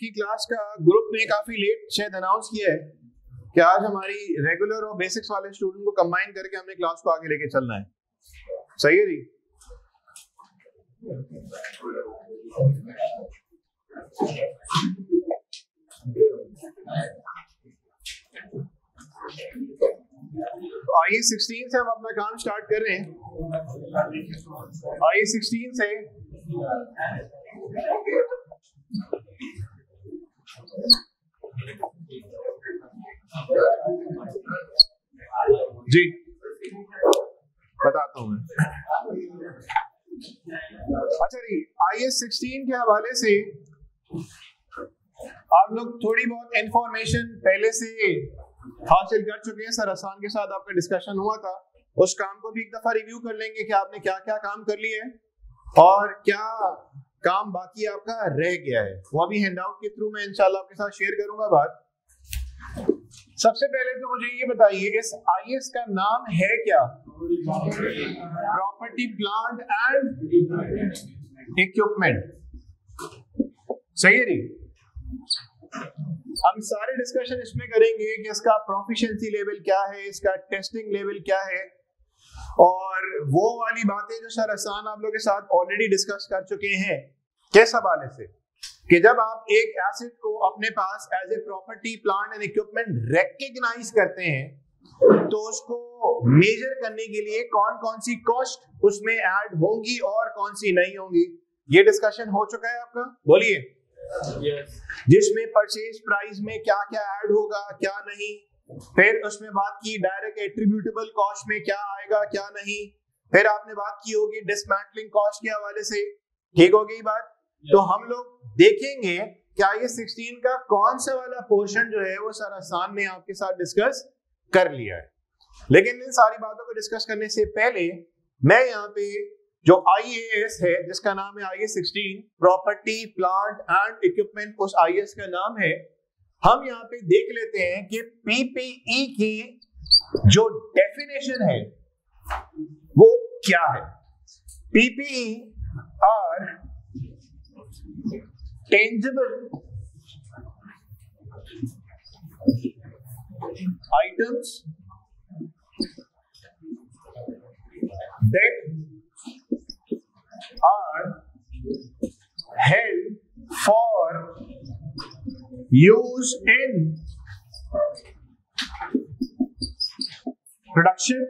की क्लास का ग्रुप ने काफी लेट शायद अनाउंस किया है कि आज हमारी रेगुलर और बेसिक्स वाले स्टूडेंट को कंबाइन करके हमने क्लास को आगे लेके चलना है। सही है जी? आइए 16 से हम अपना काम स्टार्ट कर रहे हैं। आइए 16 से जी बताता हूं मैं। अच्छा जी, आइए 16 के हवाले से आप लोग थोड़ी बहुत इंफॉर्मेशन पहले से हासिल कर चुके हैं। सर अहसान के साथ आपका डिस्कशन हुआ था, उस काम को भी एक दफा रिव्यू कर लेंगे कि आपने क्या क्या काम कर लिए है और क्या काम बाकी आपका रह गया है। वो भी हैंडआउट के थ्रू मैं इंशाल्लाह आपके साथ शेयर करूंगा बात। सबसे पहले तो मुझे ये बताइए, इस आईएएस का नाम है क्या? Property plant and equipment. सही है नहीं? हम सारे डिस्कशन इसमें करेंगे कि इसका प्रोफिशिएंसी लेवल क्या है, इसका टेस्टिंग लेवल क्या है, और वो वाली बातें जो सर अहसान आप लोगों के साथ ऑलरेडी डिस्कस कर चुके हैं। किस हवाले से कि जब आप एक एसेट को अपने पास as a property plant and equipment recognise करते हैं तो उसको मेजर करने के लिए कौन कौन सी कॉस्ट उसमें ऐड होंगी और कौन सी नहीं होंगी, ये डिस्कशन हो चुका है आपका। बोलिए। जिसमें परचेज प्राइस में क्या क्या ऐड होगा क्या नहीं, फिर उसमें बात की डायरेक्ट एट्रीब्यूटेबल कॉस्ट में क्या आएगा क्या नहीं, फिर आपने बात की होगी डिसमेंटलिंग कॉस्ट के हवाले से। ठीक हो गई बात? तो हम लोग देखेंगे क्या ये 16 का कौन सा वाला पोर्शन जो है वो सर अहसान ने आपके साथ डिस्कस कर लिया है। लेकिन इन सारी बातों को डिस्कस करने से पहले मैं यहाँ पे जो आईएएस है जिसका नाम है IAS 16 property plant and equipment, उस आईएएस का नाम है, हम यहाँ पे देख लेते हैं कि पीपीई की जो डेफिनेशन है वो क्या है। PPE are tangible items that are held for use in production.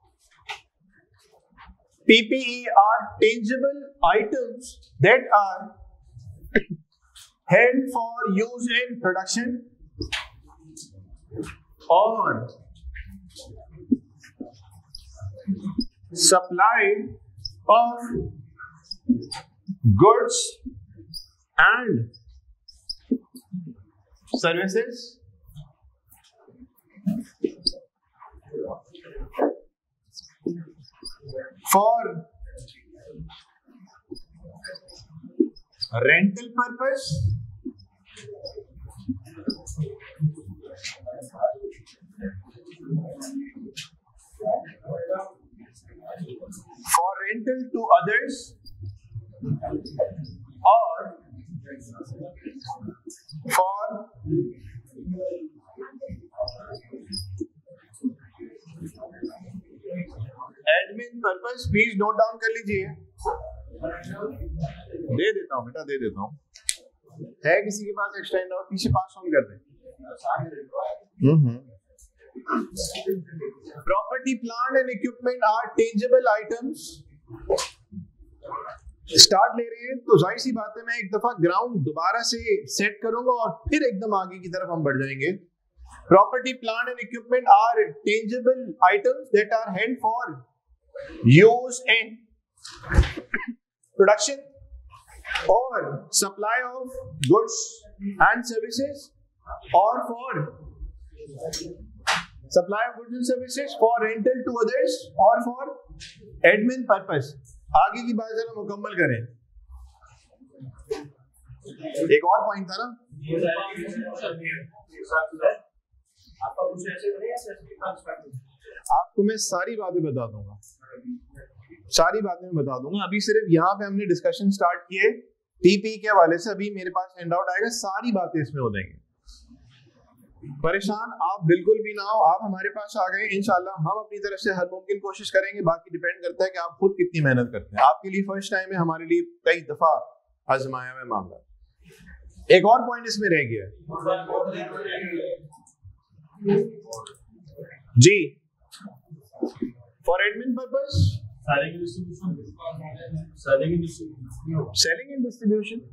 PPE are tangible items that are held for use in production or supply of goods and services for rental purpose, for rental to others, or for admin purpose. Please note down कर लीजिए। दे देता हूँ बेटा, दे देता हूँ। है किसी के पास एक्स्ट्रा और पीछे पास ऑन कर दें। Property plant and equipment are tangible items. Start ले रहे हैं तो जाहिर सी बात है मैं एक दफा ग्राउंड दोबारा से सेट करूंगा और फिर एकदम आगे की तरफ हम बढ़ जाएंगे। Property plant and equipment are tangible items that are held for use in production और supply of goods and services और for supply of goods and services for rental to others और फॉर एडमिन पर्पस। आगे की बात जरा मुकम्मल करें। एक और पॉइंट था ना, आपको मैं सारी बातें बता दूंगा, सारी बातें मैं बता दूंगा। अभी सिर्फ यहाँ पे हमने डिस्कशन स्टार्ट किए पीपी के हवाले से अभी मेरे पास हैंड आउट आएगा, सारी बातें इसमें हो जाएंगी। परेशान आप बिल्कुल भी ना हो, आप हमारे पास आ गए, इंशाल्लाह हम अपनी तरफ से हर मुमकिन कोशिश करेंगे। बाकी डिपेंड करता है कि आप खुद कितनी मेहनत करते हैं। आपके लिए फर्स्ट टाइम है, हमारे लिए कई दफा आजमाया हुआ मामला। एक और पॉइंट इसमें रह गया जी, for admin purpose selling and distribution.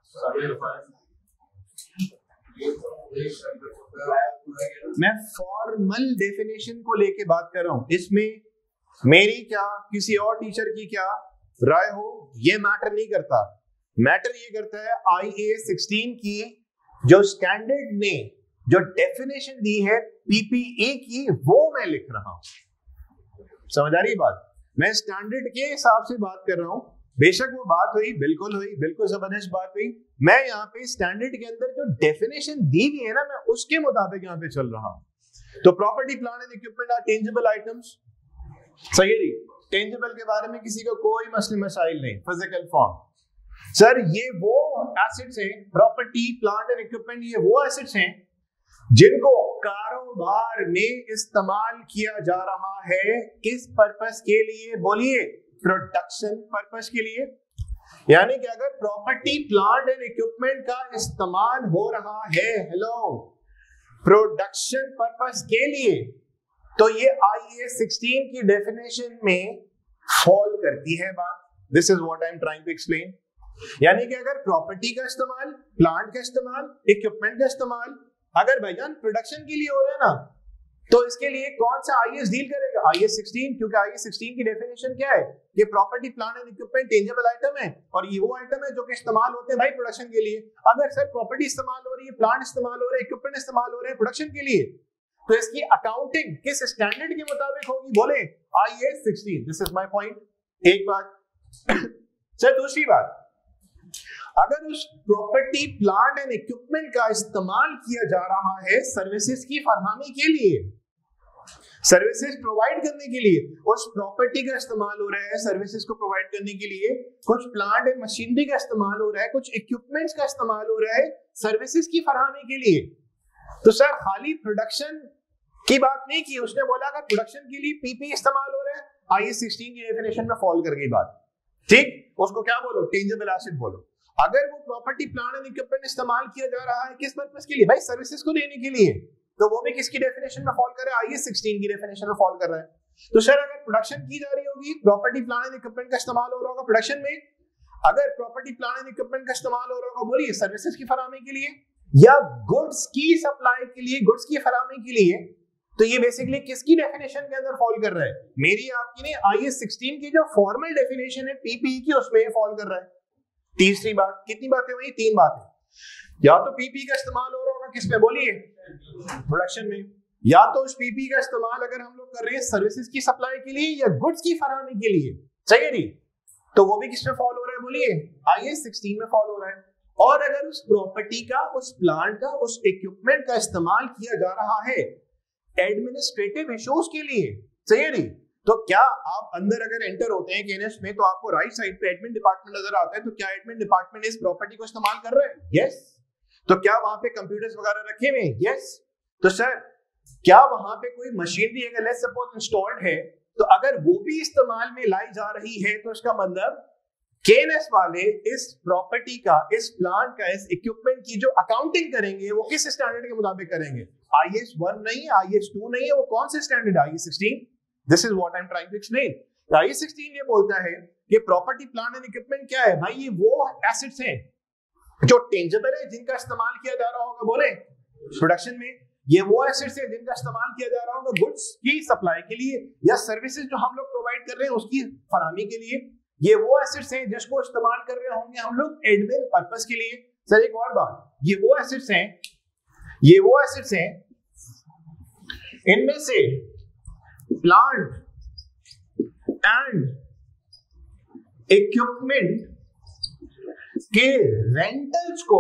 मैं फॉर्मल डेफिनेशन को लेके बात कर रहा हूं, इसमें मेरी क्या किसी और टीचर की क्या राय हो ये मैटर नहीं करता। मैटर ये करता है IAS 16 की जो स्टैंडर्ड ने जो डेफिनेशन दी है PPE की, वो मैं लिख रहा हूं। समझ आ रही बात? मैं स्टैंडर्ड के हिसाब से बात कर रहा हूं। बेशक वो बात हुई, बिल्कुल जबरदस्त बात हुई। मैं यहाँ पे स्टैंडर्ड के अंदर जो डेफिनेशन दी गई है ना, मैं उसके मुताबिक यहाँ पे चल रहा हूँ। तो property, plant and equipment are tangible items. सही है? टेंजिबल के बारे में किसी को कोई मसले मसाइल नहीं। फिजिकल फॉर्म, सर ये वो एसेट्स हैं, प्रॉपर्टी, प्लांट एंड इक्विपमेंट ये वो एसेट्स हैं जिनको कारोबार में इस्तेमाल किया जा रहा है। किस पर्पस के लिए? बोलिए, प्रोडक्शन पर्पस के लिए। यानी कि अगर प्रॉपर्टी, प्लांट एंड इक्विपमेंट का इस्तेमाल हो रहा है, हेलो, प्रोडक्शन पर्पस के लिए, तो ये IAS 16 की डेफिनेशन में फॉल करती है बात। This is what I am trying to explain. यानी कि अगर प्रॉपर्टी का इस्तेमाल, प्लांट का इस्तेमाल, इक्विपमेंट का इस्तेमाल अगर भाईजान प्रोडक्शन के लिए हो रहा है ना, तो इसके लिए कौन सा IAS डील करेगा? IAS 16, क्योंकि IAS 16 की डेफिनेशन क्या है? ये property, plant and equipment tangible item है, और ये वो आइटम है जो कि इस्तेमाल होते हैं भाई प्रोडक्शन के लिए। अगर सर प्रॉपर्टी इस्तेमाल हो रही है, प्लांट इस्तेमाल हो रहा है, इक्विपमेंट इस्तेमाल हो रहे हैं प्रोडक्शन के लिए, तो इसकी अकाउंटिंग किस स्टैंडर्ड के मुताबिक होगी? बोले IAS 16। This is my point. एक बात। सर दूसरी बात, अगर उस प्रॉपर्टी, प्लांट एंड इक्विपमेंट का इस्तेमाल किया जा रहा है सर्विसेज की फरहमी के लिए, सर्विसेज प्रोवाइड करने के लिए, उस प्रॉपर्टी का इस्तेमाल हो रहा है सर्विसेज को प्रोवाइड करने के लिए, कुछ प्लांट एंड मशीनरी का इस्तेमाल हो रहा है, कुछ इक्विपमेंट्स का इस्तेमाल हो रहा है सर्विसेज की फरहमी के लिए, तो सर खाली प्रोडक्शन की बात नहीं की उसने। बोला अगर प्रोडक्शन के लिए PP इस्तेमाल हो रहा है, IAS 16 की डेफिनेशन में फॉल कर गई बात। ठीक, उसको क्या बोलो? टेंजिबल एसेट बोलो। अगर वो प्रॉपर्टी, प्लांट एंड इक्विपमेंट इस्तेमाल किया जा रहा है किस पर्पस के लिए? भाई सर्विसेज को देने के लिए, तो वो भी किसकी डेफिनेशन में फॉल कर रहा है? IAS 16 की डेफिनेशन में फॉल कर रहा है। तो सर अगर प्रोडक्शन की जा रही होगी, प्रॉपर्टी, प्लांट एंड इक्विपमेंट का इस्तेमाल हो रहा होगा प्रोडक्शन में, अगर प्रॉपर्टी, प्लांट एंड इक्विपमेंट का इस्तेमाल हो रहा होगा, बोलिए सर्विसेज की फराहमी के लिए या गुड्स की सप्लाई के लिए, गुड्स की फराहमी के लिए, तो ये बेसिकली किसकी डेफिनेशन के अंदर फॉल कर रहा है? मेरी आपकी नहीं, IAS 16 की जो फॉर्मल डेफिनेशन है PPE की, उसमें फॉल कर रहा है। तीसरी बात, कितनी बातें हुई? 3 बातें। या तो PP का इस्तेमाल हो रहा होगा किसमें? बोलिए प्रोडक्शन में, या तो उस PP का इस्तेमाल अगर हम लोग कर रहे हैं सर्विसेज की सप्लाई के लिए या गुड्स की फराहमी के लिए, सही है नहीं? तो वो भी किसमें फॉल हो रहा है? बोलिए IAS 16 में फॉल हो रहा है। और अगर उस प्रॉपर्टी का, उस प्लांट का, उस इक्विपमेंट का इस्तेमाल किया जा रहा है एडमिनिस्ट्रेटिव इश्यूज के लिए, सही है नहीं? तो क्या आप अंदर अगर एंटर होते हैं केएनएस में, तो आपको राइट साइड पे एडमिन डिपार्टमेंट नजर आता है, तो क्या एडमिन डिपार्टमेंट इस प्रॉपर्टी को इस्तेमाल कर रहा है? यस। तो क्या वहां पे कंप्यूटर्स वगैरह रखे हुए हैं? यस। तो सर क्या वहां पे कोई मशीनरी अगर लेट्स सपोज इंस्टॉल्ड है, तो अगर वो भी इस्तेमाल में लाई जा रही है, तो इसका मतलब केएनएस वाले इस प्रॉपर्टी का, इस प्लांट का, इस इक्विपमेंट की जो अकाउंटिंग करेंगे वो किस स्टैंडर्ड के मुताबिक करेंगे? IAS 1 नहीं, IAS 2 नहीं है, वो कौन से standard? IAS 16। This is what I am trying to explain. IAS 16 ये बोलता है कि प्रॉपर्टी, प्लांट एंड इक्विपमेंट क्या है भाई? ये वो एसेट्स हैं जो टेंजिबल है, जिनका इस्तेमाल किया जा रहा होगा, बोले प्रोडक्शन में। ये वो एसेट्स हैं जिनका इस्तेमाल किया जा रहा होगा गुड्स की सप्लाई के लिए या सर्विसेज जो हम लोग प्रोवाइड कर रहे हैं उसकी फराहमी के लिए। ये वो एसेट्स हैं जिसको इस्तेमाल कर रहे होंगे हम लोग एडमिन पर्पस के लिए। सर एक और बात, ये वो एसेट्स हैं, इनमें से प्लांट एंड इक्विपमेंट के रेंटल्स को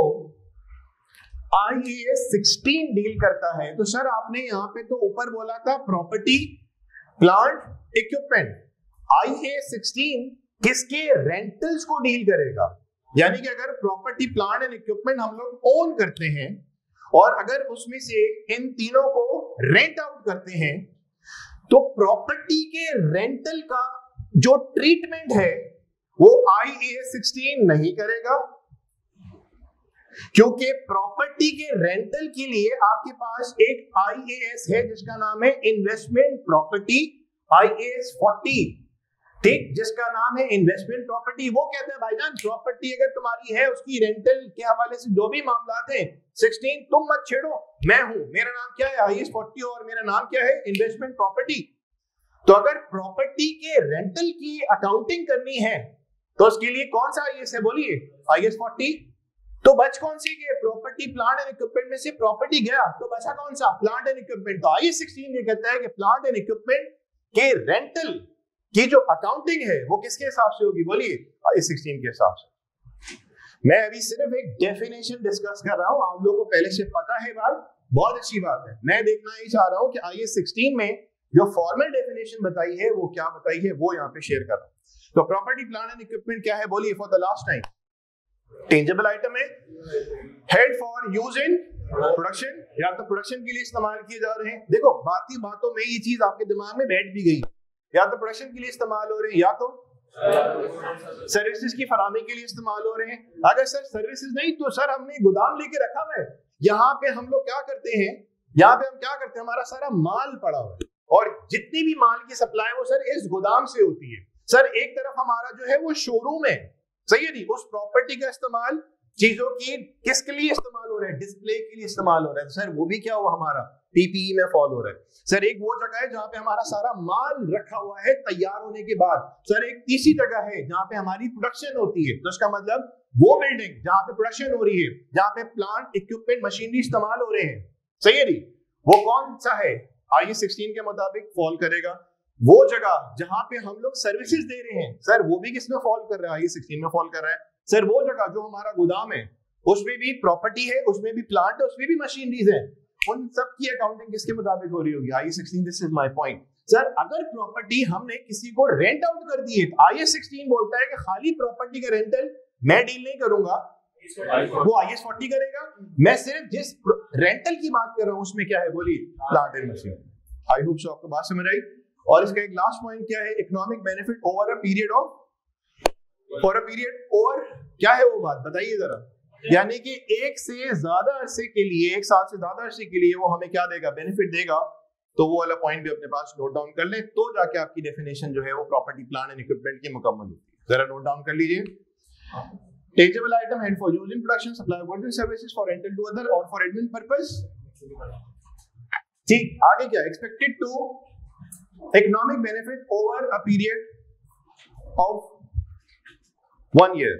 IAS 16 डील करता है। तो सर आपने यहां पे तो ऊपर बोला था प्रॉपर्टी, प्लांट, इक्विपमेंट। IAS 16 किसके रेंटल्स को डील करेगा? यानी कि अगर प्रॉपर्टी प्लांट एंड इक्विपमेंट हम लोग ओन करते हैं और अगर उसमें से इन तीनों को रेंट आउट करते हैं तो प्रॉपर्टी के रेंटल का जो ट्रीटमेंट है वो IAS 16 नहीं करेगा, क्योंकि प्रॉपर्टी के रेंटल के लिए आपके पास एक IAS है जिसका नाम है इन्वेस्टमेंट प्रॉपर्टी, IAS 40, ठीक, जिसका नाम है इन्वेस्टमेंट प्रॉपर्टी। वो कहते हैं भाईजान प्रॉपर्टी अगर तुम्हारी है उसकी रेंटल के हवाले से जो भी मामलात हैं 16 तुम मत छेड़ो, मैं हूं, मेरा नाम क्या है IAS 40 और मेरा नाम क्या है इन्वेस्टमेंट प्रॉपर्टी। तो अगर प्रॉपर्टी के रेंटल की अकाउंटिंग करनी है तो उसके लिए कौन सा IAS है बोलिए, IAS 40। तो बच कौन सी गए, प्रॉपर्टी प्लांट एंड इक्विपमेंट में से प्रॉपर्टी गया तो बचा कौन सा, प्लांट एंड इक्विपमेंट। तो IAS 16 ये कहता है कि प्लांट एंड इक्विपमेंट के रेंटल की जो अकाउंटिंग है वो किसके हिसाब से होगी बोलिए, IAS 16 के हिसाब से। मैं अभी सिर्फ एक डेफिनेशन डिस्कस कर रहा हूं, आप लोगों को पहले से पता है बात, बहुत अच्छी बात है। मैं देखना ही चाह रहा हूं कि IAS 16 में जो फॉर्मल डेफिनेशन बताई है वो क्या बताई है, वो यहाँ पे शेयर कर रहा हूं। तो प्रॉपर्टी प्लांट एंड इक्विपमेंट क्या है बोलिए for the last time, tangible item है, held for use in production, या तो प्रोडक्शन के लिए इस्तेमाल किए जा रहे हैं। देखो बातों में ये चीज आपके दिमाग में बैठ भी गई, या तो प्रोडक्शन के लिए इस्तेमाल हो रहे हैं या तो सर्विसेज की फराहमी के लिए इस्तेमाल हो रहे हैं। अगर सर सर्विसेज नहीं तो सर हमने गोदाम लेके रखा हुआ है, यहाँ पे हम लोग क्या करते हैं, यहाँ पे हम क्या करते हैं, हमारा सारा माल पड़ा हुआ है और जितनी भी माल की सप्लाई वो सर इस गोदाम से होती है। सर एक तरफ हमारा जो है वो शोरूम है, सही है जी, उस प्रॉपर्टी का इस्तेमाल चीजों की किसके लिए इस्तेमाल हो रहा है, डिस्प्ले के लिए इस्तेमाल हो रहा है। तो सर वो भी क्या हुआ, हमारा PPE में फॉल हो रहा है। सर एक वो जगह है जहां पे हमारा सारा माल रखा हुआ है तैयार होने के बाद। सर एक तीसरी जगह है जहां पे हमारी प्रोडक्शन होती है, तो इसका मतलब वो बिल्डिंग जहां पे प्रोडक्शन हो रही है, जहां पे प्लांट इक्विपमेंट मशीनरी इस्तेमाल हो रहे हैं, सही है जी, वो कौन सा है, IAS 16 के मुताबिक फॉल करेगा। वो जगह जहां पे हम लोग सर्विसेज दे रहे हैं, सर वो भी किसमें फॉल कर रहा है, IAS 16 में फॉल कर रहा है। सर वो जगह जो हमारा गोदाम है उसमें भी प्रॉपर्टी है, उसमें भी प्लांट है, उसमें भी मशीनरीज है, उन सब की अकाउंटिंग किसके मुताबिक हो रही होगी, IAS 16। This is my point. Sir अगर प्रॉपर्टी हमने किसी को रेंट आउट कर दी है तो IAS 16 बोलता है कि खाली प्रॉपर्टी का रेंटल मैं डील नहीं करूंगा, वो IAS 40 करेगा। मैं सिर्फ जिस रेंटल की बात कर रहा हूं उसमें क्या है बोलिए, plant and machine. I hope so आपको बात समझ आई। और इसका एक लास्ट पॉइंट क्या है, economic benefit over a period of, for a period over, क्या है वो बात बताइए जरा। यानी कि एक से ज्यादा अरसे के लिए, एक साल से ज्यादा अरसे के लिए वो हमें क्या देगा, बेनिफिट देगा। तो वो वाला पॉइंट भी अपने पास नोट डाउन कर लें, तो जाके आपकी डेफिनेशन जो है वो प्रॉपर्टी प्लांट एंड इक्विपमेंट की मुकम्मल होती है। जरा नोट डाउन कर लीजिए। Tangible item held for use in production, supply goods and services for rental to other और फॉर एडमिन पर्पस। ठीक, आगे क्या, expected to economic benefit over a period of 1 year।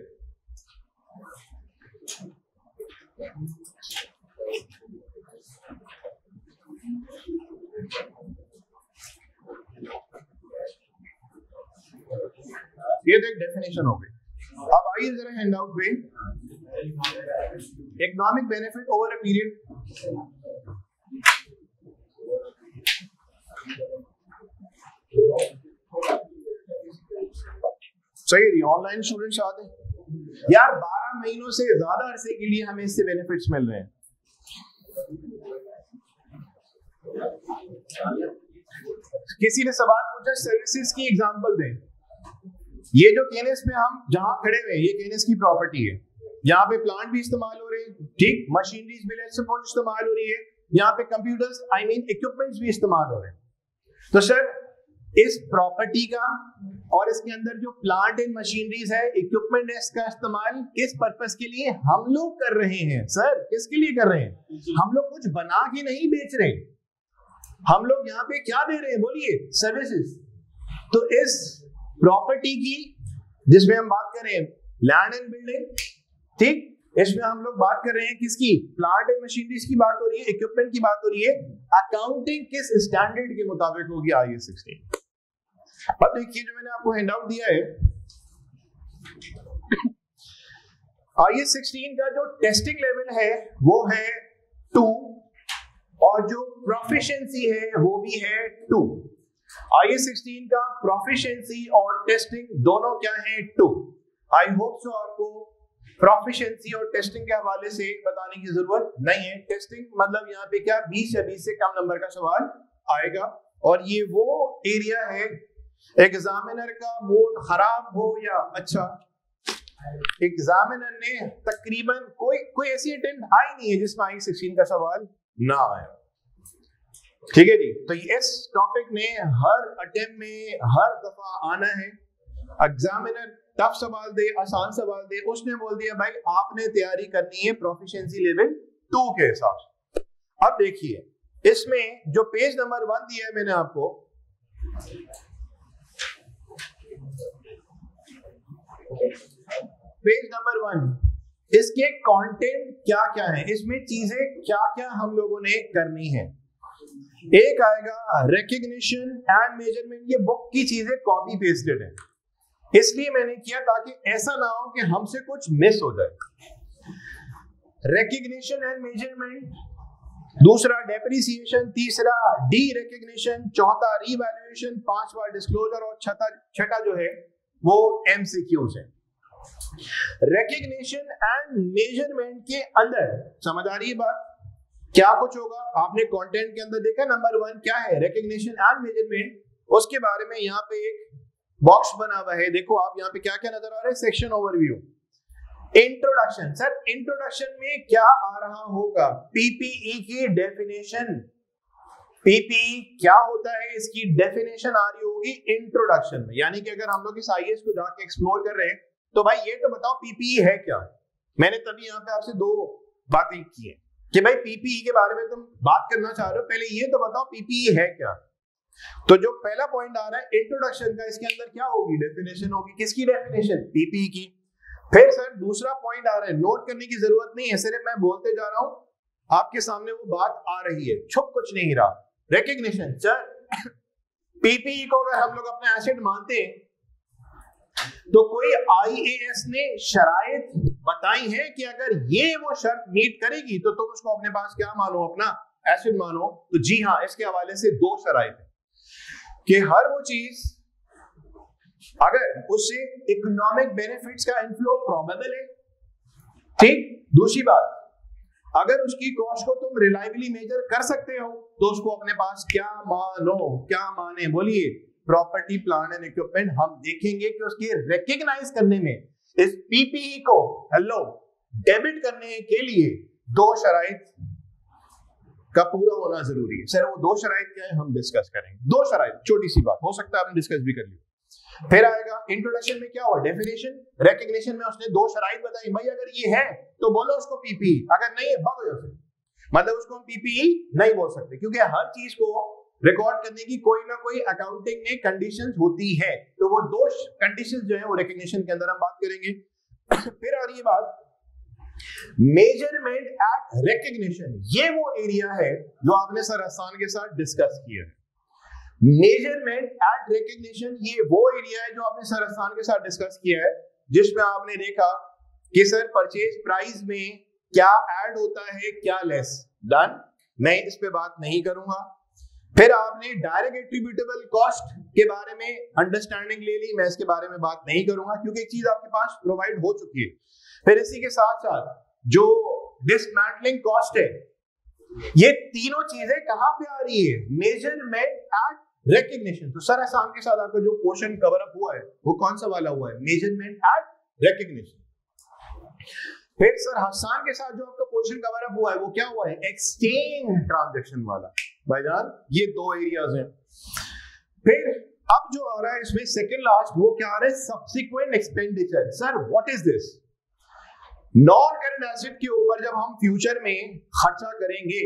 ये तो एक डेफिनेशन हो गई। अब आइए जरा हैंड आउट पे, economic benefit over a period, सही है, ऑनलाइन स्टूडेंट्स आते हैं यार, 12 महीनों से ज्यादा अरसे के लिए हमें इससे बेनिफिट्स मिल रहे हैं। किसी ने सवाल पूछा सर्विसेज की एग्जांपल दें। ये जो केनेस में हम जहां खड़े हुए हैं, ये केनेस की प्रॉपर्टी है, यहाँ पे प्लांट भी इस्तेमाल हो रहे हैं, ठीक, मशीनरीज भी इस्तेमाल हो रही है, यहाँ पे कंप्यूटर्स आई मीन इक्विपमेंट्स भी इस्तेमाल हो रहे हैं। तो सर इस प्रॉपर्टी का और इसके अंदर जो प्लांट एंड मशीनरीज है, इक्विपमेंट है, इसका इस्तेमाल किस पर्पस के लिए हम लोग कर रहे हैं। सर किसके लिए कर रहे हैं, हम लोग कुछ बना के नहीं बेच रहे, हम लोग यहाँ पे क्या दे रहे हैं बोलिए, सर्विसेज। तो इस प्रॉपर्टी की जिसमें हम बात कर रहे हैं लैंड एंड बिल्डिंग, ठीक, इसमें हम लोग बात कर रहे हैं किसकी, प्लांट एंड मशीनरीज की बात हो रही है, इक्विपमेंट की बात हो रही है। अकाउंटिंग किस स्टैंडर्ड के मुताबिक होगी, IAS 16। अब देखिए जो मैंने आपको हैंड आउट दिया है, IAS 16 का जो टेस्टिंग लेवल है वो है 2 और जो प्रोफिशिएंसी है वो भी है 2। IAS 16 का प्रोफिशिएंसी और टेस्टिंग दोनों क्या है, 2। आई होप सो आपको प्रोफिशिएंसी और टेस्टिंग के हवाले से बताने की जरूरत नहीं है। टेस्टिंग मतलब यहाँ पे क्या 20 या 20 से कम नंबर का सवाल आएगा, और ये वो एरिया है एग्जामिनर का मूड खराब हो या अच्छा, एग्जामिनर ने तकरीबन कोई ऐसी अटेम्प्ट आई नहीं है जिसमें I16 का सवाल ना आया। ठीक है जी, तो इस टॉपिक में हर अटेम्प्ट में हर दफा आना है। एग्जामिनर टफ सवाल दे, आसान सवाल दे, उसने बोल दिया भाई आपने तैयारी करनी है प्रोफिशिएंसी लेवल 2 के हिसाब से। अब देखिए इसमें जो पेज नंबर 1 दिया है मैंने आपको, पेज नंबर 1, इसके कंटेंट क्या क्या है, इसमें चीजें क्या क्या हम लोगों ने करनी है। एक आएगा रिकग्निशन एंड मेजरमेंट, ये बुक की चीजें कॉपी पेस्टेड है, इसलिए मैंने किया ताकि ऐसा ना हो कि हमसे कुछ मिस हो जाए। रिकग्निशन एंड मेजरमेंट, दूसरा डेप्रिसिएशन, तीसरा डी रिकग्निशन, चौथा रीवैल्यूएशन, पांचवा डिस्क्लोजर और छठा जो है वो एमसीक्यूज है। रिकग्निशन एंड मेजरमेंट के अंदर समझ आ रही है बात, क्या कुछ होगा आपने कंटेंट के अंदर देखा। नंबर 1 क्या है, रिकग्निशन एंड मेजरमेंट, उसके बारे में यहाँ पे एक बॉक्स बना हुआ है, देखो आप यहाँ पे क्या क्या नजर आ रहा है, section overview, introduction. Sir introduction में क्या आ रहा होगा, पीपीई की डेफिनेशन, पीपीई क्या होता है इसकी डेफिनेशन आ रही होगी इंट्रोडक्शन में। यानी कि अगर हम लोग इस आईएएस को जाके एक्सप्लोर कर रहे हैं तो भाई ये तो बताओ पीपीई है क्या। मैंने तभी यहाँ पे आपसे 2 बातें की है कि भाई पीपीई के बारे में तुम बात करना चाह रहे हो, पहले ये तो बताओ पीपीई है क्या। तो जो पहला पॉइंट आ रहा है इंट्रोडक्शन का, इसके अंदर क्या होगी, डेफिनेशन होगी। किसकी डेफिनेशन, पीपीई की। फिर सर दूसरा पॉइंट आ रहा है, नोट करने की जरूरत नहीं है, सिर्फ मैं बोलते जा रहा हूं, आपके सामने वो बात आ रही है, छुप कुछ नहीं रहा। रिकग्निशन, सर पीपीई को अगर हम लोग अपना एसेट मानते हैं तो कोई आईएएस ने शराइत बताई है कि अगर ये वो शर्त मीट करेगी तो तुम उसको अपने पास क्या मानो, अपना एसेट मानो। तो जी हाँ, इसके हवाले से 2 शराइत है कि हर वो चीज अगर उससे इकोनॉमिक बेनिफिट्स का इनफ्लो प्रोबेबल है, ठीक। दूसरी बात, अगर उसकी कॉस्ट को तुम रिलायबली मेजर कर सकते हो तो उसको अपने पास क्या मानो, क्या माने, बोलिए। Property, plant and equipment. हम देखेंगे कि उसके रिकग्नाइज करने में इस पीपीई को डेबिट करने के लिए 2 शराइत का पूरा होना जरूरी है। सर वो 2 शराइत क्या है, हम डिस्कस करेंगे। 2 शराइत, छोटी सी बात, हो सकता है आपने डिस्कस भी कर लिया। फिर आएगा इंट्रोडक्शन में क्या हुआ, डेफिनेशन। रिकग्निशन में उसने 2 शराइत बताई, भाई अगर ये है तो बोलो उसको पीपीई, अगर नहीं है भागो यहाँ से, मतलब उसको हम पीपीई नहीं बोल सकते, क्योंकि हर चीज को रिकॉर्ड करने की कोई ना कोई अकाउंटिंग में कंडीशंस होती है। तो वो 2 कंडीशंस जो है वो रिकग्निशन के अंदर हम बात करेंगे। फिर आ रही है बात मेजरमेंट एट रिकग्निशन, ये वो एरिया है जो आपने सर हसन के साथ डिस्कस किया है। मेजरमेंट एट रिकग्निशन ये वो एरिया है जो आपने सर हसन के साथ डिस्कस किया है, जिसमें आपने देखा कि सर परचेज प्राइस में क्या ऐड होता है, क्या लेस। डन, मैं इस पे बात नहीं करूंगा। फिर आपने डायरेक्ट एट्रीब्यूटेबल कॉस्ट के बारे में अंडरस्टैंडिंग ले ली, मैं इसके बारे में बात नहीं करूंगा क्योंकि एक चीज आपके पास प्रोवाइड हो चुकी है। फिर इसी के साथ साथ जो डिसमैंटलिंग कॉस्ट है, ये तीनों चीजें कहां पे आ रही है, मेजरमेंट एट रिकग्निशन। तो सर हसन के साथ आपका जो पोर्शन कवर अप हुआ है वो कौन सा वाला हुआ है, मेजरमेंट एट रिकग्निशन। फिर सर हसन के साथ जो आपका पोर्शन कवर अप हुआ है वो क्या हुआ है, एक्सचेंज ट्रांजैक्शन वाला। भाईजान ये 2 एरियाज हैं। फिर अब जो आ रहा है इसमें सेकंड लास्ट, वो क्या आ रहा है, subsequent expenditure. Sir what is this, non current asset के ऊपर जब हम फ्यूचर में खर्चा करेंगे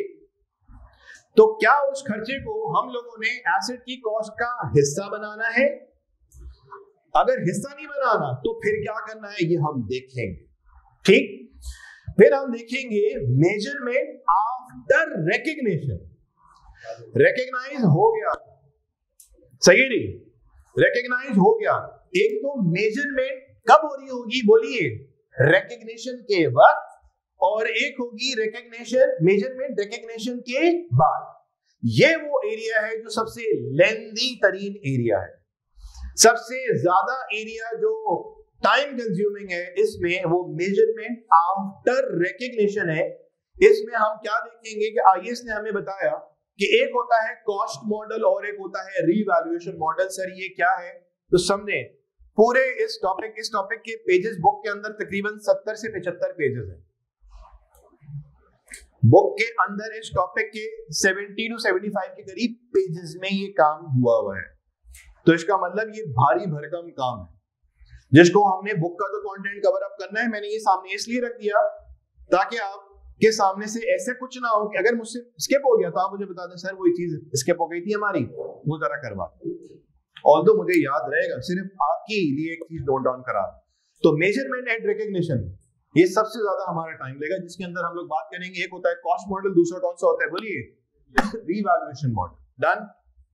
तो क्या उस खर्चे को हम लोगों ने एसेट की कॉस्ट का हिस्सा बनाना है, अगर हिस्सा नहीं बनाना तो फिर क्या करना है, ये हम देखेंगे, ठीक। फिर हम देखेंगे मेजरमेंट आफ्टर रिकग्निशन। रिकग्नाइज हो गया, सही नहीं, रिकग्नाइज हो गया। एक तो मेजरमेंट कब हो रही होगी, बोलिए, रिकग्निशन के वक्त, और एक होगी रिकग्निशन, मेजरमेंट रिकग्निशन के बाद। ये वो एरिया है जो सबसे लेंदी तरीन एरिया है, सबसे ज्यादा एरिया जो टाइम कंज्यूमिंग है, इसमें वो मेजरमेंट आफ्टर रिकग्निशन है। इसमें हम क्या देखेंगे कि आईएएस ने हमें बताया कि एक होता है कॉस्ट मॉडल और एक होता है रीवैल्यूएशन मॉडल। सर ये क्या है? तो समझे पूरे इस टॉपिक के पेजेस बुक के अंदर तकरीबन 70 से 75 पेजेस हैं। बुक के अंदर इस टॉपिक के 70 to 75 के करीब पेजेस में ये काम हुआ है। तो इसका मतलब ये भारी भरकम काम है जिसको हमने बुक का तो कंटेंट कवर अप करना है। मैंने ये सामने इसलिए रख दिया ताकि आपके सामने से ऐसे कुछ ना हो कि अगर मुझसे स्किप हो गया तो आप मुझे बता दें सर वही चीज स्किप हो गई थी हमारी, वो जरा करवा। ऑल्दो मुझे याद रहेगा, सिर्फ आपके लिए एक चीज नोट डाउन करा। तो मेजरमेंट एंड रिकग्निशन ये सबसे ज्यादा हमारा टाइम लेगा, जिसके अंदर हम लोग बात करेंगे। एक होता है कॉस्ट मॉडल, दूसरा कौन सा होता है बोलिए? Revaluation model. डन।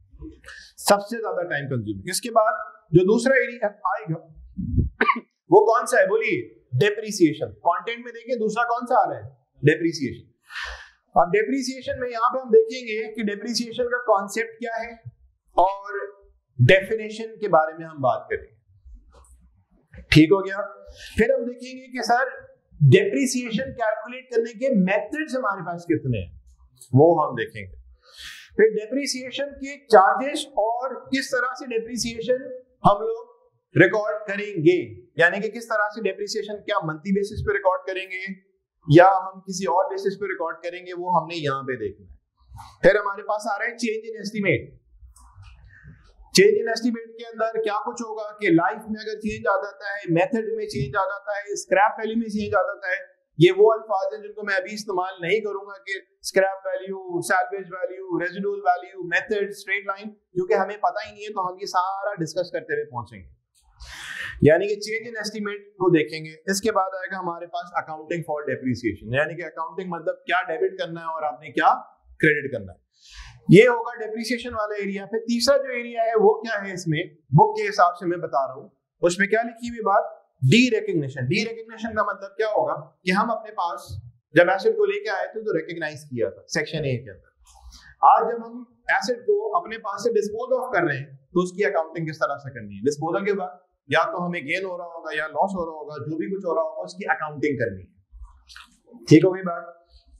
सबसे ज्यादा टाइम कंज्यूमिंग। इसके बाद जो दूसरा एरिया आएगा वो कौन सा है बोलिए? डेप्रिसिएशन। कंटेंट में देखिए दूसरा कौन सा आ रहा है? डेप्रिसिएशन। अब डेप्रिसिएशन में यहां पे हम देखेंगे कि डेप्रिसिएशन का कॉन्सेप्ट क्या है और डेफिनेशन के बारे में हम बात करेंगे। ठीक हो गया। फिर हम देखेंगे कि सर डेप्रिसिएशन कैलकुलेट करने के मेथड्स हमारे पास कितने हैं, वो हम देखेंगे। फिर डेप्रिसिएशन के चार्जेस और किस तरह से डेप्रिसिएशन हम लोग रिकॉर्ड करेंगे, यानी कि किस तरह से डेप्रिसिएशन क्या मंथली बेसिस पे रिकॉर्ड करेंगे या हम किसी और बेसिस पे रिकॉर्ड करेंगे, वो हमने यहां पे देखना है। फिर हमारे पास आ रहा है change in estimate. Change in estimate के अंदर क्या कुछ होगा कि लाइफ में अगर चेंज आ जाता है, मेथड में चेंज आ जाता है, स्क्रैप वैल्यू में चेंज आ जाता है। ये वो अल्फाज हैं जिनको मैं अभी इस्तेमाल नहीं करूंगा कि scrap value, salvage value, residual value, method, straight line, क्योंकि हमें पता ही नहीं है, तो हम ये सारा डिस्कस करते हुए पहुंचेंगे। यानी कि चेंज इन एस्टीमेट को देखेंगे। इसके बाद आएगा हमारे पास अकाउंटिंग फॉर डेप्रिसिएशन, यानी कि अकाउंटिंग मतलब क्या डेबिट करना है और आपने क्या क्रेडिट करना है। ये होगा डेप्रिसिएशन वाला एरिया। फिर तीसरा जो एरिया है वो क्या है, इसमें बुक के हिसाब से मैं बता रहा हूं, उसमें क्या लिखी हुई बात? D recognition. डी रिकग्निशन का मतलब क्या होगा कि हम अपने पास जब एसेट को लेके आए थे तो रिकग्नाइज किया था सेक्शन ए के अंदर। आज जब हम एसेट को अपने पास से डिस्पोज ऑफ कर रहे हैं तो उसकी अकाउंटिंग किस तरह से करनी है? डिस्पोजल के बाद या तो हमें गेन हो रहा होगा या लॉस हो रहा होगा, जो भी कुछ हो रहा होगा उसकी अकाउंटिंग करनी है। ठीक हो गई बात?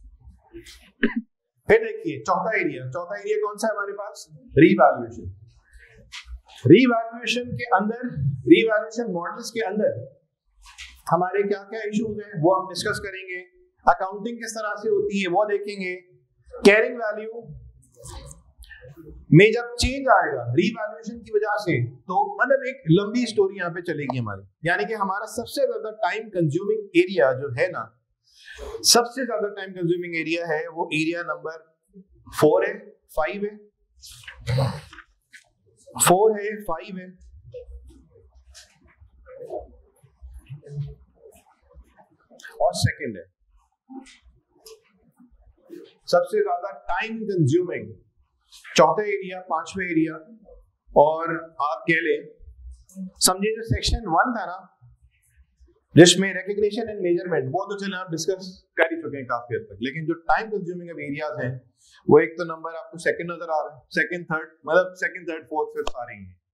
फिर देखिए चौथा एरिया कौन सा है हमारे पास? रीवैल्यूएशन। रीवैल्यूएशन के अंदर, रीवैल्यूएशन मॉडल्स के अंदर हमारे क्या क्या इश्यूज हैं वो हम डिस्कस करेंगे। अकाउंटिंग किस तरह से होती है वो देखेंगे। कैरिंग वैल्यू में जब चेंज आएगा रीवैल्यूएशन की वजह से, तो मतलब एक लंबी स्टोरी यहाँ पे चलेगी हमारी। यानी कि हमारा सबसे ज्यादा टाइम कंज्यूमिंग एरिया जो है ना, सबसे ज्यादा टाइम कंज्यूमिंग एरिया है वो एरिया नंबर 4 है, 5 है, 4 है, 5 है और सेकंड है। सबसे ज्यादा टाइम कंज्यूमिंग चौथा एरिया, 5वां एरिया। और आप कह ले समझिए जो सेक्शन 1 था ना जिसमें रिकग्निशन एंड मेजरमेंट, वो तो चलो आप डिस्कस कर ही चुके हैं काफी हद तक, लेकिन जो टाइम कंज्यूमिंग अब एरियाज हैं वो एक तो नंबर आपको सेकंड नजर आ रहा है, सेकंड थर्ड, मतलब सेकंड थर्ड फोर्थ फिफ्थ आ रही है।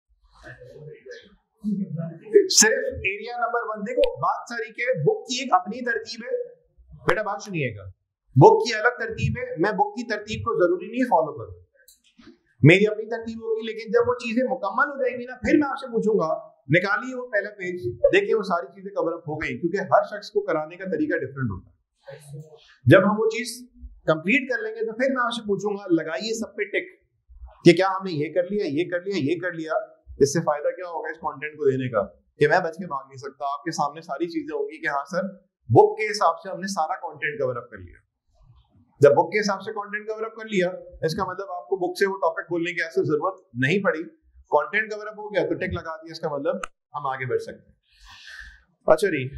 सिर्फ एरिया नंबर 1 देखो, बात सारी क्या है, बुक की एक अपनी तरतीब है। बेटा बात सुनिएगा, बुक की अलग तरतीब है। मैं बुक की तरतीब को जरूरी नहीं फॉलो करूं, मेरी अपनी तरतीब होगी, लेकिन जब वो चीजें मुकम्मल हो जाएंगी ना, फिर मैं आपसे पूछूंगा निकालिए वो पहला पेज, देखिए वो सारी चीजें कवर अप हो गई, क्योंकि हर शख्स को कराने का तरीका डिफरेंट होता है। जब हम वो चीज कंप्लीट कर लेंगे तो फिर मैं आपसे पूछूंगा लगाइए सब पे टिक कि क्या हमने ये कर लिया, ये कर लिया, ये कर लिया। इससे फायदा क्या होगा इस कंटेंट को देने का कि मैं बच के भाग नहीं सकता, आपके सामने सारी चीजें होंगी कि हाँ सर बुक के हिसाब से हमने सारा कंटेंट कवर अप कर लिया। जब बुक के हिसाब से कंटेंट कवर अप कर लिया, इसका मतलब आपको बुक से वो टॉपिक खोलने की ऐसी जरूरत नहीं पड़ी, कंटेंट कवर अप हो गया तो टिक लगा दिया, इसका मतलब हम आगे बढ़ सकते हैं। अच्छा जी,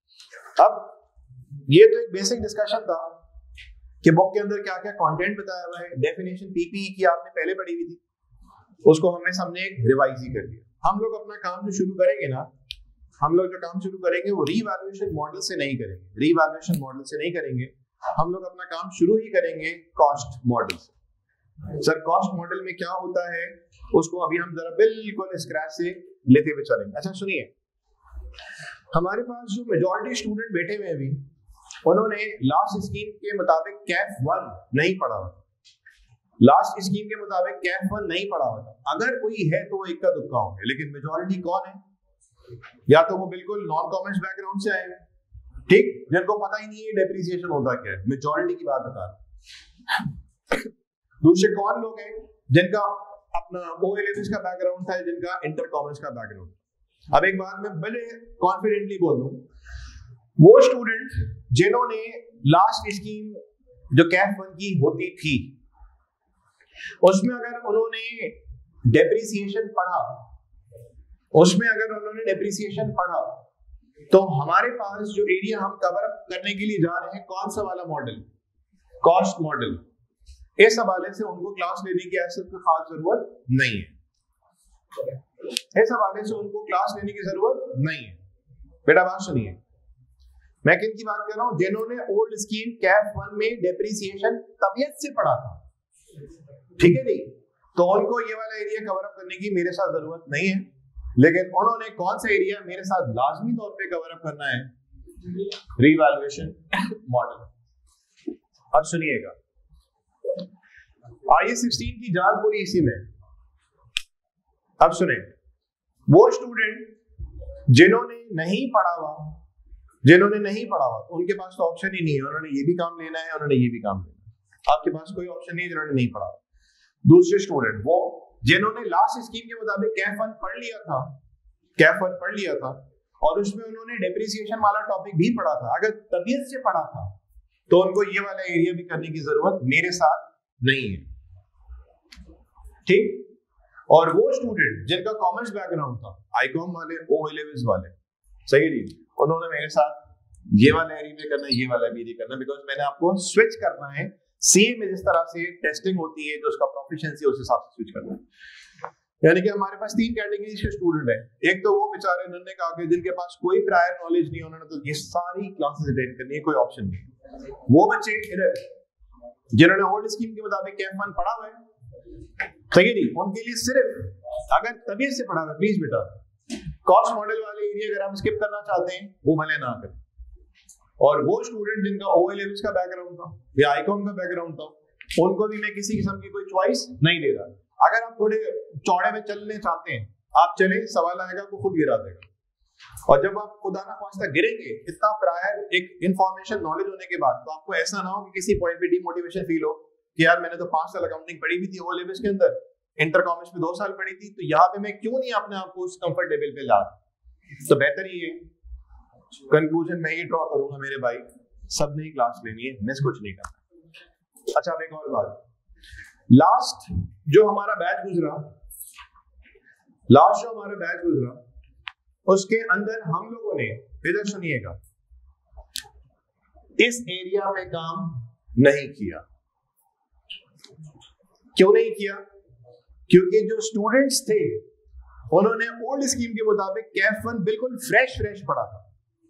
अब ये तो एक बेसिक डिस्कशन था कि बुक के अंदर क्या क्या कंटेंट बताया हुआ है। डेफिनेशन पीपीई की आपने पहले पढ़ी हुई थी, उसको हमने सामने रिवाइज ही कर दिया। हम लोग अपना काम जो शुरू करेंगे ना, हम लोग जो काम शुरू करेंगे वो रीवैल्यूएशन मॉडल से नहीं करेंगे, रीवैल्यूएशन मॉडल से नहीं करेंगे, हम लोग अपना काम शुरू ही करेंगे कॉस्ट मॉडल से। सर कॉस्ट मॉडल में क्या होता है उसको अभी हम जरा बिल्कुल स्क्रैच से लेते हुए चलेंगे। अच्छा सुनिए, हमारे पास जो मेजॉरिटी स्टूडेंट बैठे हुए हैं अभी, उन्होंने लास्ट स्कीम के मुताबिक कैफ 1 नहीं पढ़ा हुआ। लास्ट स्कीम के मुताबिक कैफ 1 नहीं पढ़ा हुआ था। अगर कोई है तो वो इक्का दुक्का होंगे, लेकिन मेजॉरिटी कौन है? या तो वो बिल्कुल नॉन कॉमर्स बैकग्राउंड से आए हैं, ठीक, जिनको पता ही नहीं है डेप्रिसिएशन होता क्या है, मेजॉरिटी की बात बता रहा। दूसरे कौन लोग हैं जिनका अपना O-levels का बैकग्राउंड था, जिनका इंटर कॉमर्स का बैकग्राउंड। अब एक बात मैं बड़े कॉन्फिडेंटली बोल दूं, वो स्टूडेंट जिन्होंने लास्ट स्कीम जो कैफ 1 की होती थी उसमें अगर उन्होंने डेप्रिसिएशन पढ़ा, तो हमारे पास जो एरिया हम कवर अप करने के लिए जा रहे हैं, कौन सा वाला मॉडल, कॉस्ट मॉडल, इस हवाले से उनको क्लास लेने की ऐसे कोई खास जरूरत नहीं है। इस हवाले से उनको क्लास लेने की जरूरत नहीं है। बेटा बात सुनिए, मैं किन की बात कर रहा हूं? जिन्होंने ओल्ड स्कीम कैफ 1 में डेप्रिसिएशन तबीयत से पढ़ा था, ठीक है नहीं, तो उनको ये वाला एरिया कवर अप करने की मेरे साथ जरूरत नहीं है। लेकिन उन्होंने कौन सा एरिया मेरे साथ लाजमी तौर पे कवर अप करना है? Revaluation model. अब सुनिएगा, IAS 16 की जान पूरी इसी में। अब सुने, वो स्टूडेंट जिन्होंने नहीं पढ़ा हुआ, उनके पास तो ऑप्शन ही नहीं है, उन्होंने ये भी काम लेना है, उन्होंने ये भी काम लेना है। आपके पास कोई ऑप्शन नहीं है जिन्होंने नहीं पढ़ा। दूसरे स्टूडेंट वो जिन्होंने लास्ट स्कीम के मुताबिक कैफ 1 पढ़ लिया था और उसमें उन्होंने डेप्रिसिएशन वाला टॉपिक भी पढ़ा था, अगर तबीयत से पढ़ा था तो उनको ये वाला एरिया भी करने की जरूरत मेरे साथ नहीं है, ठीक। और वो स्टूडेंट जिनका कॉमर्स बैकग्राउंड था, आईकॉम वाले, O-levels वाले, सही नहीं, उन्होंने मेरे साथ ये वाला एरिया में करना, ये वाला भी एरिया करना, बिकॉज मैंने आपको स्विच करना है। सीए में जिस तरह से टेस्टिंग होती है, जो उसका प्रोफिशिएंसी उस हिसाब से स्विच करना है। यानी कि हमारे पास 3 कैटेगरीज के स्टूडेंट हैं। एक तो वो बेचारे नन्हे काके जिनके पास कोई प्रायर नॉलेज नहीं, उन्होंने तो ये सारी क्लासेस अटेंड करनी है, कोई ऑप्शन नहीं। वो बच्चे इधर जिन्होंने ओल्ड स्कीम के मुताबिक कैफ 1 पढ़ा हुआ है, सही नहीं, उनके लिए सिर्फ अगर तबीयत से पढ़ा हुआ, प्लीज बेटा कॉस्ट मॉडल वाले एरिया अगर आप स्किप करना चाहते हैं वो भले ना करें। और वो स्टूडेंट जिनका O-levels का बैकग्राउंड था या आईकॉम का बैकग्राउंड था, उनको भी मैं किसी किस्म की कोई चॉइस नहीं दे रहा। अगर आप थोड़े चौड़े में चलने चाहते हैं, आप चले, सवाल आएगा को खुद गिरा देगा। और जब आप खुदा ना खास्ता गिरेंगे, इतना प्रायर एक इंफॉर्मेशन नॉलेज होने के बाद, तो आपको ऐसा ना हो कि किसी पॉइंट पे डिमोटिवेशन फील हो कि यार मैंने तो 5 साल अकाउंटिंग पढ़ी हुई थी O-levels के अंदर, इंटर कॉमर्स में 2 साल पढ़ी थी, तो यहाँ पे मैं क्यों नहीं अपने आप को उस कंफर्टेबल पे ला। तो बेहतर ये कंक्लूजन मैं ये ड्रॉ करूंगा मेरे भाई, सबने ही क्लास लेनी है, मिस कुछ नहीं करना। अच्छा, एक और बात, लास्ट जो हमारा बैच गुजरा, उसके अंदर हम लोगों ने, इधर सुनिएगा, इस एरिया में काम नहीं किया। क्यों नहीं किया? क्योंकि जो स्टूडेंट्स थे उन्होंने ओल्ड स्कीम के मुताबिक कैफ 1 बिल्कुल फ्रेश पढ़ा था।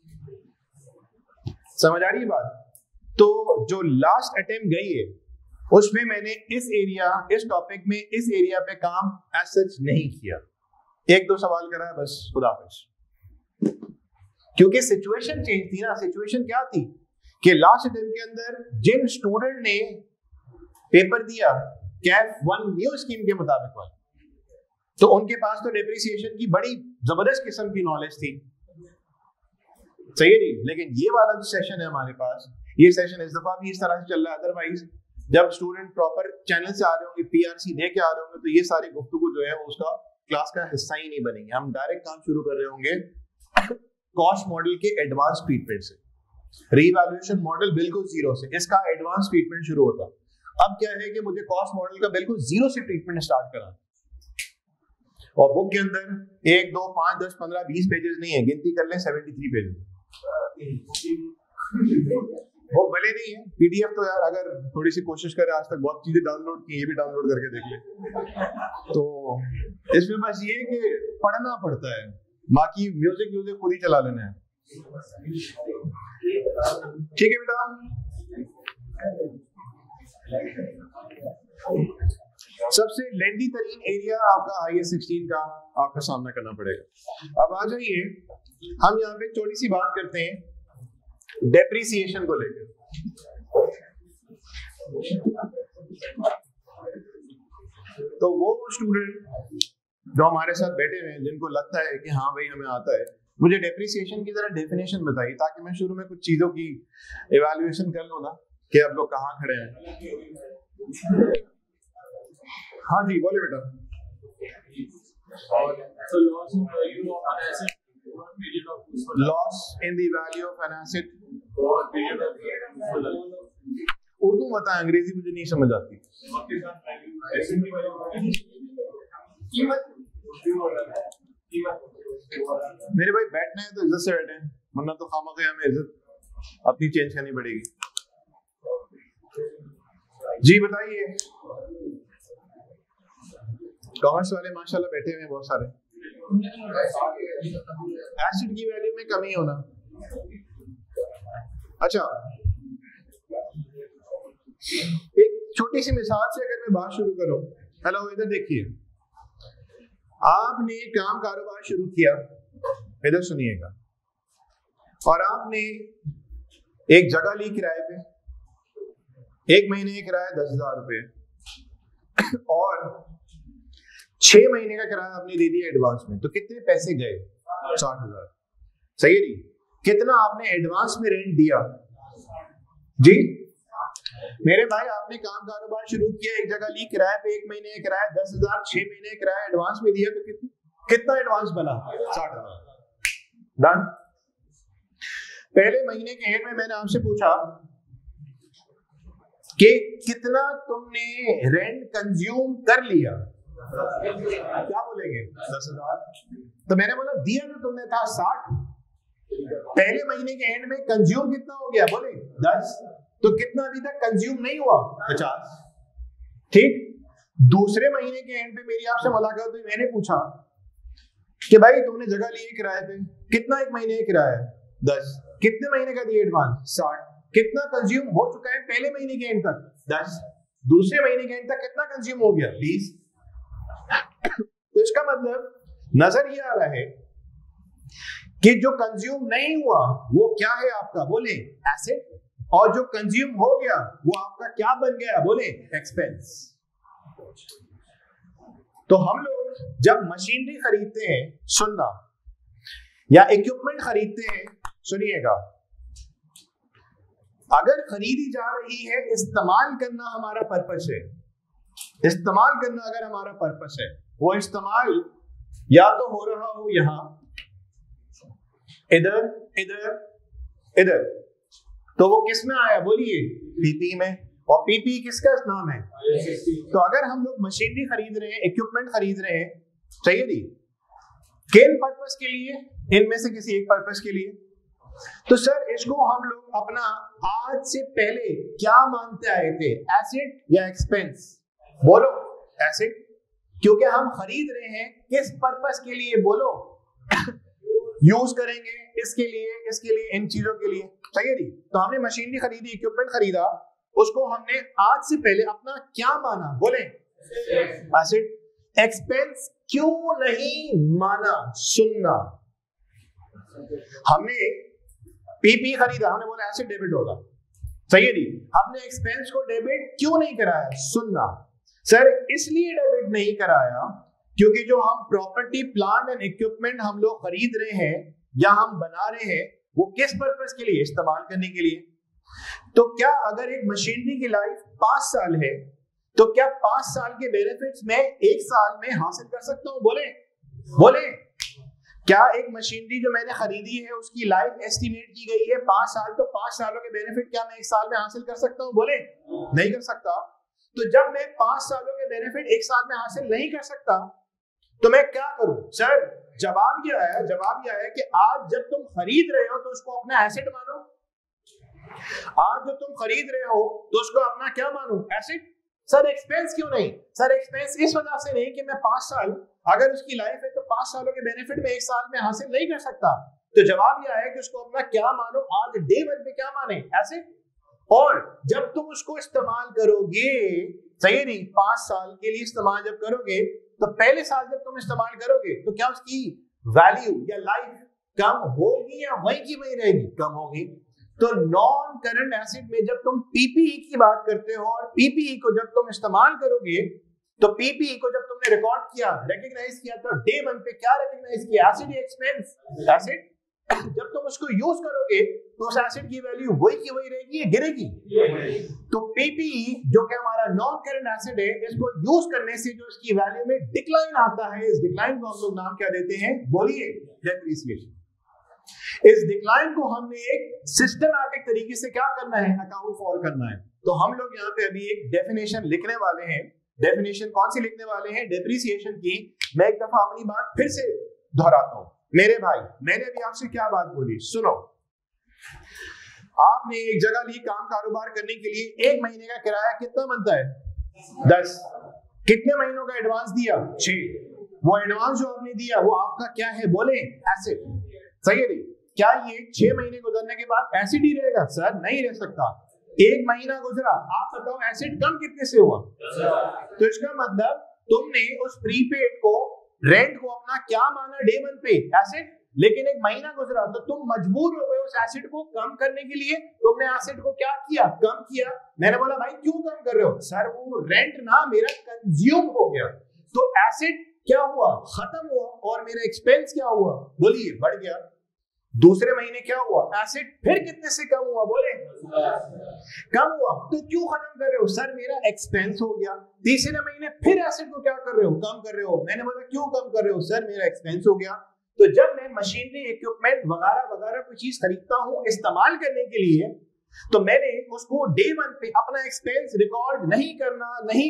समझ आ रही है बात? तो जो लास्ट अटेम्प्ट गई है उसमें मैंने इस टॉपिक में इस एरिया पे काम एज सच नहीं किया। 1-2 सवाल करा है बस, खुदा हाफिज़। क्योंकि सिचुएशन चेंज थी ना। सिचुएशन क्या थी कि लास्ट अटेम्प्ट के अंदर जिन स्टूडेंट ने पेपर दिया कैफ 1 न्यू स्कीम के मुताबिक वाला, तो उनके पास तो डेप्रिसिएशन की बड़ी जबरदस्त किस्म की नॉलेज थी, सही है नहीं। लेकिन ये वाला जो सेशन है हमारे पास, ये सेशन इस दफा भी इस तरह से चल रहा है। अदरवाइज जब स्टूडेंट प्रॉपर चैनल से आ रहे होंगे, PRC दे के आ रहे होंगे, तो ये सारी गुफ्तगू जो है उसका क्लास का हिस्सा ही नहीं बनेंगे। हम डायरेक्ट काम शुरू कर रहे होंगे कॉस्ट मॉडल के एडवांस ट्रीटमेंट से। रीवैल्यूएशन मॉडल बिल्कुल जीरो से, इसका एडवांस ट्रीटमेंट शुरू होता। अब क्या है कि मुझे कॉस्ट मॉडल का बिल्कुल जीरो से ट्रीटमेंट स्टार्ट कराना, और बुक के अंदर 1, 2, 5, 10, 15, 20 पेजेस नहीं है, गिनती कर लें 73 पेजेस। वो भले नहीं है PDF तो यार, अगर थोड़ी सी कोशिश करें, आज तक बहुत चीजें डाउनलोड की, ये भी डाउनलोड करके देख ले। तो इसमें बस ये कि पढ़ना पड़ता है, बाकी म्यूजिक खुद ही चला लेना है। ठीक है बेटा, सबसे लेंदी तरीन एरिया आपका IAS 16 का आपका सामना करना पड़ेगा। अब आ जाइए हम यहाँ पे छोटी सी बात करते हैं डेप्रिसिएशन को लेकर। तो वो स्टूडेंट जो हमारे साथ बैठे हुए हैं जिनको लगता है कि हाँ भाई हमें आता है, मुझे डेप्रिसिएशन की जरा डेफिनेशन बताइए ताकि मैं शुरू में कुछ चीजों की इवैल्यूएशन कर लूँ ना कि आप लोग कहाँ खड़े हैं। हाँ जी बोले बेटा। Loss in the value of an asset. Urdu बताएं, अंग्रेजी मुझे नहीं समझ आती। मेरे भाई बैठना है तो इज्जत से बैठे, वरना तो खामखा हमें इज्जत अपनी चेंज करनी पड़ेगी। जी बताइए। कॉमर्स वाले माशाल्लाह बैठे हुए हैं बहुत सारे। एसिड की वैल्यू में कमी होना। अच्छा, एक छोटी सी मिसाल से अगर मैं बात शुरू करूं। हेलो, इधर देखिए, आपने काम कारोबार शुरू किया, इधर सुनिएगा, और आपने एक जगह ली किराए पे, 1 महीने का किराया 10,000 रुपए और 6 महीने का किराया आपने दे दिया एडवांस में, तो कितने पैसे गए? 60,000। सही है जी? कितना आपने एडवांस में रेंट दिया? जी मेरे भाई, आपने काम कारोबार शुरू किया, एक जगह ली किराए पे, 1 महीने का किराया 10,000, 6 महीने का किराया एडवांस में दिया, तो कितना एडवांस बना? 60,000। डन। पहले महीने के एंड में मैंने आपसे पूछा कि कितना तुमने रेंट कंज्यूम कर लिया, क्या बोलेंगे? 10,000। तो मैंने बोला दिया तो तुमने था 60, पहले महीने के एंड में कंज्यूम कितना हो गया? बोले 10। तो कितना अभी तक कंज्यूम नहीं हुआ? 50। ठीक। दूसरे महीने के एंड पे मेरी आपसे मुलाकात हुई, मैंने पूछा कि भाई तुमने जगह ली है किराए पे, कितना 1 महीने का किराया है? 10। कितने महीने का दिया एडवांस? 60। कितना कंज्यूम हो चुका है पहले महीने के एंड तक? 10। दूसरे महीने के एंड तक कितना कंज्यूम हो गया? 20। तो इसका मतलब नजर ये आ रहा है कि जो कंज्यूम नहीं हुआ वो क्या है आपका? बोले एसेट, और जो कंज्यूम हो गया वो आपका क्या बन गया? बोले एक्सपेंस। तो हम लोग जब मशीनरी खरीदते हैं, सुनना, या इक्विपमेंट खरीदते हैं, सुनिएगा, अगर खरीदी जा रही है, इस्तेमाल करना हमारा पर्पस है, इस्तेमाल करना अगर हमारा पर्पस है, वो इस्तेमाल या तो हो रहा हो यहां, इधर, इधर, इधर, तो वो किस में आया? बोलिए पीपी में। और पीपी किसका नाम है? तो अगर हम लोग मशीनरी खरीद रहे हैं, इक्विपमेंट खरीद रहे हैं, चाहिए नहीं, किन पर्पस के लिए? इनमें से किसी एक पर्पस के लिए। तो सर इसको हम लोग अपना आज से पहले क्या मानते आए थे? एसेट या एक्सपेंस? बोलो एसेट, क्योंकि हम खरीद रहे हैं किस पर्पस के लिए? बोलो यूज करेंगे इसके लिए, इन चीजों के लिए, सही है? तो हमने मशीनरी खरीदी, इक्विपमेंट खरीदा, उसको हमने आज से पहले अपना क्या माना? बोले एसेट। एक्सपेंस क्यों नहीं माना? सुनना, हमने पीपी खरीदा, हमने बोला एसेट डेबिट होगा, सही है जी? हमने एक्सपेंस को डेबिट क्यों नहीं कराया? सुनना, सर इसलिए डेबिट नहीं कराया क्योंकि जो हम प्रॉपर्टी, प्लांट एंड इक्विपमेंट हम लोग खरीद रहे हैं या हम बना रहे हैं, वो किस पर्पस के लिए? इस्तेमाल करने के लिए। तो क्या अगर एक मशीनरी की लाइफ 5 साल है, तो क्या 5 साल के बेनिफिट्स मैं 1 साल में हासिल कर सकता हूं? बोले क्या एक मशीनरी जो मैंने खरीदी है उसकी लाइफ एस्टिमेट की गई है 5 साल, तो 5 सालों के बेनिफिट क्या मैं 1 साल में हासिल कर सकता हूं? बोले नहीं कर सकता। तो जब मैं 5 सालों के बेनिफिट 1 साल में हासिल नहीं कर सकता, तो मैं क्या करूं? सर जवाब यह है कि आज जब तुम खरीद रहे हो तो उसको अपना एसेट मानो। आज जब तुम खरीद रहे हो तो उसको अपना क्या मानो? एसेट। सर एक्सपेंस क्यों नहीं? सर एक्सपेंस इस वजह से नहीं कि मैं 5 साल, अगर उसकी लाइफ है तो 5 सालों के बेनिफिट में 1 साल में हासिल नहीं कर सकता। तो जवाब यह है कि उसको अपना क्या मानो? आज डे 1 पे क्या माने? एसेट। और जब तुम उसको इस्तेमाल करोगे, सही नहीं, 5 साल के लिए इस्तेमाल जब करोगे, तो पहले साल जब तुम इस्तेमाल करोगे तो क्या उसकी वैल्यू या लाइफ कम होगी या वही की वही रहेगी? कम होगी। तो नॉन करंट एसेट में जब तुम पीपीई की बात करते हो और पीपीई को जब तुम इस्तेमाल करोगे, तो पीपीई को जब तुमने रिकॉर्ड किया, रिकॉग्नाइज किया, तो डे 1 पे क्या रिकॉग्नाइज किया? एसेट या एक्सपेंस? एसेट। जब तुम उसको यूज करोगे तो उस एसेट की वैल्यू वही की वही रहेगी या गिरेगी? तो पीपीई जो कि हमारा नॉन करंट एसेट है, इसको यूज करने से जो इसकी वैल्यू में डिक्लाइन आता है, इस डिक्लाइन को हम लोग नाम क्या देते हैं? बोलिए, डेप्रिसिएशन। इस डिक्लाइन को हमने एक सिस्टमैटिक तरीके से क्या करना है? अकाउंट फॉर करना है। तो हम लोग यहाँ पे अभी एक डेफिनेशन लिखने वाले हैं। डेफिनेशन कौन सी लिखने वाले हैं? डेप्रिसिएशन की। मैं एक दफा अपनी बात फिर से दोहराता हूँ। मेरे भाई, मैंने भी आपसे क्या बात बोली, सुनो। आपने एक जगह ली काम कारोबार करने के लिए, 1 महीने का किराया कितना बनता है? 10। कितने महीनों का एडवांस दिया? 6। वो एडवांस जो आपने दिया वो आपका क्या है? बोले, एसेट। सही है? क्या ये 6 महीने गुजरने के बाद एसेट ही रहेगा? सर नहीं रह सकता। 1 महीना गुजरा, आप बताओ एसेट कम कितने से हुआ? तो इसका मतलब तुमने उस प्रीपेड को, रेंट को अपना क्या माना? डे 1 पे एसेट। लेकिन 1 महीना गुजरा तो तुम मजबूर हो गए उस एसेट को कम करने के लिए। तुमने एसेट को क्या किया? कम किया। मैंने बोला भाई क्यों कम कर रहे हो? सर वो रेंट ना मेरा कंज्यूम हो गया। तो एसेट क्या हुआ? खत्म हुआ। और मेरा एक्सपेंस क्या हुआ? बोलिए, बढ़ गया। दूसरे महीने क्या हुआ? एसेट फिर कितने से कम हुआ? बोले, कम हुआ। तो क्यों खत्म कर रहे हो? सर मेरा एक्सपेंस हो गया। तीसरे महीने फिर एसेट को क्या कर रहे हो? कम कर रहे हो। मैंने बोला क्यों कम कर रहे हो? सर मेरा एक्सपेंस हो गया। तो जब मैं मशीनरी, इक्विपमेंट वगैरह वगैरह कोई चीज खरीदता हूँ इस्तेमाल करने के लिए, तो मैंने उसको डे 1 पे अपना एक्सपेंस रिकॉर्ड नहीं करना।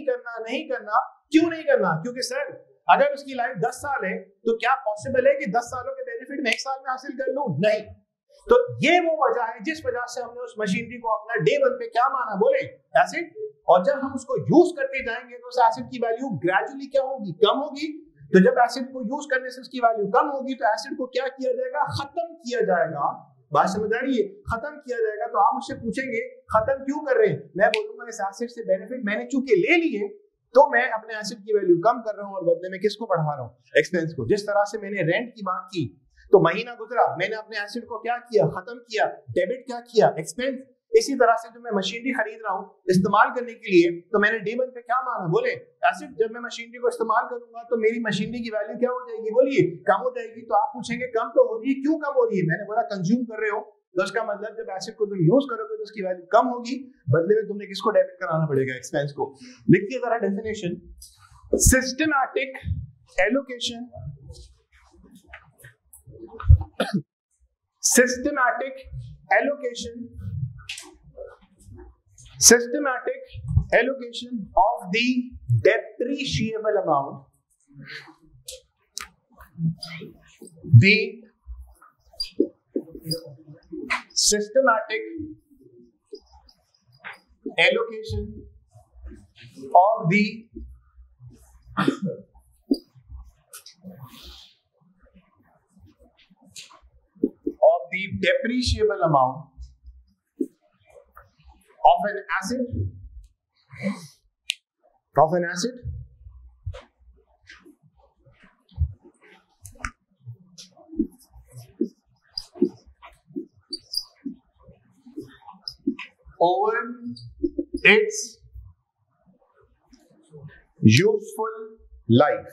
क्यों नहीं करना? क्योंकि सर अगर उसकी लाइफ 10 साल है तो क्या पॉसिबल है कि 10 सालों के बेनिफिट में 1 साल में हासिल कर लूं? नहीं। तो ये वो वजह है जिस वजह से हमने उस मशीनरी को अपना डे 1 पे क्या माना? बोले, एसेट। और जब हम उसको यूज करते जाएंगे तो उस एसेट की वैल्यू ग्रेजुअली क्या होगी? कम होगी। तो जब एसेट को यूज करने से उसकी वैल्यू कम होगी तो एसेट को क्या किया जाएगा? खत्म किया जाएगा। बात समझ आ रही है? खत्म किया जाएगा। तो आप मुझसे पूछेंगे खत्म क्यों कर रहे हैं? मैं बोलूंगा इस एसेट से बेनिफिट मैंने चूंकि ले लिए तो मैं अपने एसेट की वैल्यू कम कर रहा हूं और बदले में किसको बढ़ा रहा हूं? एक्सपेंस को। जिस तरह से मैंने रेंट की बात की, तो महीना गुजरा, मैंने अपने एसेट को क्या किया? खत्म किया। डेबिट क्या किया? एक्सपेंस। इसी तरह से जो मैं मशीनरी खरीद रहा हूँ इस्तेमाल करने के लिए, तो मैंने डे 1 पे क्या माना? बोले, एसेट। जब मैं मशीनरी को इस्तेमाल करूंगा तो मेरी मशीनरी की वैल्यू क्या हो जाएगी? बोलिए, कम हो जाएगी। तो आप पूछेंगे कम तो हो रही है, क्यों कम हो रही है? मैंने बोला कंज्यूम कर रहे हो। तो उसका मतलब जब एसेट को तुम यूज करोगे तो उसकी वैल्यू कम होगी, बदले में तुमने किसको डेबिट कराना पड़ेगा? एक्सपेंस को। लिखिए जरा definition. Systematic allocation, systematic allocation of the depreciable amount, the systematic allocation of the depreciable amount of an asset over its useful life.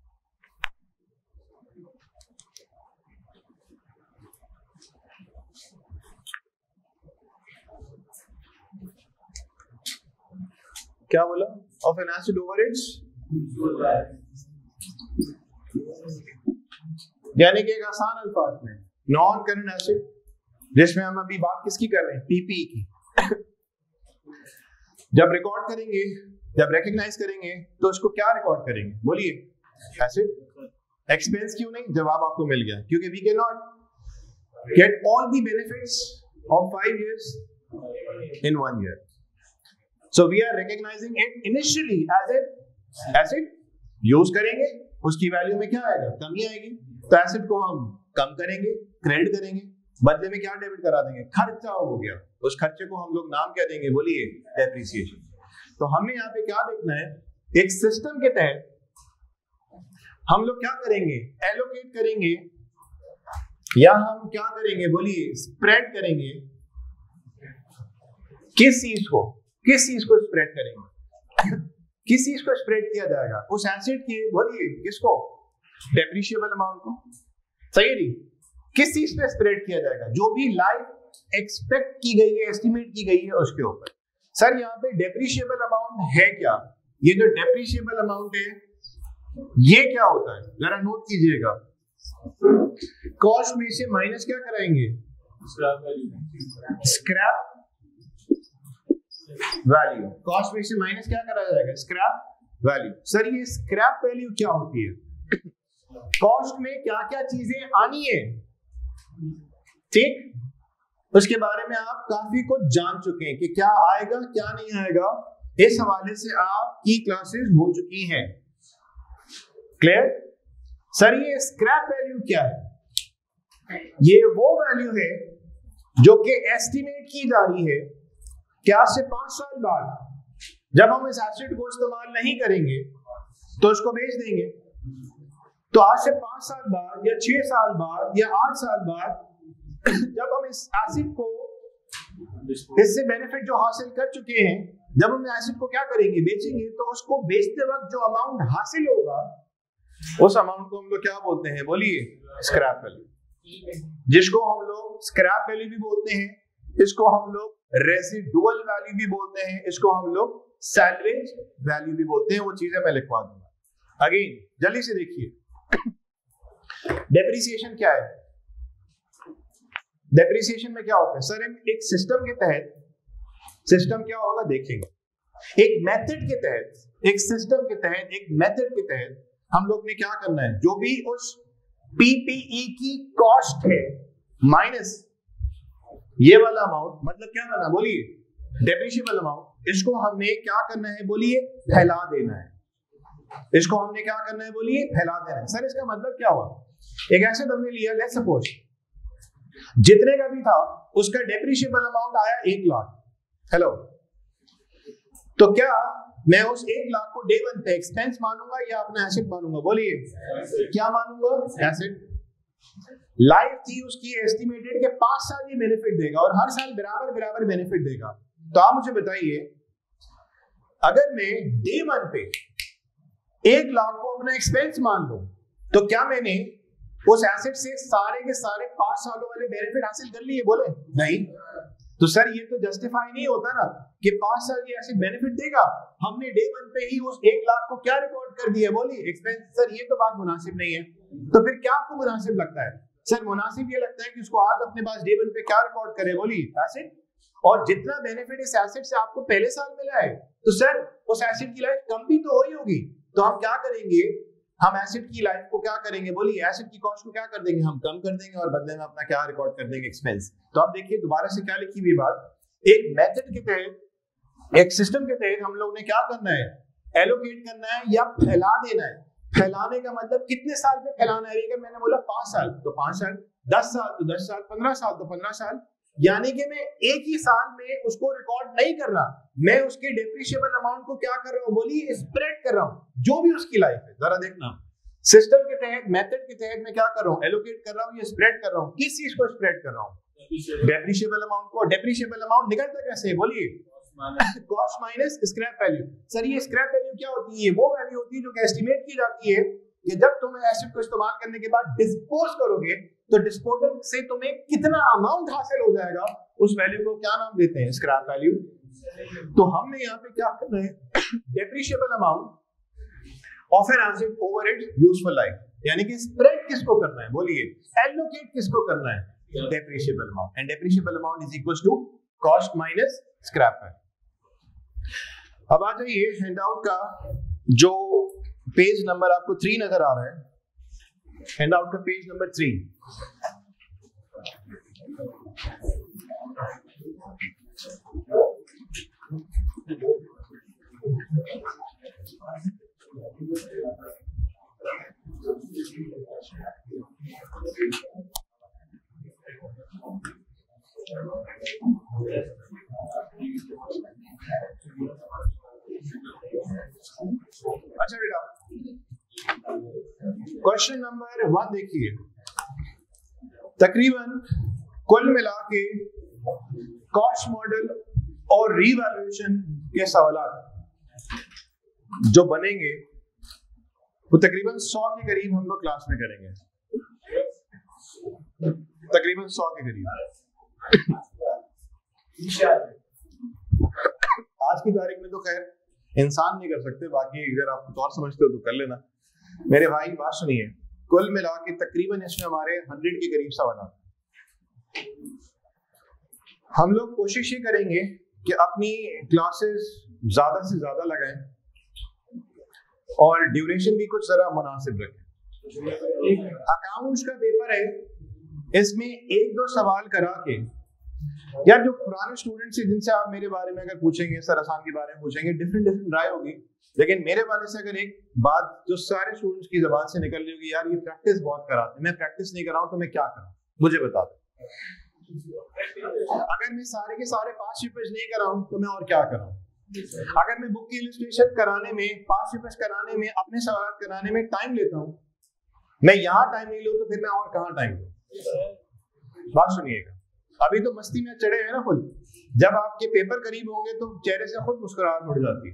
क्या बोला? Of an asset over its, यानी कि एक आसान अल्फाज में नॉन करंट एसिड, जिसमें हम अभी बात किसकी कर रहे हैं? पीपीई की। जब रिकॉर्ड करेंगे, जब रिकॉग्नाइज करेंगे तो उसको क्या रिकॉर्ड करेंगे? बोलिए, एसिड। एक्सपेंस क्यों नहीं? जवाब आपको मिल गया, क्योंकि we can not get all the benefits of 5 years in 1 year. So we are recognizing it initially as an asset. Use करेंगे, उसकी वैल्यू में क्या आएगा? कमी आएगी। तो एसेट को हम कम करेंगे, क्रेडिट करेंगे, बदले में क्या डेबिट करा देंगे? खर्चा हो गया। उस खर्चे को हम लोग नाम क्या देंगे? बोलिए, डेप्रिसिएशन। तो हमने यहाँ पे क्या देखना है? एक सिस्टम के तहत हम लोग क्या करेंगे? एलोकेट करेंगे या हम क्या करेंगे बोलिए, स्प्रेड करेंगे। किस चीज को स्प्रेड करेंगे? किस चीज को स्प्रेड किया जाएगा? उस एसिड के, बोलिए किसको? डेप्रिशिएबल अमाउंट को। सही है? किस चीज पे स्प्रेड किया जाएगा? जो भी लाइफ एक्सपेक्ट की गई है, एस्टिमेट की गई है उसके ऊपर। सर यहाँ पे डेप्रिशिएबल अमाउंट है क्या? ये जो डेप्रिशिएबल अमाउंट है ये क्या होता है, जरा नोट कीजिएगा। कॉस्ट में से माइनस क्या कराएंगे? Scrap value. कॉस्ट में से माइनस क्या करा जाएगा? Scrap value. सर ये स्क्रैप वैल्यू क्या होती है? कॉस्ट में क्या क्या चीजें आनी है, ठीक, उसके बारे में आप काफी कुछ जान चुके हैं कि क्या आएगा क्या नहीं आएगा। इस हवाले से आपकी क्लासेस हो चुकी हैं। क्लियर? सर ये स्क्रैप वैल्यू क्या है? ये वो वैल्यू है जो कि एस्टिमेट की जा रही है कि आज से 5 साल बाद जब हम इस एसिड को इस्तेमाल नहीं करेंगे तो इसको बेच देंगे। तो आज से 5 साल बाद या 6 साल बाद या 8 साल बाद जब हम इस एसिड को, इससे बेनिफिट जो हासिल कर चुके हैं, जब हम एसिड को क्या करेंगे? बेचेंगे। तो उसको बेचते वक्त जो अमाउंट हासिल होगा उस अमाउंट को हम लोग क्या बोलते हैं? बोलिए, स्क्रैप वैल्यू। जिसको हम लोग स्क्रैप वैल्यू भी बोलते हैं, इसको हम लोग रेसिडुअल वैल्यू भी बोलते हैं, इसको हम लोग सैल्वेज वैल्यू भी बोलते हैं। वो चीजें मैं लिखवा दूंगा। अगेन जल्दी से देखिए, डेप्रिसिएशन क्या है? डेप्रिसिएशन में क्या होता है? सर हम एक सिस्टम के तहत, सिस्टम क्या होगा देखेंगे। एक मेथड के तहत, एक सिस्टम के तहत, एक मेथड के तहत हम लोग ने क्या करना है? जो भी उस पीपीई की कॉस्ट है माइनस ये वाला अमाउंट, मतलब क्या करना? बोलिए, डेप्रिशिएबल अमाउंट। इसको हमने क्या करना है? बोलिए, फैला देना है। इसको हमने क्या करना है? बोलिए, फैला देना है। सर इसका मतलब क्या हुआ? एक एसिड हमने लिया, लेट्स सपोज जितने का भी था उसका डेप्रिशिएबल अमाउंट आया 1 लाख। हेलो, तो क्या मैं उस 1 लाख को डे 1 पे एक्सपेंस मानूंगा या अपना एसिड मानूंगा? बोलिए, क्या मानूंगा? एसिड। लाइफ थी उसकी एस्टिमेटेड के 5 साल ये बेनिफिट देगा और हर साल बराबर बेनिफिट देगा। तो आप मुझे बताइए, अगर मैं डे 1 पे 1 लाख को अपना एक्सपेंस मान लूं तो क्या मैंने उस एसिड से सारे के सारे 5 सालों वाले बेनिफिट हासिल कर लिए? बोले नहीं। तो सर ये तो जस्टिफाई नहीं होता ना कि 5 साल ये एसिड बेनिफिट देगा, हमने डे 1 पे ही उस 1 लाख को क्या रिकॉर्ड कर दिया? बोलिए, एक्सपेंस। सर ये तो बात मुनासिब नहीं है। तो फिर क्या आपको मुनासिब लगता है? सर मुनासिब ये लगता है कि उसको आज अपने पास डे 1 पे क्या रिकॉर्ड करे? बोलिए, एसिड। और जितना बेनिफिट इस एसिड से आपको पहले साल मिला है तो सर उस एसिड की लाइफ कम भी तो हो ही होगी। तो हम क्या करेंगे? हम एसिड की लाइफ को क्या करेंगे? बोलिए, एसिड की कॉस्ट को क्या कर देंगे? हम कम कर देंगे और बदले में अपना क्या रिकॉर्ड कर देंगे? एक्सपेंस। तो आप देखिए दोबारा से क्या लिखी हुई बात, एक मेथड के तहत, एक सिस्टम के तहत हम लोग ने क्या करना है? एलोकेट करना है या फैला देना है। फैलाने का मतलब कितने साल पे फैलाना है? अगर मैंने बोला 5 साल तो 5 साल, 10 साल तो 10 साल, 15 साल तो 15 साल, यानी कि मैं एक ही साल में उसको रिकॉर्ड नहीं कर रहा, मैं उसके डेप्रिशिएबल अमाउंट को क्या कर रहा हूं? बोलिए, स्प्रेड कर रहा हूं जो भी उसकी लाइफ है। जरा देखना, सिस्टम के तहत, मेथड के तहत मैं क्या कर रहा हूं? एलोकेट कर रहा हूं या स्प्रेड कर रहा हूं? किस चीज को स्प्रेड कर रहा हूं? डेप्रिशिएबल अमाउंट को। डेप्रिशिएबल अमाउंट निकलता कैसे है? बोलिए, cost minus scrap value. Sir ये स्क्रैप वैल्यू क्या होती है? वो वैल्यू होती है जो कि एस्टिमेट की जाती है कि जब तुम एसिड को इस्तेमाल करने के बाद डिस्पोज करोगे तो डिस्पोजल से तुम्हें कितना अमाउंट हासिल हो जाएगा, उस वैल्यू को क्या नाम देते हैं? Scrap value. तो हमने यहाँ पे क्या करना है? Depreciable amount of an asset over its useful life, यानी कि स्प्रेड किसको करना है? बोलिए, एलोकेट किसको करना है? Depreciable amount. And depreciable amount is equal to cost minus scrap value. अब आ जाइए हैंडआउट का जो पेज नंबर आपको 3 नजर आ रहा है, हैंडआउट का पेज नंबर 3। अच्छा बेटा, क्वेश्चन नंबर 1 देखिए। तकरीबन कुल मिला के कॉस्ट मॉडल और रीवैल्यूएशन के सवाल जो बनेंगे वो तकरीबन 100 के करीब हम लोग क्लास में करेंगे, तकरीबन 100 के करीब। आज की तारीख में तो खैर इंसान नहीं कर सकते, बाकी अगर आप कुछ और समझते हो तो कर लेना। मेरे भाई बात सुनिए, कुल मिला के तकरीबन इसमें हमारे 100 के करीब सवाल आते हैं। हम लोग कोशिश ये करेंगे कि अपनी क्लासेस ज्यादा से ज्यादा लगाएं और ड्यूरेशन भी कुछ जरा मुनासिब रखें। अकाउंट्स का पेपर है, इसमें 1-2 सवाल करा के, यार जो पुराने स्टूडेंट्स हैं जिनसे आप मेरे बारे में अगर पूछेंगे, सर आसान के बारे में पूछेंगे, डिफरेंट राय होगी, लेकिन मेरे वाले से अगर एक बात जो सारे स्टूडेंट्स की जबान से निकल रही होगी, यार ये प्रैक्टिस बहुत कराते हैं, मैं प्रैक्टिस नहीं कराऊं तो मैं क्या करूं, मुझे बता दो। अगर मैं सारे के सारे 5 पेपर्स नहीं कराऊं तो मैं और क्या कराऊं। अगर मैं बुक की इलस्ट्रेशन कराने में, 5 पेपर्स कराने में, अपने सवाल कराने में टाइम लेता हूं, मैं यहाँ टाइम नहीं लूं तो फिर मैं और कहाँ टाइम लूं। बात सुनिएगा, अभी तो मस्ती में चढ़े हैं ना फुल, जब आपके पेपर करीब होंगे तो चेहरे से खुद मुस्कुराहट उड़ जाती है।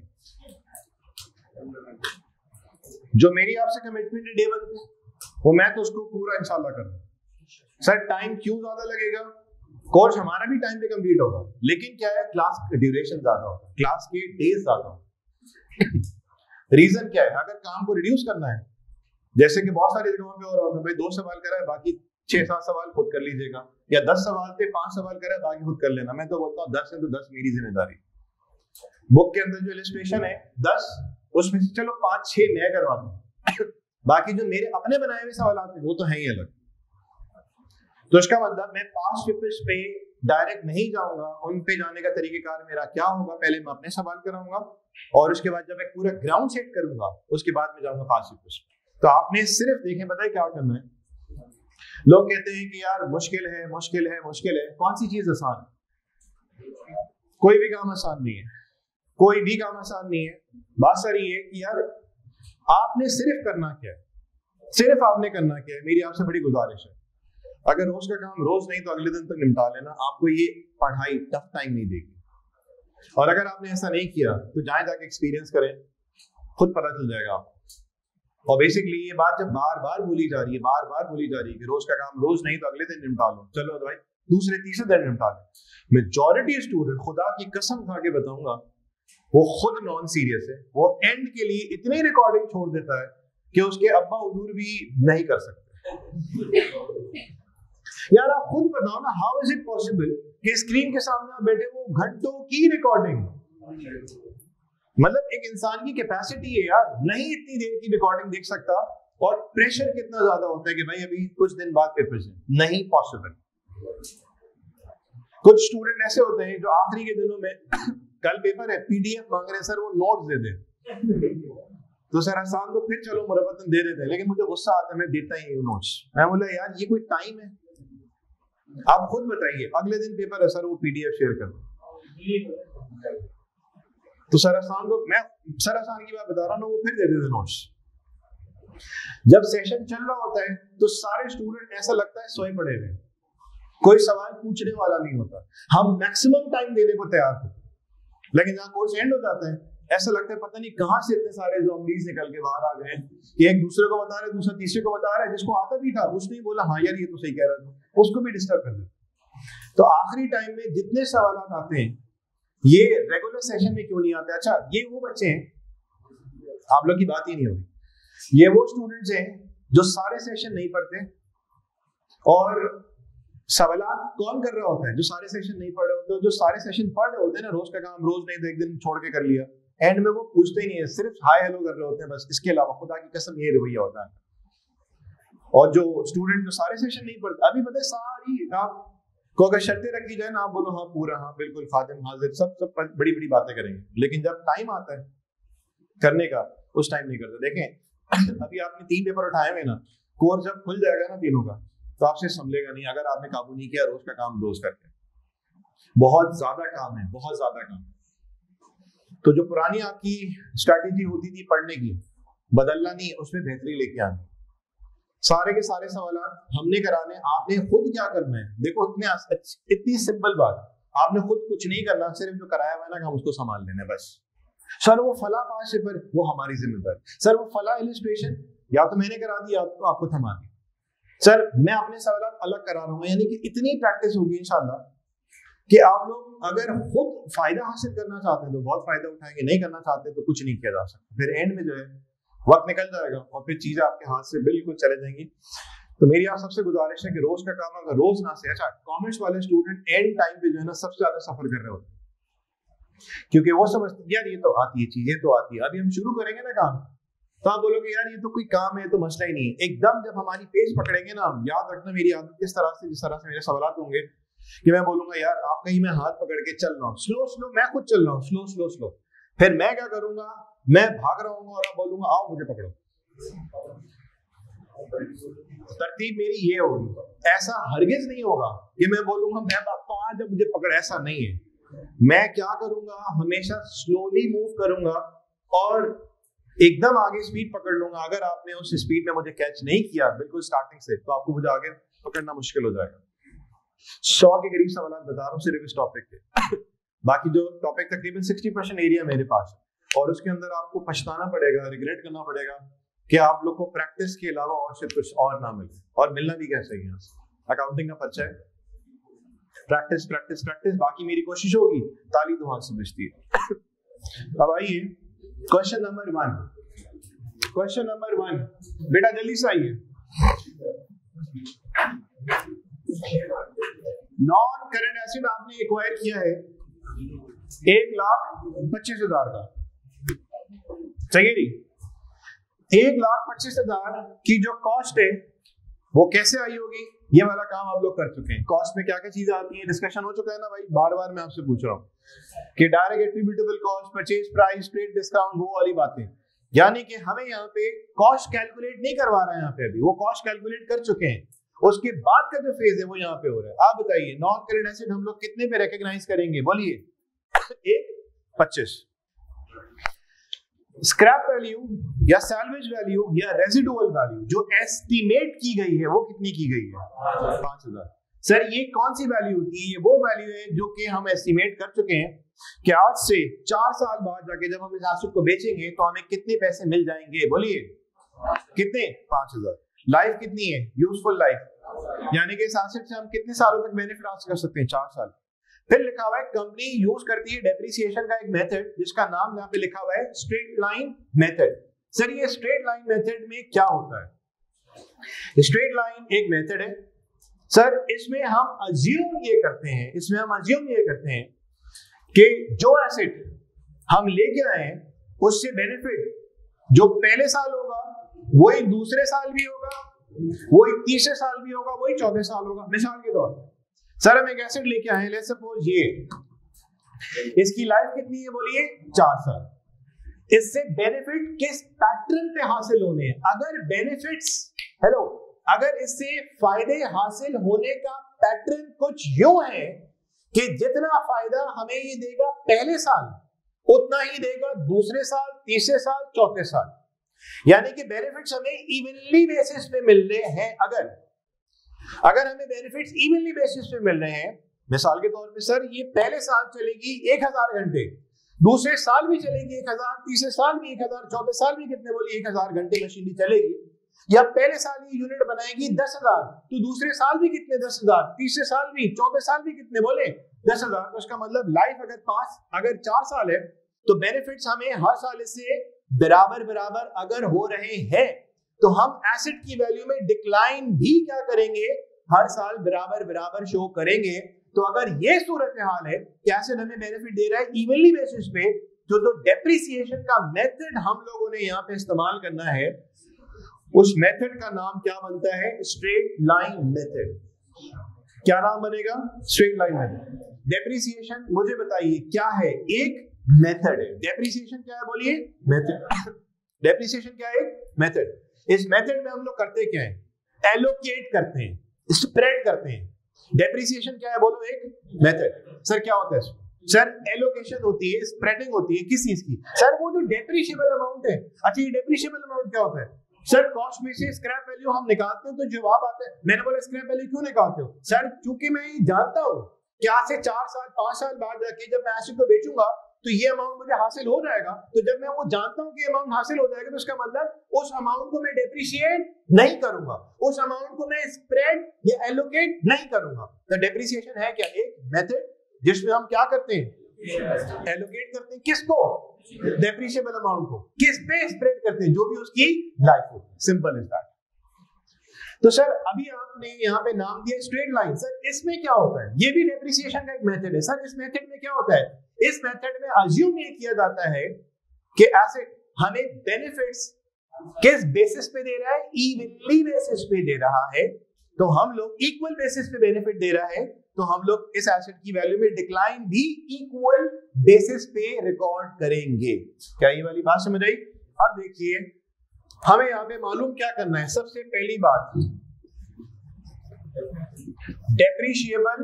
जो मेरी आपसे कमिटमेंट है डे 1 पे, वो मैं तो उसको पूरा इंशाल्लाह करूंगा। सर टाइम क्यों ज्यादा लगेगा, कोर्स हमारा भी टाइम पे कंप्लीट होगा, लेकिन क्या है, क्लास का ड्यूरेशन ज्यादा होगा, क्लास के डेज ज्यादा होगा। रीजन क्या है, अगर काम को रिड्यूस करना है, जैसे कि बहुत सारी जगहों पे और होता है, भाई 2 सवाल करा है, बाकी 6-7 सवाल खुद कर लीजिएगा, या 10 सवाल थे 5 सवाल करा है, बाकी खुद कर लेना। मैं तो बोलता हूँ 10 है तो 10 मेरी जिम्मेदारी। बुक के अंदर जो इलस्ट्रेशन है 10, उसमें से चलो 5-6 मैं करवा दूं, बाकी जो मेरे अपने बनाए हुए सवाल आते हैं वो तो है ही अलग। तो इसका मतलब मैं 5 पेपर्स पे डायरेक्ट नहीं जाऊंगा, उन पे जाने का तरीकेकार मेरा क्या होगा, पहले मैं अपने सवाल कराऊंगा और उसके बाद जब मैं पूरा ग्राउंड सेट करूंगा उसके बाद मैं जाऊंगा 5 पेपर्स। तो आपने सिर्फ देखें, पता है क्या करना है, लोग कहते हैं कि यार मुश्किल है मुश्किल है मुश्किल है, कौन सी चीज आसान है? कोई भी काम आसान नहीं है, कोई भी काम आसान नहीं है। बात सारी है कि यार आपने सिर्फ करना क्या है, सिर्फ आपने करना क्या है। मेरी आपसे बड़ी गुजारिश है, अगर रोज का काम रोज नहीं तो अगले दिन तक निपटा लेना, आपको ये पढ़ाई टफ टाइम नहीं देगी। और अगर आपने ऐसा नहीं किया तो जाए जाके एक्सपीरियंस करें, खुद पता चल जाएगा आपको। और बेसिकली ये बात जब बार बार बोली जा रही है, बार बार बोली जा रही है कि रोज का काम रोज नहीं तो अगले दिन निपटा लो, चलो भाई दूसरे तीसरे दिन निपटा लो। मेजॉरिटी स्टूडेंट, खुदा की कसम खा के बताऊंगा, वो खुद नॉन सीरियस है, वो एंड के लिए इतनी रिकॉर्डिंग छोड़ देता है कि उसके अब्बा हुजूर भी नहीं कर सकते। यार आप खुद बताओ ना, हाउ इज इट पॉसिबल कि स्क्रीन के सामने आप बैठे वो घंटों की रिकॉर्डिंग, मतलब एक इंसान की कैपेसिटी है यार, नहीं इतनी देर की रिकॉर्डिंग देख सकता। और प्रेशर कितना ज्यादा होता है कि भाई अभी कुछ दिन बाद पेपर है, नहीं पॉसिबल। कुछ स्टूडेंट ऐसे होते हैं जो आखिरी के दिनों में कल पेपर है, पीडीएफ मांग रहे हैं, सर वो नोट्स दे दे, तो सर आसान तो फिर चलो मुरब्बतन दे देते हैं, लेकिन मुझे गुस्सा आता है, मैं देता ही हूँ नोट्स। मैं बोला यार ये कोई टाइम है? आप खुद बताइए, अगले दिन पेपर है सर, वो पीडीएफ शेयर कर दो, तो सर आसान तो मैं सर आसान की बात बता रहा हूँ ना, वो फिर दे देते नोट्स। जब सेशन चल रहा होता है तो सारे स्टूडेंट ऐसा लगता है सोए पड़े हुए, कोई सवाल पूछने वाला नहीं होता। हम मैक्सिमम टाइम देने को तैयार होते, लेकिन जहाँ कोर्स एंड हो जाता है ऐसा लगता है पता नहीं कहाँ से इतने सारे ज़ॉम्बीज़ निकल के बाहर आ गए हैं कि एक दूसरे को बता रहे, दूसरा तीसरे को बता रहा है, जिसको आता भी था उसने ही बोला हाँ यार ये तो सही कह रहा था, उसको भी डिस्टर्ब कर देते। तो आखिरी टाइम में जितने सवाल आते हैं ये रेगुलर सेशन में क्यों नहीं आते? अच्छा ये वो बच्चे हैं, आप लोग की बात ही नहीं होगी, ये वो स्टूडेंट्स हैं जो सारे सेशन नहीं पढ़ते, और सवालात कौन कर रहा होता है? जो सारे सेशन नहीं पढ़ रहे होते, जो सारे सेशन पढ़ रहे होते हैं ना, रोज का काम रोज नहीं तो एक दिन छोड़ के कर लिया, एंड में वो पूछते ही नहीं है, सिर्फ हाय हेलो कर रहे होते हैं बस, इसके अलावा खुदा की कसम ये रवैया होता है। और जो स्टूडेंट जो सारे सेशन नहीं पढ़ते, अभी पता है सारी आप को अगर शर्तें रखी जाए ना, आप बोलो हाँ पूरा, हाँ बिल्कुल, खादिम हाजिर, सब बड़ी बड़ी बातें करेंगे, लेकिन जब टाइम आता है करने का उस टाइम नहीं करते। देखें अभी आपने 3 पेपर उठाए हुए ना, कोर्स जब खुल जाएगा ना तीनों का तो आपसे संभलेगा नहीं अगर आपने काबू नहीं किया रोज का काम रोज करके। बहुत ज्यादा काम है, बहुत ज्यादा काम है। तो जो पुरानी आपकी स्ट्रैटेजी होती थी पढ़ने की, बदलना नहीं, उसमें बेहतरी लेके आनी। सारे के सारे सवाल हमने कराने, आपने खुद क्या करना है। देखो इतनी सिंपल बात, आपने खुद कुछ नहीं करना, सिर्फ जो कराया हुआ है ना हम उसको संभाल लेना है बस। सर वो फला पास पेपर, वो हमारी जिम्मेदारी। सर वो फला इलस्ट्रेशन या तो मैंने करा दी या तो आपको थमा दी। सर मैं अपने सवाल अलग करा रहा हूँ, यानी कि इतनी प्रैक्टिस होगी इंशाल्लाह कि आप लोग अगर खुद फायदा हासिल करना चाहते हैं तो बहुत फायदा उठाएंगे, नहीं करना चाहते तो कुछ नहीं किया जा सकता। फिर एंड में जो है वक्त निकल जाएगा और फिर चीजें आपके हाथ से बिल्कुल चले जाएंगी। तो मेरी आप सबसे गुजारिश है कि रोज का काम अगर रोज ना से, अच्छा कॉमर्स वाले स्टूडेंट एंड टाइम पे जो है ना सबसे ज्यादा सफर कर रहे होते हैं, क्योंकि वो समझते हैं यार ये तो आती है, चीजें तो आती है। अभी हम शुरू करेंगे ना काम तो आप बोलोगे यार ये तो कोई काम है, तो मसला ही नहीं है। एकदम जब हमारी पेज पकड़ेंगे ना, याद रखना मेरी आदत किस तरह से, जिस तरह से मेरे सवाल होंगे कि मैं बोलूंगा यार आप कहीं मैं हाथ पकड़ के चल रहा हूँ, स्लो, मैं खुद चल रहा हूँ स्लो, फिर मैं क्या करूंगा, मैं भाग रहा हूँ और आप बोलूंगा आओ मुझे पकड़ो। तरतीब मेरी ये होगी। ऐसा हरगिज नहीं होगा कि मैं बोलूंगा मैं भागता हूँ आज मुझे पकड़, ऐसा नहीं है। मैं क्या करूंगा, हमेशा स्लोली मूव करूंगा और एकदम आगे स्पीड पकड़ लूंगा। अगर आपने उस स्पीड में मुझे कैच नहीं किया बिल्कुल स्टार्टिंग से, तो आपको मुझे आगे पकड़ना मुश्किल हो जाएगा। 100 के करीब सवाल बता रहा हूँ सिर्फ इस टॉपिक पे। बाकी जो टॉपिक तकरीबन 60% एरिया मेरे पास है और उसके अंदर आपको पछताना पड़ेगा, रिग्रेट करना पड़ेगा कि आप लोग को प्रैक्टिस के अलावा और से कुछ और ना मिले, और मिलना भी कैसे है। अकाउंटिंग का पर्चा है, प्रैक्टिस प्रैक्टिस प्रैक्टिस। बाकी मेरी कोशिश होगी, ताली तो हाथ से बजती है। अब आइए क्वेश्चन नंबर 1 बेटा जल्दी से आइए। नॉन करंट एसेट आपने एक्वायर किया है 1,25,000 का, सही नहीं? 1,25,000 की जो कॉस्ट है वो कैसे आई होगी, ये वाला काम आप लोग कर चुके हैं। कॉस्ट में क्या क्या चीजें आती हैं डिस्कशन हो चुका है ना भाई, बार बार मैं आपसे पूछ रहा हूँ कि direct attributable cost, purchase price, trade discount, वो वाली बातें। यानी कि हमें यहाँ पे कॉस्ट कैलकुलेट नहीं करवा रहा है, यहाँ पे अभी वो कॉस्ट कैलकुलेट कर चुके हैं, उसके बाद का जो फेज है वो यहाँ पे हो रहा है। आप बताइए नॉन करंट एसेट हम लोग कितने पे रिकॉग्नाइज करेंगे, बोलिए 1,25। स्क्रैप वैल्यू या सैल्वेज वैल्यू या रेजिडुअल वैल्यू जो एस्टिमेट की गई है वो कितनी की गई है, 5,000। सर ये कौन सी वैल्यू होती है, ये वो वैल्यू है जो कि हम एस्टिमेट कर चुके हैं कि आज से 4 साल बाद जाके जब हम इस एसेट को बेचेंगे तो हमें कितने पैसे मिल जाएंगे, बोलिए कितने, 5,000। लाइफ कितनी है, यूजफुल लाइफ, यानी कि इस एसेट से हम कितने सालों तक बेनिफिट हासिल कर सकते हैं, 4 साल। फिर लिखा हुआ है कंपनी यूज करती है डेप्रिसिएशन का एक मेथड जिसका नाम यहाँ पे लिखा हुआ है स्ट्रेट लाइन मेथड। सर ये स्ट्रेट लाइन मेथड में क्या होता है? स्ट्रेट लाइन एक मेथड है सर, इसमें हम अज्यूम ये करते हैं कि जो एसेट हम लेके आए हैं उससे बेनिफिट जो पहले साल होगा वही दूसरे साल भी होगा, वही तीसरे साल भी होगा, वही चौथे साल होगा। मिसाल के तौर पर सर हम एक एसेट लेके आए, लेट्स सपोज ये, इसकी लाइफ कितनी है, बोलिए 4 साल। इससे बेनिफिट किस पैटर्न पे हासिल होने हैं? अगर बेनिफिट्स अगर इससे फायदे हासिल होने का पैटर्न कुछ यूं है कि जितना फायदा हमें ये देगा पहले साल उतना ही देगा दूसरे साल, तीसरे साल, चौथे साल, यानी कि बेनिफिट्स हमें इवनली बेसिस पे मिल रहे हैं। अगर हमें बेनिफिट्स इवनली बेसिस पे मिल रहे हैं, मिसाल के तौर पे सर ये पहले साल चलेगी 1000 घंटे, दूसरे साल भी चलेगी 1000, तीसरे साल भी 1000, चौथे साल भी कितने, बोलिए 1000 घंटे मशीनरी चलेगी, या पहले साल ये यूनिट बनाएगी 10,000 तो दूसरे साल भी कितने 10,000, तीसरे साल भी, चौथे साल भी कितने, बोले 10,000। तो इसका मतलब लाइफ अगर 4 साल है तो बेनिफिट्स हमें हर साल इससे बराबर अगर हो रहे हैं तो हम एसेट की वैल्यू में डिक्लाइन भी क्या करेंगे, हर साल बराबर शो करेंगे। तो अगर ये सूरत हाल है कि एसेट हमें बेनिफिट दे रहा है इवनली बेसिस पे, तो डेप्रिसिएशन का मेथड हम लोगों ने यहाँ पे इस्तेमाल करना है। उस मेथड का नाम क्या बनता है, स्ट्रेट लाइन मेथड। क्या नाम बनेगा, स्ट्रेट लाइन मेथड। डेप्रिसिएशन मुझे बताइए क्या है, एक मेथड है। डेप्रिसिएशन क्या है, बोलिए मेथड। डेप्रिसिएशन क्या है, एक मेथड। इस मेथड में हम लोग करते क्या है, एलोकेट करते हैं, स्प्रेड करते हैं। डेप्रिसिएशन क्या है, बोलो एक मेथड। सर क्या होता है, सर एलोकेशन होती है, स्प्रेडिंग होती है, किस चीज की, सर वो जो डेप्रिशिएबल अमाउंट है। अच्छा ये डेप्रिशिएबल अमाउंट क्या होता है, सर कॉस्ट में से स्क्रैप वैल्यू हम निकालते हैं तो जवाब आता है। मैंने बोला स्क्रैप वैल्यू क्यों निकालते हो? सर क्योंकि मैं ये जानता हूँ कि आज से 4 साल 5 साल बाद जाके जब मैं एसिड को बेचूंगा तो ये अमाउंट मुझे हासिल हो जाएगा। तो जब मैं वो जानता हूँ कि अमाउंट हासिल हो जाएगा तो उसका मतलब उस अमाउंट को मैं डेप्रिशिएट नहीं करूंगा, उस अमाउंट को मैं स्प्रेड या एलोकेट नहीं करूंगा। तो डेप्रिसिएशन है क्या? एक मेथड जिसमें हम क्या करते हैं? एलोकेट करते हैं। किसको? डेप्रिशिएबल अमाउंट को। किस पे स्प्रेड करते हैं? जो भी उसकी लाइफ हो। Simple is that. तो सर अभी आपने यहाँ पे नाम दिया स्ट्रेट लाइन। सर इसमें क्या होता है? ये भी डेप्रिसिएशन का एक मेथड है। सर इस मेथड में क्या होता है? इस मेथड में अज्यूम ये किया जाता है कि एसेट हमें बेनिफिट्स किस बेसिस पे दे रहा है? इवनली बेसिस पे दे रहा है। तो हम लोग इक्वल बेसिस पे बेनिफिट दे रहा है तो हम लोग इस एसेट की वैल्यू में डिक्लाइन भी इक्वल बेसिस पे रिकॉर्ड करेंगे। क्या ये वाली बात समझ आई? अब देखिए हमें यहाँ पे मालूम क्या करना है। सबसे पहली बात, डेप्रिशिएबल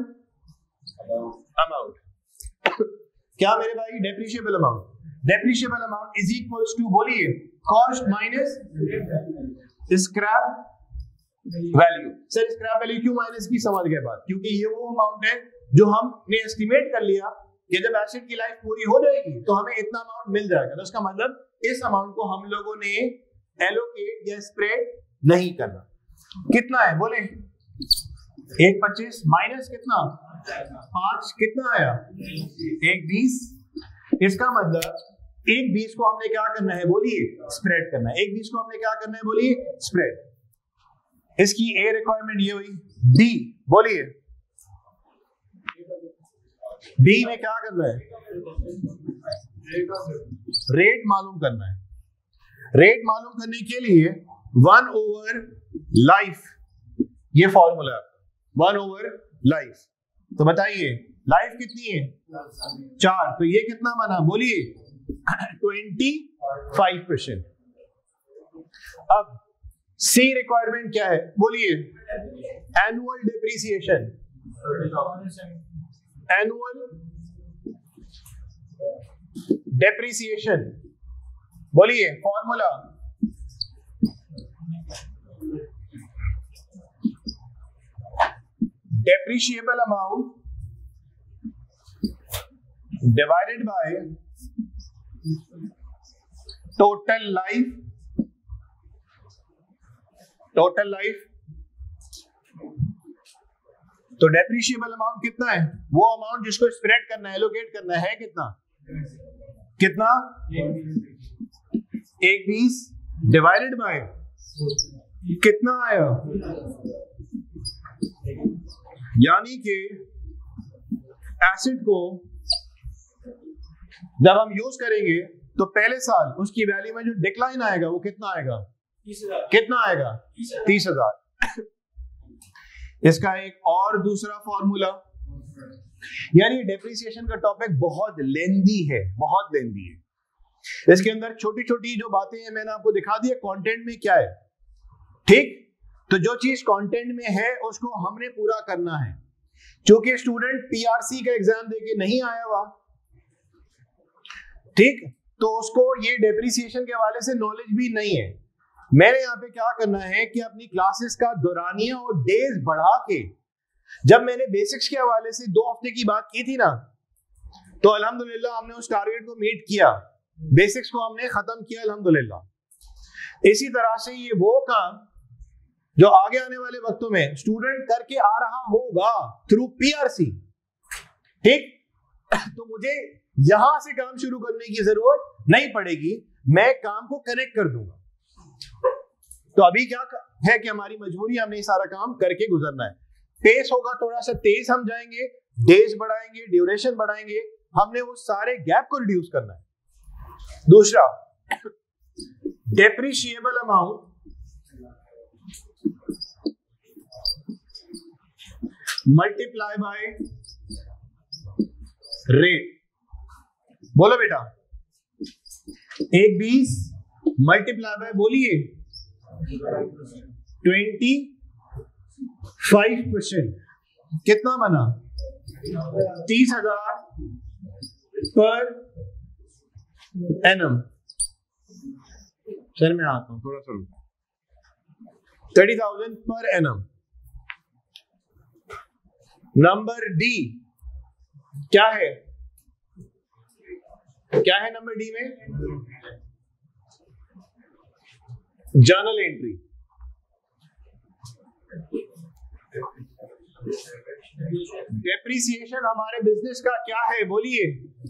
अमाउंट। क्या मेरे भाई? Depreciable amount. Depreciable amount is equals to, बोलिए, cost minus scrap value. Sir scrap value क्यों माइनस की? समझ गए बात। क्योंकि ये वो अमाउंट है जो हमने एस्टिमेट कर लिया कि जब एसिड की लाइफ पूरी हो जाएगी तो हमें इतना अमाउंट मिल जाएगा। तो इसका मतलब इस अमाउंट को हम लोगों ने एलोकेट या स्प्रेड नहीं करना। कितना है? बोले 1.25 माइनस कितना? 5। कितना आया? 1.20। इसका मतलब 1.20 को हमने क्या करना है? बोलिए, स्प्रेड करना है। 1.20 को हमने क्या करना है? बोलिए, स्प्रेड। इसकी ए रिक्वायरमेंट ये हुई। डी, बोलिए, डी में क्या करना है? रेट मालूम करना है। रेट मालूम करने के लिए 1/लाइफ ये फॉर्मूला, 1/लाइफ। तो बताइए लाइफ कितनी है? 4। तो ये कितना बना? बोलिए 25%। अब सी रिक्वायरमेंट क्या है? बोलिए, एनुअल डेप्रिसिएशन। एनुअल डेप्रिसिएशन, बोलिए formula, depreciable amount divided by total life. Total life. तो डेप्रिशिएबल अमाउंट कितना है? वो अमाउंट जिसको स्प्रेड करना है, एलोकेट करना है। कितना? कितना? 1.20 डिवाइडेड बाय कितना आया? यानी कि एसिड को जब हम यूज करेंगे तो पहले साल उसकी वैल्यू में जो डिक्लाइन आएगा वो कितना आएगा? 30,000। कितना आएगा? 30,000। इसका एक और दूसरा फॉर्मूला, यानी डेप्रिसिएशन का टॉपिक बहुत लेंदी है, बहुत लेंदी है। इसके अंदर छोटी छोटी जो बातें हैं मैंने आपको दिखा दी है कंटेंट में क्या है। ठीक, तो जो चीज कंटेंट में है उसको हमने पूरा करना है। क्योंकि स्टूडेंट पीआरसी का एग्जाम देके नहीं आया हुआ, ठीक, तो उसको ये डेप्रिसिएशन के हवाले से नॉलेज भी नहीं है। मैंने यहाँ पे क्या करना है कि अपनी क्लासेस का दौरानिया और डेज बढ़ा के, जब मैंने बेसिक्स के हवाले से 2 हफ्ते की बात की थी ना, तो अल्हम्दुलिल्लाह हमने उस टारगेट को मीट किया, बेसिक्स को हमने खत्म किया अल्हम्दुलिल्लाह। इसी तरह से ये वो काम जो आगे आने वाले वक्तों में स्टूडेंट करके आ रहा होगा थ्रू पीआरसी, ठीक, तो मुझे यहां से काम शुरू करने की जरूरत नहीं पड़ेगी, मैं काम को कनेक्ट कर दूंगा। तो अभी क्या है कि हमारी मजबूरी, हमने ये सारा काम करके गुजरना है। पेस होगा थोड़ा सा तेज, हम जाएंगे, डेज बढ़ाएंगे, ड्यूरेशन बढ़ाएंगे, हमने वो सारे गैप को रिड्यूस करना है। दूसरा, depreciable amount multiply by rate. बोलो बेटा, 1.20 मल्टीप्लाई बाय, बोलिए 25%। कितना बना? 30,000 पर एनम। सर मैं आता हूं, थोड़ा सा रुको। 30,000 पर एनम। नंबर डी क्या है? क्या है नंबर डी में? Journal entry. डेप्रिसिएशन हमारे बिजनेस का क्या है बोलिए?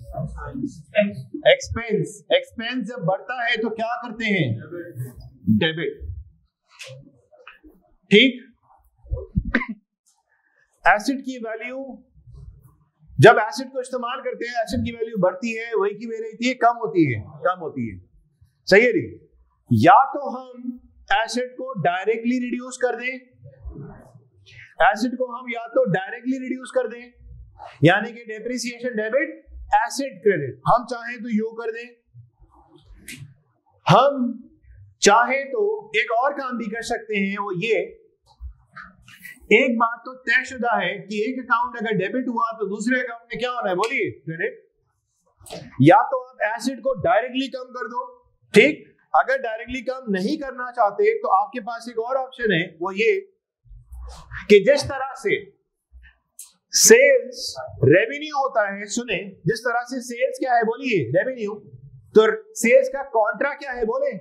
एक्सपेंस। एक्सपेंस जब बढ़ता है तो क्या करते हैं? डेबिट। ठीक। एसिड की वैल्यू, जब एसिड को इस्तेमाल करते हैं एसिड की वैल्यू बढ़ती है, वही की वैल्यू कम होती है, कम होती है। सही है नहीं? या तो हम एसिड को डायरेक्टली रिड्यूस कर दें, एसिड को हम या तो डायरेक्टली रिड्यूस कर दें, यानी कि डेप्रिसिएशन डेबिट, एसिड क्रेडिट। हम चाहें तो यू कर दें, हम चाहे तो एक और काम भी कर सकते हैं, वो ये, एक बात तो तयशुदा है कि एक अकाउंट अगर डेबिट हुआ तो दूसरे अकाउंट में क्या होना है बोलिए? क्रेडिट। या तो आप एसिड को डायरेक्टली कम कर दो, ठीक। अगर डायरेक्टली कम नहीं करना चाहते तो आपके पास एक और ऑप्शन है, वो ये कि जिस तरह से सेल्स रेवेन्यू होता है, सुने, जिस तरह से सेल्स क्या है बोलिए? रेवेन्यू। तो सेल्स का कॉन्ट्रा क्या है बोले?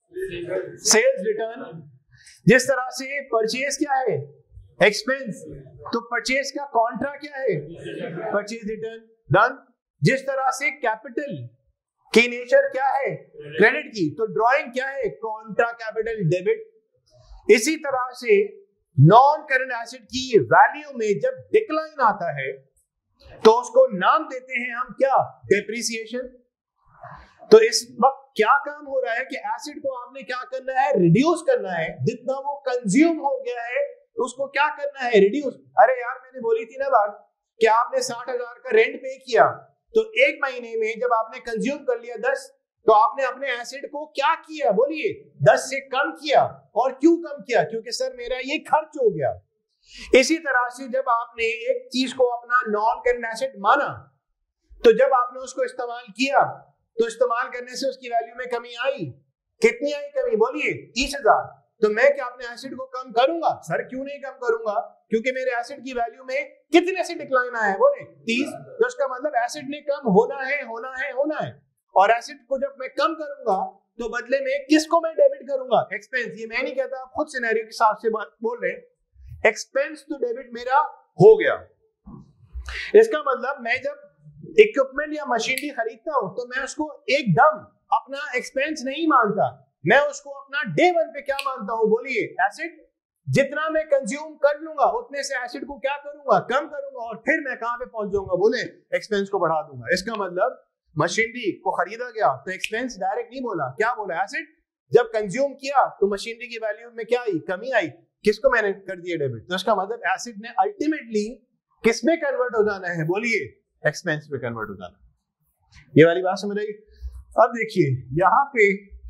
Sales return. जिस तरह से परचेज क्या है? एक्सपेंस। तो परचेज का कॉन्ट्रा क्या है? Purchase return. डन। जिस तरह से कैपिटल की नेचर क्या है? क्रेडिट की, तो ड्राइंग क्या है? Contra capital debit. इसी तरह से नॉन करंट एसेट की वैल्यू में जब डिक्लाइन आता है तो उसको नाम देते हैं हम क्या? डेप्रिसिएशन। तो इस वक्त क्या काम हो रहा है कि एसिड को आपने क्या करना है? रिड्यूस करना है। जितना वो कंज्यूम हो गया है उसको क्या करना है? रिड्यूस। अरे यार मैंने बोली थी ना बात कि आपने 60,000 का रेंट पे किया, तो एक महीने में जब आपने कंज्यूम कर लिया 10, तो आपने अपने एसिड को क्या किया बोलिए? 10 से कम किया। और क्यों कम किया? क्योंकि सर मेरा ये खर्च हो गया। इसी तरह से जब आपने एक चीज को अपना नॉन करंट एसेट माना, तो जब आपने उसको इस्तेमाल किया तो इस्तेमाल करने से उसकी वैल्यू में कमी आई। कितनी आई कमी बोलिए? 30,000। तो मैं क्या अपने एसिड को कम करूंगा? सर क्यों नहीं कम करूंगा? क्योंकि मेरे एसिड की वैल्यू में कितने से डिक्लाइन आया है बोले? 30। तो इसका मतलब एसिड ने कम होना है, होना है, होना है। और एसिड को जब मैं कम करूंगा तो बदले में किसको मैं डेबिट करूंगा? एक्सपेंस। ये मैं नहीं कहता, आप खुद सिनेरियो के हिसाब से बात बोल रहे हैं। एक्सपेंस तो डेबिट मेरा हो गया। इसका मतलब मैं जब इक्विपमेंट या मशीनरी खरीदता हूं तो मैं उसको एकदम अपना एक्सपेंस नहीं मानता, मैं उसको अपना डे वन पे क्या मानता हूं बोलिए? एसिड। जितना मैं कंज्यूम कर लूंगा उतने से एसिड को क्या करूंगा? कम करूंगा। और फिर मैं कहां पे पहुंच जाऊंगा बोले? एक्सपेंस को बढ़ा दूंगा। इसका मतलब मशीनरी को खरीदा गया तो एक्सपेंस डायरेक्ट नहीं बोला, क्या बोला? एसिड। जब कंज्यूम किया तो मशीनरी की वैल्यू में क्या आई? कमी आई। किसको मैंने कर दिया? डेबिट। तो इसका मतलब एसिड ने अल्टीमेटली किस में कन्वर्ट हो जाना है बोलिए? एक्सपेंस में कन्वर्ट हो जाना। ये वाली बात समझ आई? अब देखिए यहां पे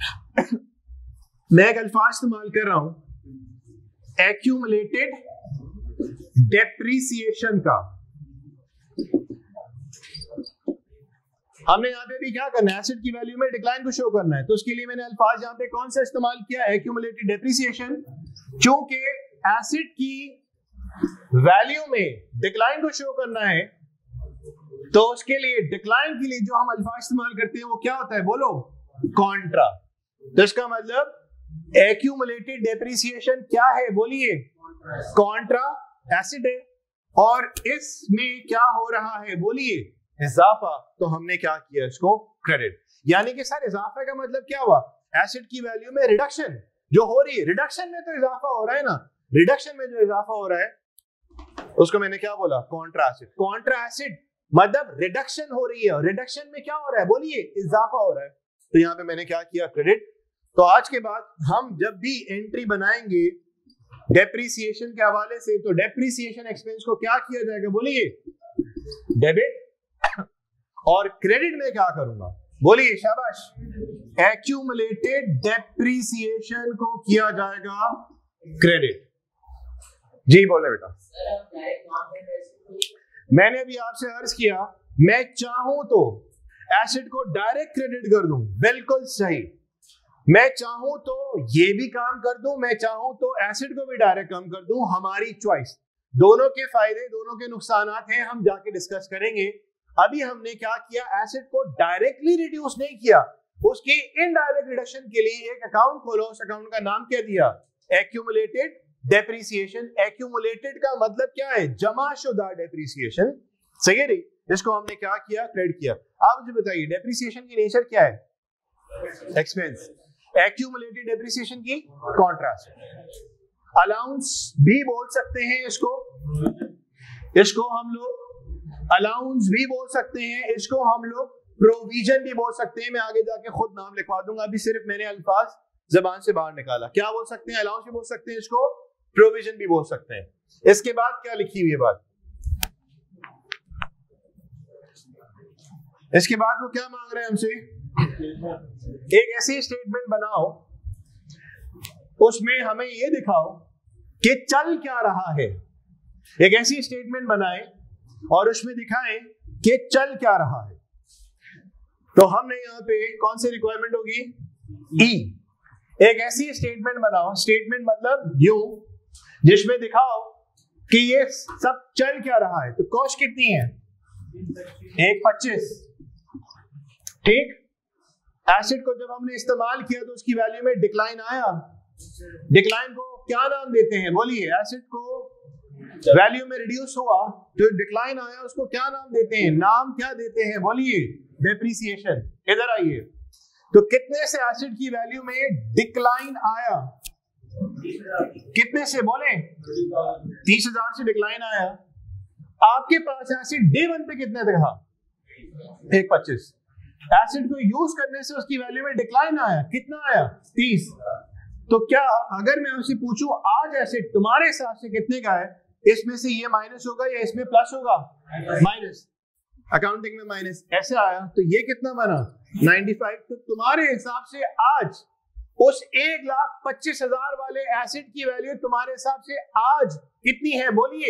मैं एक अल्फाज इस्तेमाल कर रहा हूं, एक्यूमुलेटेड डेप्रिसिएशन का। हमने यहाँ पे भी क्या करना है? एसिड की वैल्यू में डिक्लाइन को शो करना है। तो उसके लिए मैंने अल्फाज यहाँ पे कौन सा इस्तेमाल किया है? Accumulated depreciation. क्योंकि एसिड की वैल्यू में डिक्लाइन को शो करना है तो उसके लिए डिक्लाइन के लिए जो हम अल्फाज इस्तेमाल करते हैं वो क्या होता है बोलो? कॉन्ट्रा। तो इसका मतलब एक्यूमुलेटेड डेप्रिसिएशन क्या है बोलिए? कॉन्ट्रा एसिड है। और इसमें क्या हो रहा है बोलिए? इजाफा। तो हमने क्या किया? इसको क्रेडिट। यानी कि सर इजाफा का मतलब क्या हुआ? एसिड की वैल्यू में रिडक्शन जो हो रही है, रिडक्शन में तो इजाफा हो रहा है ना, रिडक्शन में जो इजाफा हो रहा है उसको मैंने क्या बोला? Contra asset. कॉन्ट्रा एसिड मतलब रिडक्शन हो रही है, और रिडक्शन में क्या हो रहा है बोलिए? इजाफा हो रहा है। तो यहाँ पे मैंने क्या किया? क्रेडिट। तो आज के बाद हम जब भी एंट्री बनाएंगे डेप्रिसिएशन के हवाले से, तो डेप्रिसिएशन एक्सपेंस को क्या किया जाएगा बोलिए? डेबिट। और क्रेडिट में क्या करूंगा बोलिए? शाबाश। एक्यूमुलेटेड डेप्रिसिएशन को किया जाएगा क्रेडिट। जी बोले बेटा। मैंने अभी आपसे अर्ज किया, मैं चाहूं तो एसिड को डायरेक्ट क्रेडिट कर दूं, बिल्कुल सही। मैं चाहूं तो ये भी काम कर दूं, मैं चाहूं तो एसिड को भी डायरेक्ट कम कर दूं, हमारी चॉइस। दोनों के फायदे, दोनों के नुकसानात हैं, हम जाके डिस्कस करेंगे। अभी हमने क्या किया, एसिड को डायरेक्टली रिड्यूस नहीं किया, उसकी इनडायरेक्ट रिडक्शन के लिए एक अकाउंट खोलो। उस अकाउंट का नाम क्या दिया, एक्यूमुलेटेड डेप्रिसिएशन। एक्यूमुलेटेड का मतलब क्या है, जमाशुदा डेप्रिसिएशन, सही है नहीं? इसको हमने क्या किया, क्रेडिट किया। आप मुझे बताइए डेप्रिसिएशन की नेचर क्या है, एक्सपेंस। एक्यूमुलेटेड डेप्रिसिएशन की कॉन्ट्रास्ट। अलाउंस भी बोल सकते हैं इसको, इसको हम लोग अलाउंस भी बोल सकते हैं, इसको हम लोग प्रोविजन भी बोल सकते हैं। मैं आगे जाके खुद नाम लिखवा दूंगा, अभी सिर्फ मैंने अल्फाज जबान से बाहर निकाला। क्या बोल सकते हैं, अलाउंस भी बोल सकते हैं, इसको प्रोविजन भी बोल सकते हैं। इसके बाद क्या लिखी हुई है बात, इसके बाद वो क्या मांग रहे हैं हमसे, एक ऐसी स्टेटमेंट बनाओ उसमें हमें ये दिखाओ कि चल क्या रहा है। एक ऐसी स्टेटमेंट बनाए और उसमें दिखाएं कि चल क्या रहा है। तो हमने यहाँ पे कौन सी रिक्वायरमेंट होगी, ई। एक ऐसी स्टेटमेंट बनाओ, स्टेटमेंट मतलब यूं, जिसमें दिखाओ कि ये सब चल क्या रहा है। तो कॉस्ट कितनी है, 1.25, ठीक। एसिड को जब हमने इस्तेमाल किया तो उसकी वैल्यू में डिक्लाइन आया। डिक्लाइन को क्या नाम देते हैं, बोलिए। एसिड को वैल्यू में रिड्यूस हुआ जो डिक्लाइन आया उसको क्या नाम देते हैं, नाम क्या देते हैं, बोलिए, डेप्रिसिएशन। इधर आइए, तो कितने से एसिड की वैल्यू में डिक्लाइन आया, कितने से बोले, 30,000 से डिक्लाइन आया। आपके पास एसिड डे 1 पे कितने था, 1.25। एसिड को यूज करने से उसकी वैल्यू में डिक्लाइन आया, कितना आया, 30। तो क्या अगर मैं उससे पूछूं आज एसिड तुम्हारे हिसाब से कितने का है, इसमें से ये माइनस होगा या इसमें प्लस होगा, माइनस। अकाउंटिंग में माइनस, ऐसे आया तो ये कितना बना, 95। तो तुम्हारे हिसाब से आज उस 1,25,000 वाले एसिड की वैल्यू तुम्हारे हिसाब से आज कितनी है, बोलिए।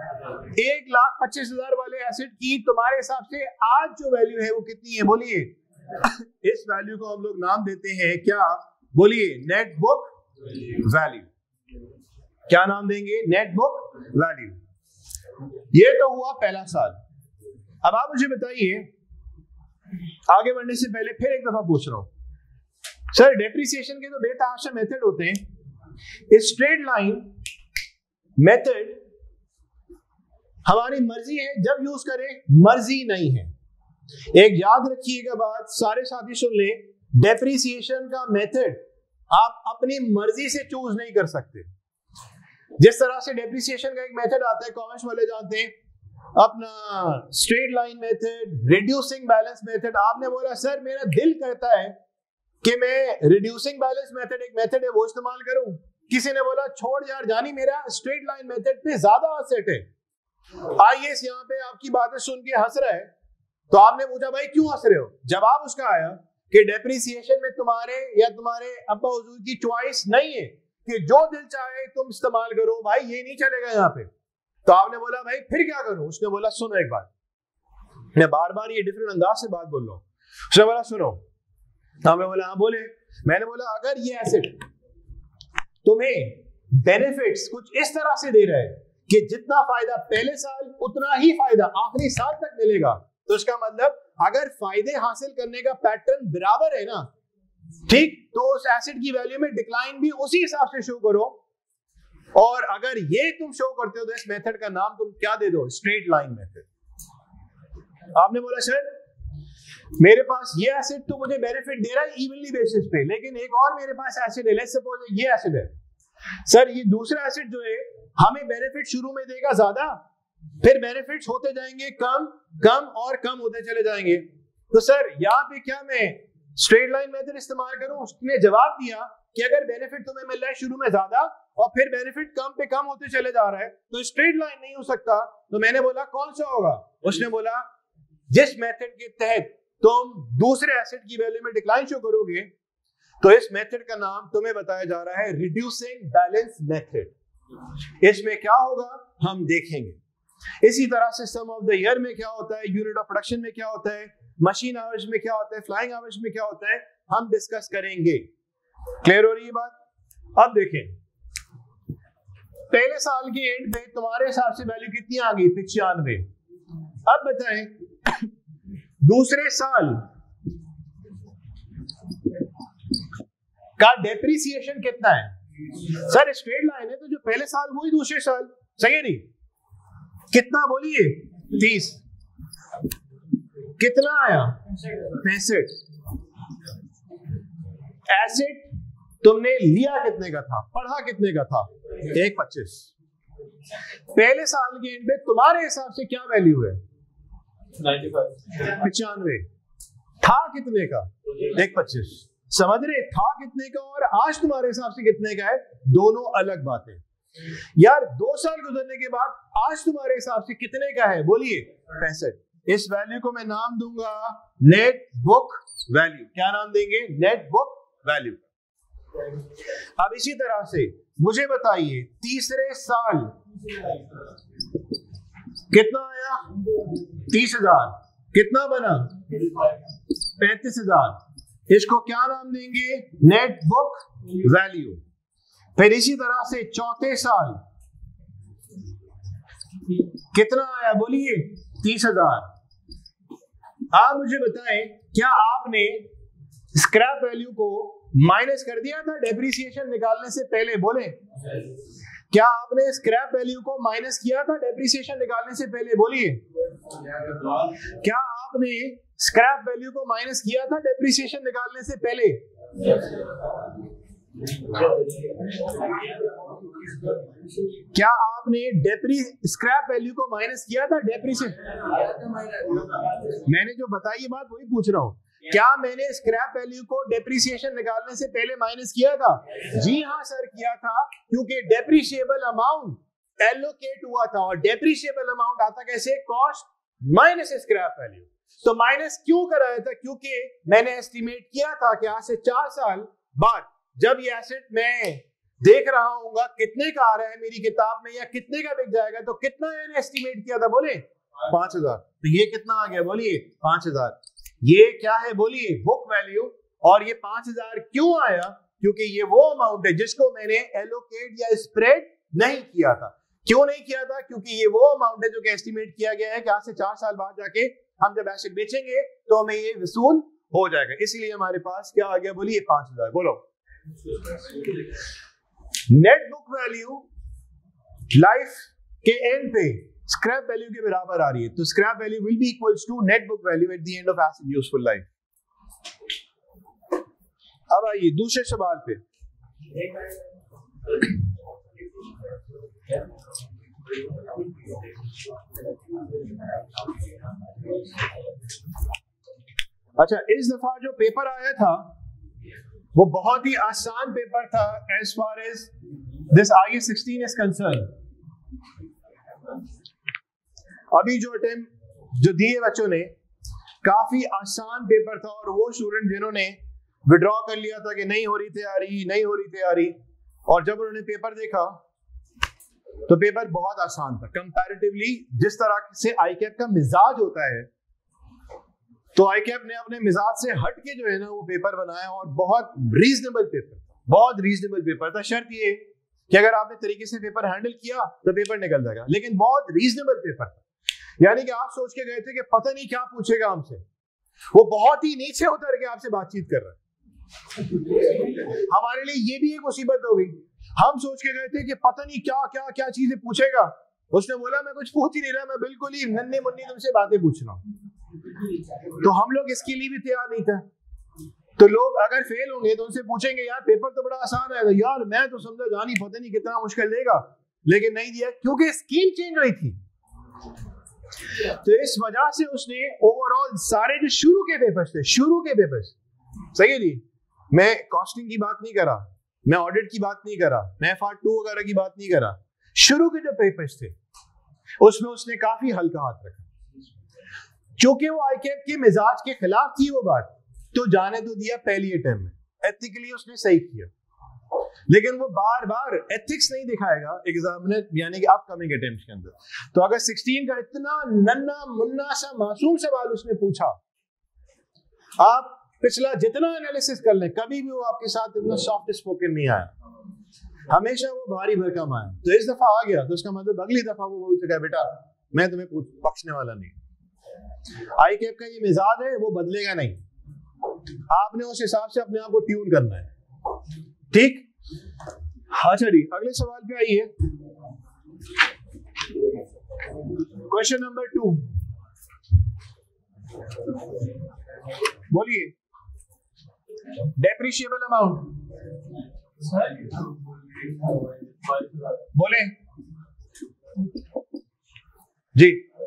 1,25,000 वाले एसिड की तुम्हारे हिसाब से आज जो वैल्यू है वो कितनी है, बोलिए। इस वैल्यू को हम लोग नाम देते हैं क्या, बोलिए, नेट बुक वैल्यू। क्या नाम देंगे, नेट बुक वैल्यू। ये तो हुआ पहला साल। अब आप मुझे बताइए, आगे बढ़ने से पहले फिर एक दफा पूछ रहा हूं, सर डेप्रिसिएशन के तो बेतहाशा मेथड होते हैं, स्ट्रेट लाइन मेथड हमारी मर्जी है जब यूज करें, मर्जी नहीं है। एक याद रखिएगा बात, सारे साथी सुन ले, डेप्रिसिएशन का मेथड आप अपनी मर्जी से चूज नहीं कर सकते। जिस तरह से डेप्रिसिएशन का एक मेथड आता है, कॉमर्स वाले जानते हैं, अपना straight line method, reducing balance method. आपने बोला सर मेरा दिल करता है कि मैं रिड्यूसिंग बैलेंस मेथड, एक मेथड है वो इस्तेमाल करूं। किसी ने बोला छोड़ यार जानी, मेरा स्ट्रेट लाइन मेथड पे ज्यादा असर है। आईएएस यहाँ पे आपकी बातें सुन के हंस रहा है, तो आपने पूछा भाई क्यों हंस रहे हो, जवाब उसका आया कि डेप्रिसिएशन में तुम्हारे या तुम्हारे अब्बा हुजूर की चॉइस नहीं है कि जो दिल चाहे तुम इस्तेमाल करो, भाई ये नहीं चलेगा यहाँ पे। तो आपने बोला भाई फिर क्या करूं, उसने बोला सुनो एक बात, मैं बार बार ये डिफरेंट अंदाज से बात बोल रहा हूँ। उसने बोला सुनो, हमें बोला हाँ बोले। मैंने बोला अगर ये एसिड तुम्हें बेनिफिट्स कुछ इस तरह से दे रहा है कि जितना फायदा पहले साल उतना ही फायदा आखिरी साल तक मिलेगा, तो इसका मतलब अगर फायदे हासिल करने का पैटर्न बराबर है ना, ठीक, तो उस एसिड की वैल्यू में डिक्लाइन भी उसी हिसाब से शो करो। और अगर ये तुम शो करते हो तो इस मेथड का नाम तुम क्या दे दो, स्ट्रेट लाइन मेथड। आपने बोला सर मेरे पास ये एसिड तो मुझे बेनिफिट दे रहा है इवनली बेसिस पे, लेकिन एक और मेरे पास एसिड है, लेट्स सपोज ये एसिड है सर, ये दूसरा एसिड जो है हमें बेनिफिट शुरू में देगा ज्यादा, फिर बेनिफिट्स होते जाएंगे कम कम और कम होते चले जाएंगे। तो सर यहाँ पे क्या मैं स्ट्रेट लाइन मेथड इस्तेमाल करूं? उसने जवाब दिया कि अगर बेनिफिट तुम्हें मिल रहा है शुरू में ज्यादा और फिर बेनिफिट कम पे कम होते चले जा रहा है तो स्ट्रेट लाइन नहीं हो सकता। तो मैंने बोला कौन सा होगा? उसने बोला जिस मेथड के तहत तुम दूसरे एसिड की वैल्यू में डिक्लाइन शो करोगे, तो इस मेथड का नाम तुम्हें बताया जा रहा है रिड्यूसिंग बैलेंस मेथड। इसमें क्या होगा हम देखेंगे। इसी तरह से सम ऑफ द ईयर में क्या होता है, यूनिट ऑफ प्रोडक्शन में क्या होता है, मशीन आवर्स में क्या होता है, फ्लाइंग आवर्स में क्या होता है, हम डिस्कस करेंगे। क्लियर हो रही है बात? अब देखें, पहले साल के एंड पे तुम्हारे हिसाब से वैल्यू कितनी आ गई? 95। अब बताएं दूसरे साल का डेप्रिसिएशन कितना है? सर स्ट्रेट लाइन है तो जो पहले साल वही दूसरे साल, सही है नहीं? कितना बोलिए? 30। कितना आया? 65। एसेट तुमने लिया कितने का था? पढ़ा कितने का था? 1.25। पहले साल के एंड पे तुम्हारे हिसाब से क्या वैल्यू है? 95। था कितने का? 1.25। समझ रहे? था कितने का और आज तुम्हारे हिसाब से कितने का है, दोनों अलग बातें। यार 2 साल गुजरने के बाद आज तुम्हारे हिसाब से कितने का है? बोलिए 65। इस वैल्यू को मैं नाम दूंगा नेट बुक वैल्यू। क्या नाम देंगे? Net book value. अब इसी तरह से मुझे बताइए तीसरे साल कितना आया? 30,000। कितना बना? 35,000। इसको क्या नाम देंगे? Net book value. फिर इसी तरह से चौथे साल कितना आया? बोलिए 30,000। आप मुझे बताएं क्या आपने स्क्रैप वैल्यू को माइनस कर दिया था डेप्रिसिएशन निकालने से पहले? बोले क्या आपने स्क्रैप वैल्यू को माइनस किया था डेप्रिसिएशन निकालने से पहले? बोलिए क्या आपने स्क्रैप वैल्यू को माइनस किया था डेप्रिसिएशन निकालने से पहले? क्या आपने स्क्रैप वैल्यू को माइनस किया था डेप्रिसिएशन? मैंने जो बताई बात वही पूछ रहा हूं। क्या मैंने स्क्रैप वैल्यू को डेप्रिसिएशन निकालने से पहले माइनस किया था? जी हाँ सर किया था, क्योंकि डेप्रिशिएबल अमाउंट एलोकेट हुआ था और डेप्रिशिएबल अमाउंट आता कैसे? Cost minus scrap value. तो माइनस क्यों कराया था? क्योंकि मैंने एस्टिमेट किया था कि आज से 4 साल बाद जब ये एसेट मैं देख रहा हूँ कितने का आ रहा है मेरी किताब में या कितने का बिक जाएगा, तो कितना मैंने एस्टिमेट किया था? बोले 5,000। तो ये कितना आ गया? बोलिए 5,000। ये क्या है? बोलिए बुक वैल्यू। और ये 5,000 क्यों आया? क्योंकि ये वो अमाउंट है जिसको मैंने एलोकेट या स्प्रेड नहीं किया था। क्यों नहीं किया था? क्योंकि ये वो अमाउंट है जो कि एस्टिमेट किया गया है कि आज से 4 साल बाद जाके हम जब एसेट बेचेंगे तो हमें ये वसूल हो जाएगा। इसीलिए हमारे पास क्या आ गया? बोलिए 5,000। बोलो नेट बुक वैल्यू लाइफ के एंड पे स्क्रैप वैल्यू के बराबर आ रही है, तो scrap value will be equals to net book value at the end of asset useful life. अब आइए दूसरे सवाल पे। अच्छा, इस दफा जो पेपर आया था वो बहुत ही आसान पेपर था as far as this IAS 16 is concern. अभी जो अटेम्प्ट जो दिए बच्चों ने काफी आसान पेपर था, और वो स्टूडेंट जिन्होंने विड्रॉ कर लिया था कि नहीं हो रही तैयारी, और जब उन्होंने पेपर देखा तो पेपर बहुत आसान था कंपैरेटिवली। जिस तरह से आईकैप का मिजाज होता है, तो आईकैप ने अपने मिजाज से हट के जो है ना वो पेपर बनाया, और बहुत रीजनेबल पेपर था। शर्त ये कि अगर आपने तरीके से पेपर हैंडल किया तो पेपर निकल जाएगा, लेकिन बहुत रीजनेबल पेपर था। यानी कि आप सोच के गए थे कि पता नहीं क्या पूछेगा हमसे, वो बहुत ही नीचे उतर के आपसे बातचीत कर रहा है। हमारे लिए ये भी एक मुसीबत हो गई। हम सोच के गए थे कि पता नहीं क्या चीजें पूछेगा। उसने बोला मैं कुछ पूछ ही नहीं रहा, मैं बिल्कुल ही नन्ही मुन्नी तुमसे बातें पूछ रहा हूँ। तो हम लोग इसके लिए भी तैयार नहीं था। तो लोग अगर फेल होंगे तो उनसे पूछेंगे यार पेपर तो बड़ा आसान है, यार मैं तो समझा जानी पता नहीं कितना मुश्किल देगा, लेकिन नहीं दिया क्योंकि स्कीम चेंज हुई थी। तो इस वजह से उसने ओवरऑल सारे जो शुरू के पेपर्स सही है जी, मैं कॉस्टिंग की बात नहीं करा, मैं ऑडिट की बात नहीं करा, मैं FR2 वगैरह की बात नहीं करा, शुरू के जो पेपर्स थे उसमें उसने काफी हल्का हाथ रखा। क्योंकि वो आईकैप के मिजाज के खिलाफ थी वो बात, तो जाने तो दिया पहली अटेम्प्ट में। एथिकली उसने सही किया, लेकिन वो बार बार एथिक्स नहीं दिखाएगा एग्जामिनर यानी कि अपकमिंग अटेम्प्ट के अंदर। तो अगर 16 का इतना नन्ना मुन्ना सा मासूम सवाल उसने पूछा, आप पिछला जितना एनालिसिस कर ले, कभी भी वो आपके साथ इतना सॉफ्ट स्पोकन नहीं आया, हमेशा वो भारी भरकम आया। तो इस दफा आ गया तो उसका मतलब अगली दफा वो बोल बेटा मैं तुम्हें बख्शने वाला नहीं। आई कैप का ये मिजाज है, वो बदलेगा नहीं, आपने उस हिसाब से अपने आप को ट्यून करना है, ठीक। अच्छा जी, अगले सवाल पे आइए। क्वेश्चन नंबर 2, बोलिए। डेप्रिशिएबल अमाउंट बोले जी।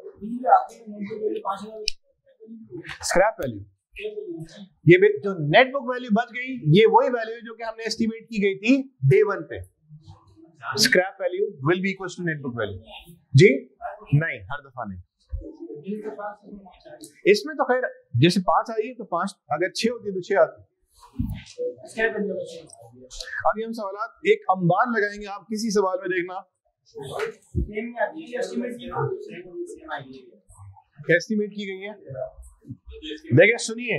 स्क्रैप वैल्यू, ये जो नेट बुक वैल्यू बच गई, ये वही वैल्यू है जो कि हमने एस्टिमेट की गई थी डे 1 पे। Scrap value will be equal to net book value जी? नहीं, हर दफा नहीं। इसमें तो खैर जैसे 5 आई है तो 5, अगर 6 होती तो 6 आती। अभी हम सवाल एक अंबार लगाएंगे, आप किसी सवाल में देखना एस्टिमेट की गई है। देखिए सुनिए,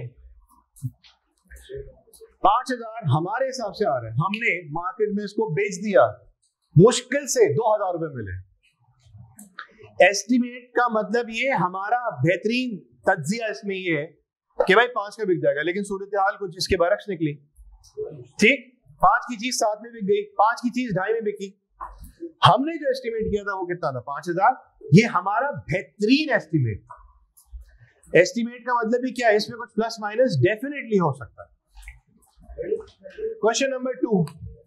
5000 हमारे हिसाब से आ रहा है, हमने मार्केट में इसको बेच दिया, मुश्किल से 2000 रुपए मिले। एस्टिमेट का मतलब ये, हमारा बेहतरीन तज्जिया इसमें ये है कि भाई 5 का बिक जाएगा, लेकिन सूरत हाल कुछ इसके बरक्स निकली, ठीक। 5 की चीज 7 में बिक गई, 5 की चीज 2.5 में बिकी। हमने जो एस्टिमेट किया था वो कितना था? 5000। ये हमारा बेहतरीन एस्टिमेट था। एस्टिमेट का मतलब भी क्या है, इसमें कुछ प्लस माइनस डेफिनेटली हो सकता है। Question number 2।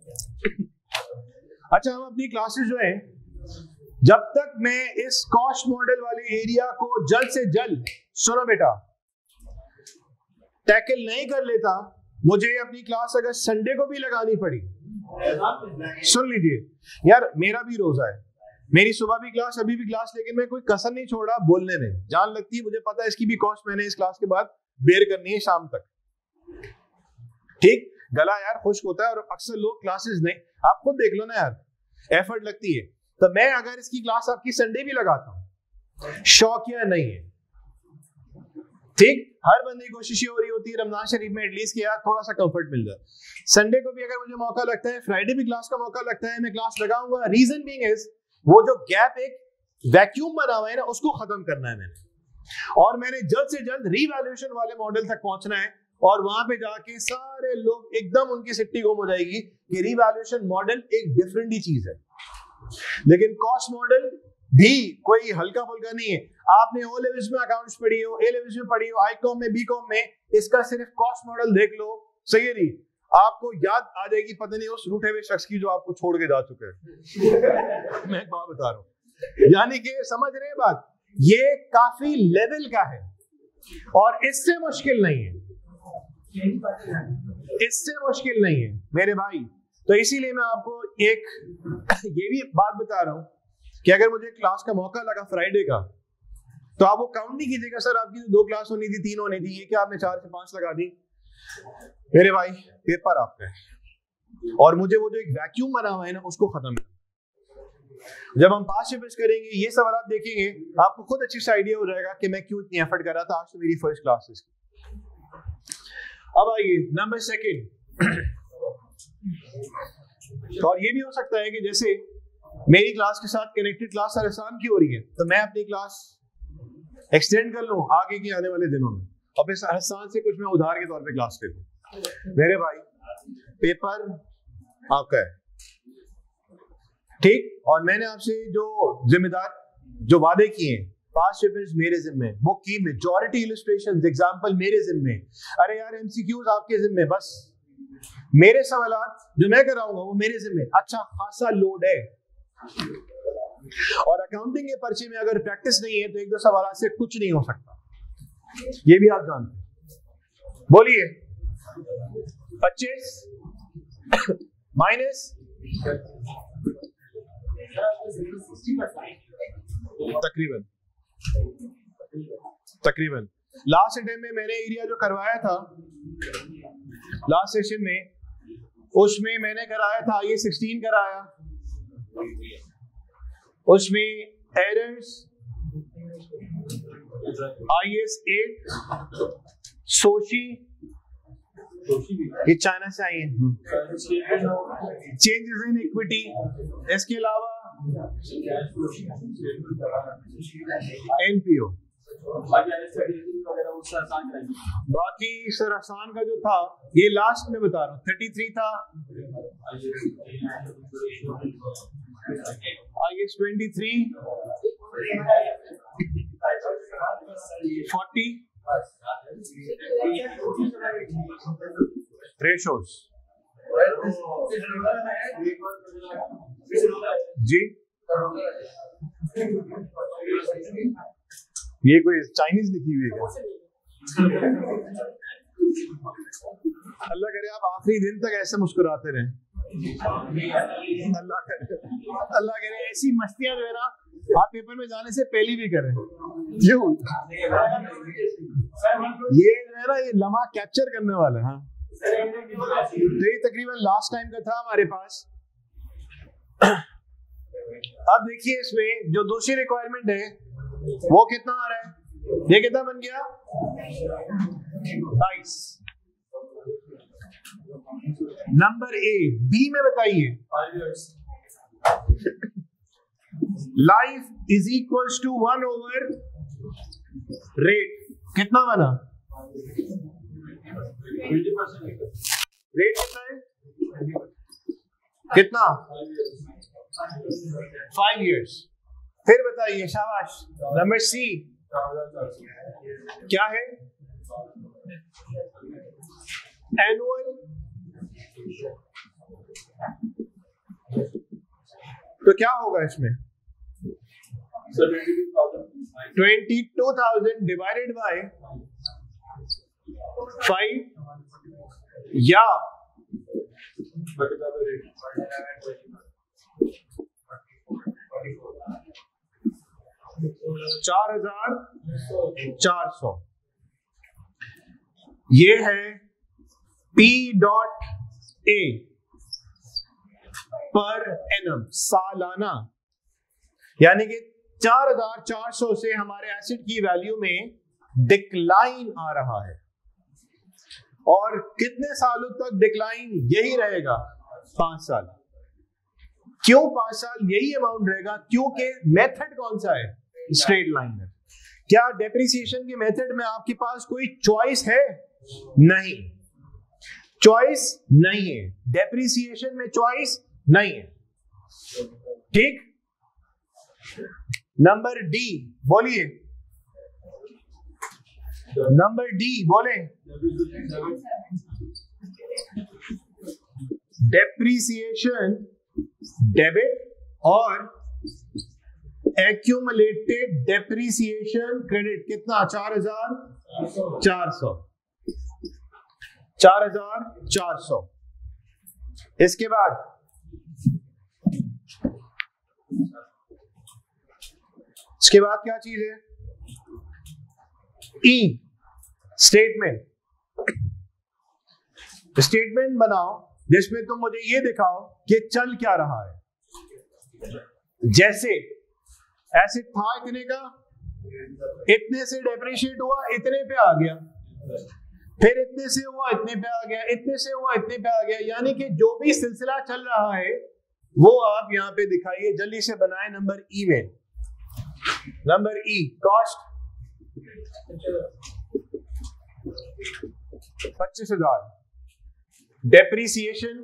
अच्छा, हम अपनी क्लासेस जो है, जब तक मैं इस कॉस्ट मॉडल वाले एरिया को जल्द से जल्द, सुनो बेटा, टैकल नहीं कर लेता, मुझे अपनी क्लास अगर संडे को भी लगानी पड़ी, सुन लीजिए यार, मेरा भी रोजा है, मेरी सुबह भी क्लास, अभी भी क्लास, लेकिन मैं कोई कसर नहीं छोड़ा बोलने में, जान लगती है, मुझे पता है इसकी भी कॉस्ट मैंने इस क्लास के बाद बेयर करनी है शाम तक, ठीक। गला यार खुश्क होता है और अक्सर लोग क्लासेस नहीं, आप खुद देख लो ना यार, एफर्ट लगती है। तो मैं अगर इसकी क्लास आपकी संडे भी लगाता हूं, शौकिया नहीं है, ठीक। हर बंदे की कोशिश हो रही होती है रमजान शरीफ में एटलीस्ट कि यार थोड़ा सा कंफर्ट मिल जाए। संडे को भी अगर मुझे मौका लगता है, फ्राइडे भी क्लास का मौका लगता है, मैं क्लास लगाऊंगा। रीजन बीइंग इज, वो जो गैप एक वैक्यूम बना हुआ है ना, उसको खत्म करना है मैंने, और मैंने जल्द से जल्द रीवैल्यूएशन वाले मॉडल तक पहुंचना है, और वहां पे जाके सारे लोग एकदम उनकी सिट्टी गुम हो जाएगी कि रीवैल्यूएशन मॉडल एक डिफरेंट ही चीज है। लेकिन कॉस्ट मॉडल भी कोई हल्का फुल्का नहीं है। आपने ओ लेवल्स में अकाउंट्स पढ़ी हो, ए लेवल्स में पढ़ी हो, आईकॉम में, बीकॉम में, इसका सिर्फ कॉस्ट मॉडल देख लो, सही है जी, आपको याद आ जाएगी, पता नहीं उस रूठे हुए शख्स की जो आपको छोड़ के जा चुके हैं। मैं एक बात बता रहा हूं, यानी कि समझ रहे हैं बात, ये काफी लेवल का है और इससे मुश्किल नहीं है, इससे मुश्किल नहीं है मेरे भाई। तो इसीलिए मैं आपको एक ये भी बात बता रहा हूं कि अगर मुझे क्लास का मौका लगा फ्राइडे का, तो आप वो काउंट नहीं कीजिएगा सर आपकी 2 क्लास होनी थी, 3 होनी थी, ये क्या आपने 4 से 5 लगा दी। मेरे भाई पेपर आपका है, और मुझे वो जो एक वैक्यूम बना हुआ है ना, उसको खत्म करना। जब हम पास से करेंगे, ये सवाल आप देखेंगे, आपको खुद अच्छी सा आइडिया हो जाएगा कि मैं क्यों इतनी एफर्ट कर रहा था। आज तो मेरी फर्स्ट क्लास है इसकी। अब आइए नंबर 2। और ये भी हो सकता है कि जैसे मेरी क्लास के साथ कनेक्टेड क्लास आसान की हो रही है, तो मैं अपनी क्लास एक्सटेंड कर लूं आगे के आने वाले दिनों में, और इस आसान से कुछ मैं उधार के तौर पे क्लास ले लूं। मेरे भाई पेपर आपका है, ठीक। और मैंने आपसे जो जिम्मेदार जो वादे किए हैं, पास्ट पेपर्स मेरे जिम्मे, बुक की मेजॉरिटी इलस्ट्रेशंस, एग्जांपल मेरे जिम्मे, अरे यार एमसीक्यूज आपके जिम्मे, बस मेरे सवालात जो मैं कराऊंगा वो मेरे जिम्मे। अच्छा खासा लोड है, और अकाउंटिंग के पर्चे में अगर प्रैक्टिस नहीं है तो 1-2 सवाल से कुछ नहीं हो सकता, ये भी आप जानते हैं। बोलिए 25 माइनस तकरीबन लास्ट टाइम में मैंने एरिया जो करवाया था लास्ट सेशन में, उसमें मैंने कराया था ये 16 कराया, उसमें एरर्स IS 8, सोची ये चाइना से आई है। चेंजेस इन इक्विटी, इसके अलावा एनपीओ। बाकी सर आसान का जो था ये लास्ट में बता रहा हूँ, 33 था, IAS 23, 40 रेशोस जी। ये कोई चाइनीज लिखी हुई है क्या? अल्लाह करे आप आखिरी दिन तक ऐसे मुस्कुराते रहें। अल्लाह करे ऐसी मस्तियां जो है ना आप पेपर में जाने से पहले भी करें। क्यों? ये जो है ना ये लम्हा कैप्चर करने वाला है। हाँ, तो ये तकरीबन लास्ट टाइम का था हमारे पास। अब देखिए इसमें जो दूसरी रिक्वायरमेंट है वो कितना आ रहा है, ये कितना बन गया 22। Number A. बी में बताइए, life is equals to 1 over rate, कितना बना? रेट कितना है, कितना? 5 years। फिर बताइए, शाबाश। नंबर सी क्या है? एनुअल। तो क्या होगा इसमें? 22,000 डिवाइडेड बाय 5 या 4,400। ये है P.A पर एनम, सालाना। यानी कि 4,400 से हमारे एसेट की वैल्यू में डिक्लाइन आ रहा है। और कितने सालों तक डिक्लाइन यही रहेगा? 5 साल। क्यों 5 साल यही अमाउंट रहेगा? क्योंकि मेथड कौन सा है? स्ट्रेट लाइन है। क्या डेप्रिसिएशन के मेथड में आपके पास कोई चॉइस है? नहीं, चॉइस नहीं है। डेप्रिसिएशन में चॉइस नहीं है। ठीक। नंबर डी बोलिए, नंबर डी बोले। डेप्रिसिएशन डेबिट और एक्यूमुलेटेड डेप्रिसिएशन क्रेडिट कितना? 4,400। 4,400। इसके बाद क्या चीज है? E statement. स्टेटमेंट बनाओ जिसमें तुम मुझे ये दिखाओ कि चल क्या रहा है। जैसे एसेट था इतने का, इतने से डेप्रिशिएट हुआ, इतने पे आ गया, फिर इतने से हुआ, इतने पे आ गया, इतने से हुआ, इतने पे आ गया। यानी कि जो भी सिलसिला चल रहा है वो आप यहां पे दिखाइए। जल्दी से बनाए नंबर ई में। नंबर ई कॉस्ट 25,000, डेप्रिसिएशन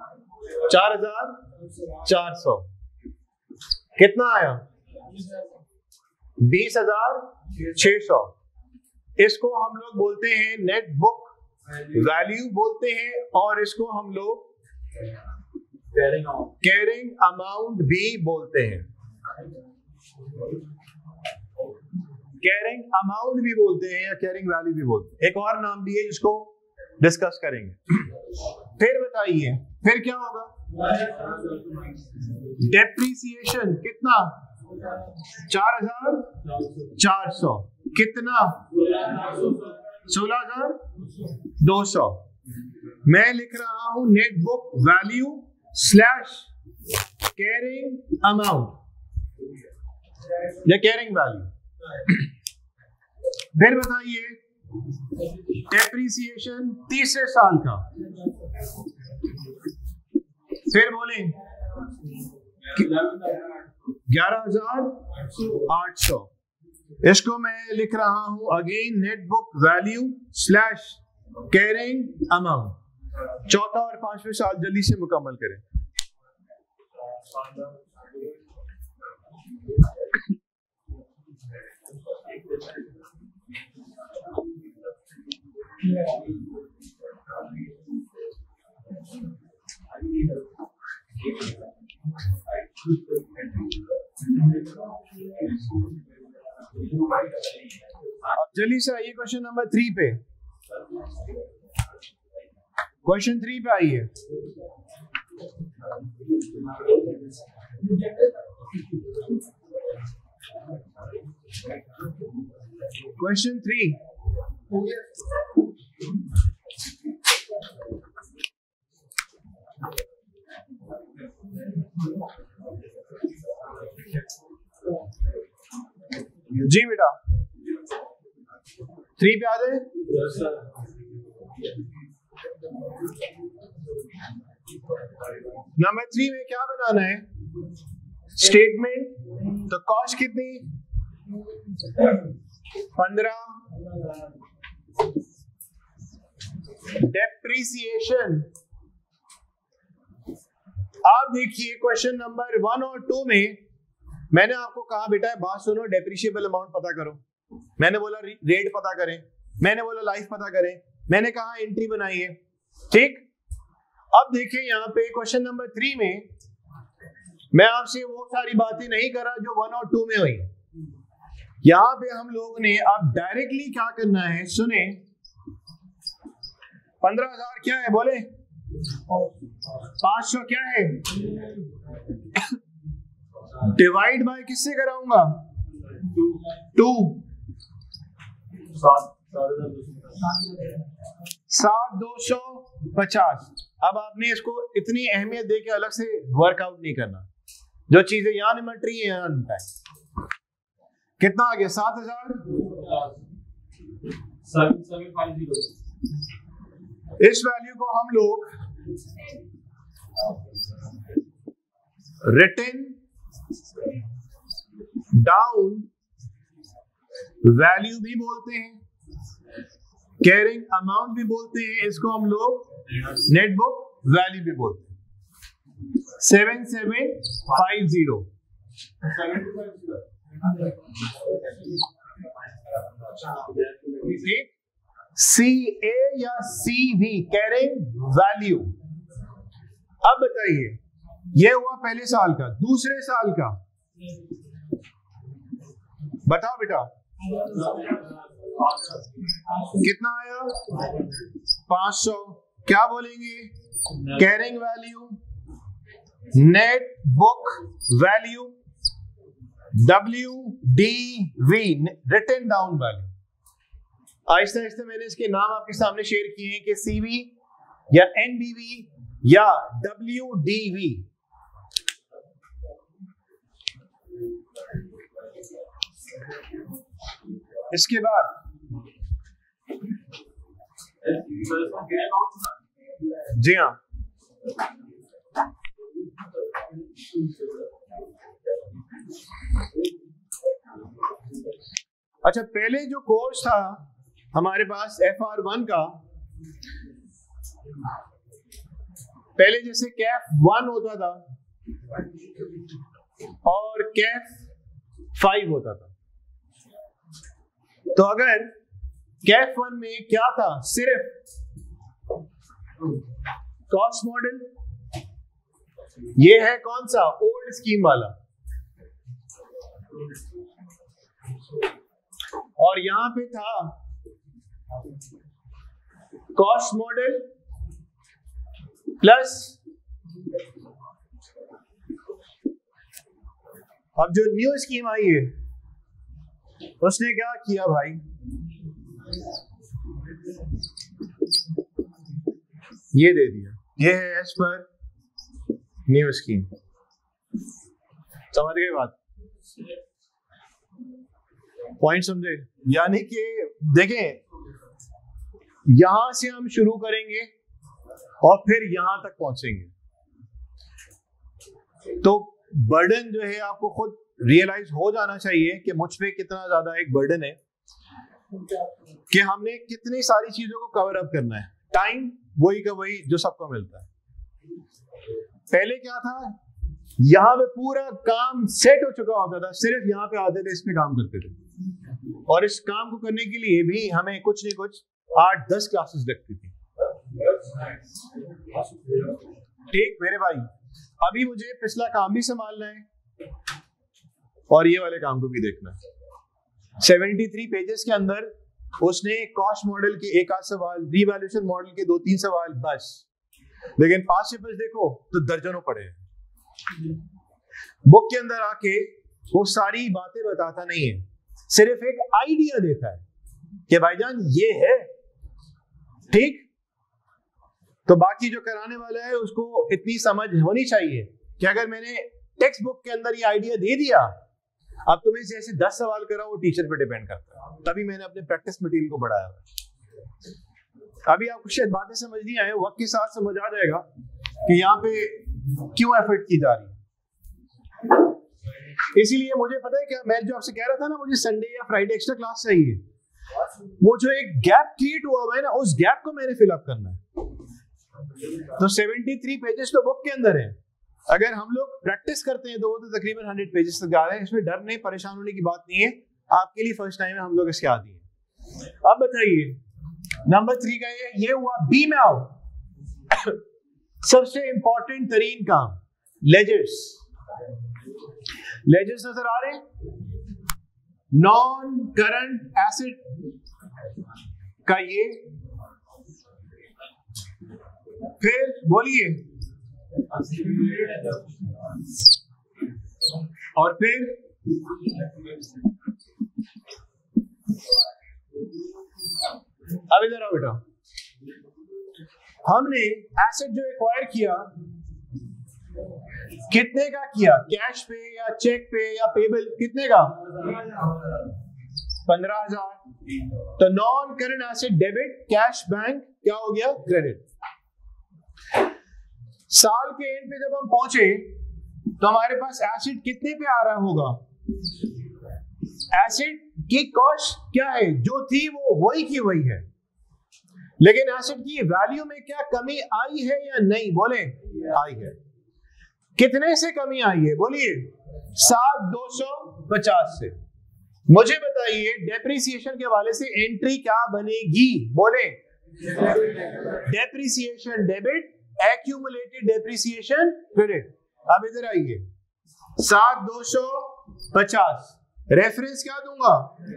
4,400, कितना आया? 20,600। इसको हम लोग बोलते हैं नेट बुक वैल्यू बोलते हैं, और इसको हम लोग कैरिंग अमाउंट भी बोलते हैं। कैरिंग अमाउंट भी बोलते हैं या कैरिंग वैल्यू भी बोलते हैं। एक और नाम भी है जिसको डिस्कस करेंगे। फिर बताइए फिर क्या होगा? डेप्रिसिएशन कितना? 4,400, कितना? 16,200। मैं लिख रहा हूं net book value slash carrying amount या कैरिंग वैल्यू। फिर बताइए डेप्रिसिएशन तीसरे साल का। फिर बोले 11,800। इसको मैं लिख रहा हूं again net book value slash carrying amount. चौथा और पांचवें साल जल्दी से मुकम्मल करें। अब जल्दी से आइए क्वेश्चन नंबर 3 पे। क्वेश्चन 3 पे आइए। क्वेश्चन 3 जी बेटा 3 पे आ जाए। नंबर 3 में क्या बनाना है? स्टेटमेंट। तो कॉस्ट कितनी? 15। डेप्रिसिएशन। आप देखिए क्वेश्चन नंबर 1 और 2 में मैंने आपको कहा बेटा बात सुनो, डेप्रिशिएबल अमाउंट पता करो। मैंने बोला रेट पता करें, मैंने बोला लाइफ पता करें, मैंने कहा एंट्री बनाइए। ठीक, अब देखिए यहाँ पे क्वेश्चन नंबर 3 में मैं आपसे वो सारी बातें नहीं कर रहा जो 1 और 2 में हुई। यहाँ पे हम लोगों ने अब डायरेक्टली क्या करना है, सुने। 15,000 क्या है बोले? 500 क्या है? डिवाइड बाय किससे कराऊंगा? 2। 7,250। अब आपने इसको इतनी अहमियत दे के अलग से वर्कआउट नहीं करना। जो चीजें यहाँ निमट रही है यहाँ निपटाए। कितना आ गया? 7,000। इस वैल्यू को हम लोग रिटन डाउन वैल्यू भी बोलते हैं, कैरिंग अमाउंट भी बोलते हैं, इसको हम लोग नेट बुक वैल्यू भी बोलते हैं। 7750। CA या CV कैरिंग वैल्यू। अब बताइए ये हुआ पहले साल का। दूसरे साल का बताओ बेटा कितना आया? 500। क्या बोलेंगे? Carrying value, net book value, WDV written down value. आहिस्ता आहिस्ता मैंने इसके नाम आपके सामने शेयर किए हैं कि CV या NBV या WDV। इसके बाद जी हाँ, अच्छा पहले जो कोर्स था हमारे पास FR1 का, पहले जैसे कैफ 1 होता था और कैफ 5 होता था। तो अगर कैफ 1 में क्या था? सिर्फ कॉस्ट मॉडल। ये है कौन सा? ओल्ड स्कीम वाला। और यहां पे था कॉस्ट मॉडल प्लस, अब जो न्यू स्कीम आई है उसने क्या किया भाई? ये दे दिया, ये है एज पर न्यू स्कीम। समझ गए बात? पॉइंट समझे? यानी कि देखें यहां से हम शुरू करेंगे और फिर यहां तक पहुंचेंगे। तो बर्डन जो है आपको खुद रियलाइज हो जाना चाहिए कि मुझ पे कितना ज्यादा एक बर्डन है, कि हमने कितनी सारी चीजों को कवर अप करना है। टाइम वही का वही जो सबको मिलता है। पहले क्या था, यहाँ पे पूरा काम सेट हो चुका होता था, सिर्फ यहाँ पे आते थे, इस पे काम करते थे, और इस काम को करने के लिए भी हमें कुछ नहीं कुछ 8-10 क्लासेस लगती थी। ठीक मेरे भाई, अभी मुझे पिछला काम भी संभालना है और ये वाले काम को भी देखना है। 73 पेजेस के अंदर उसने कॉस्ट मॉडल के 1-8 सवाल, रिवैल्यूएशन मॉडल के 2-3 सवाल बस, लेकिन पास पेपर्स देखो तो दर्जनों पड़े हैं। बुक के अंदर आके वो सारी बातें बताता नहीं है, सिर्फ एक आइडिया देता है कि भाईजान ये है, ठीक। तो बाकी जो कराने वाला है उसको इतनी समझ होनी चाहिए कि अगर मैंने टेक्स्ट बुक के अंदर ये आइडिया दे दिया, अब तुम्हें जैसे 10 सवाल करा, वो टीचर पे डिपेंड करता है। तभी मैंने अपने प्रैक्टिस मटेरियल को बढ़ाया है। अभी आपको शायद बातें समझ नहीं आए, वक्त के साथ समझ आ जाएगा कि यहाँ पे क्यों एफर्ट की जा रही है। इसीलिए मुझे पता है क्या, मैं जो आपसे कह रहा था ना, मुझे संडे या फ्राइडे एक्स्ट्रा क्लास चाहिए, वो जो एक गैप क्रिएट हुआ है ना, उस गैप को मैंने फिल अप करना है। तो 73 पेजेस तो बुक के अंदर है, अगर हम लोग प्रैक्टिस करते हैं तो वो तो तकरीबन 100 पेजेस तक जा रहे हैं। इसमें डर नहीं, परेशान होने की बात नहीं है, आपके लिए फर्स्ट टाइम है, हम लोग इसके आदी हैं। अब बताइए नंबर 3 का ये हुआ बी में आओ। सबसे इंपॉर्टेंट तरीन काम, लेजर्स। लेजर्स नजर आ रहे हैं? नॉन करंट एसेट का ये, फिर बोलिए, और फिर अब इधर आओ बेटा, हमने एसेट जो एक्वायर किया कितने का किया, कैश पे या चेक पे या पेबल, कितने का? 15,000। तो non current asset debit, cash bank क्या हो गया? क्रेडिट। साल के एंड पे जब हम पहुंचे तो हमारे पास एसेट कितने पे आ रहा होगा? एसेट की कॉस्ट क्या है, जो थी वो वही की वही है, लेकिन एसेट की वैल्यू में क्या कमी आई है या नहीं? बोले आई है। कितने से कमी आई है? बोलिए 7,250 से। मुझे बताइए डेप्रिसिएशन के हवाले से एंट्री क्या बनेगी? बोले depreciation debit, accumulated depreciation credit. अब इधर आइए, 7,250 रेफरेंस क्या दूंगा?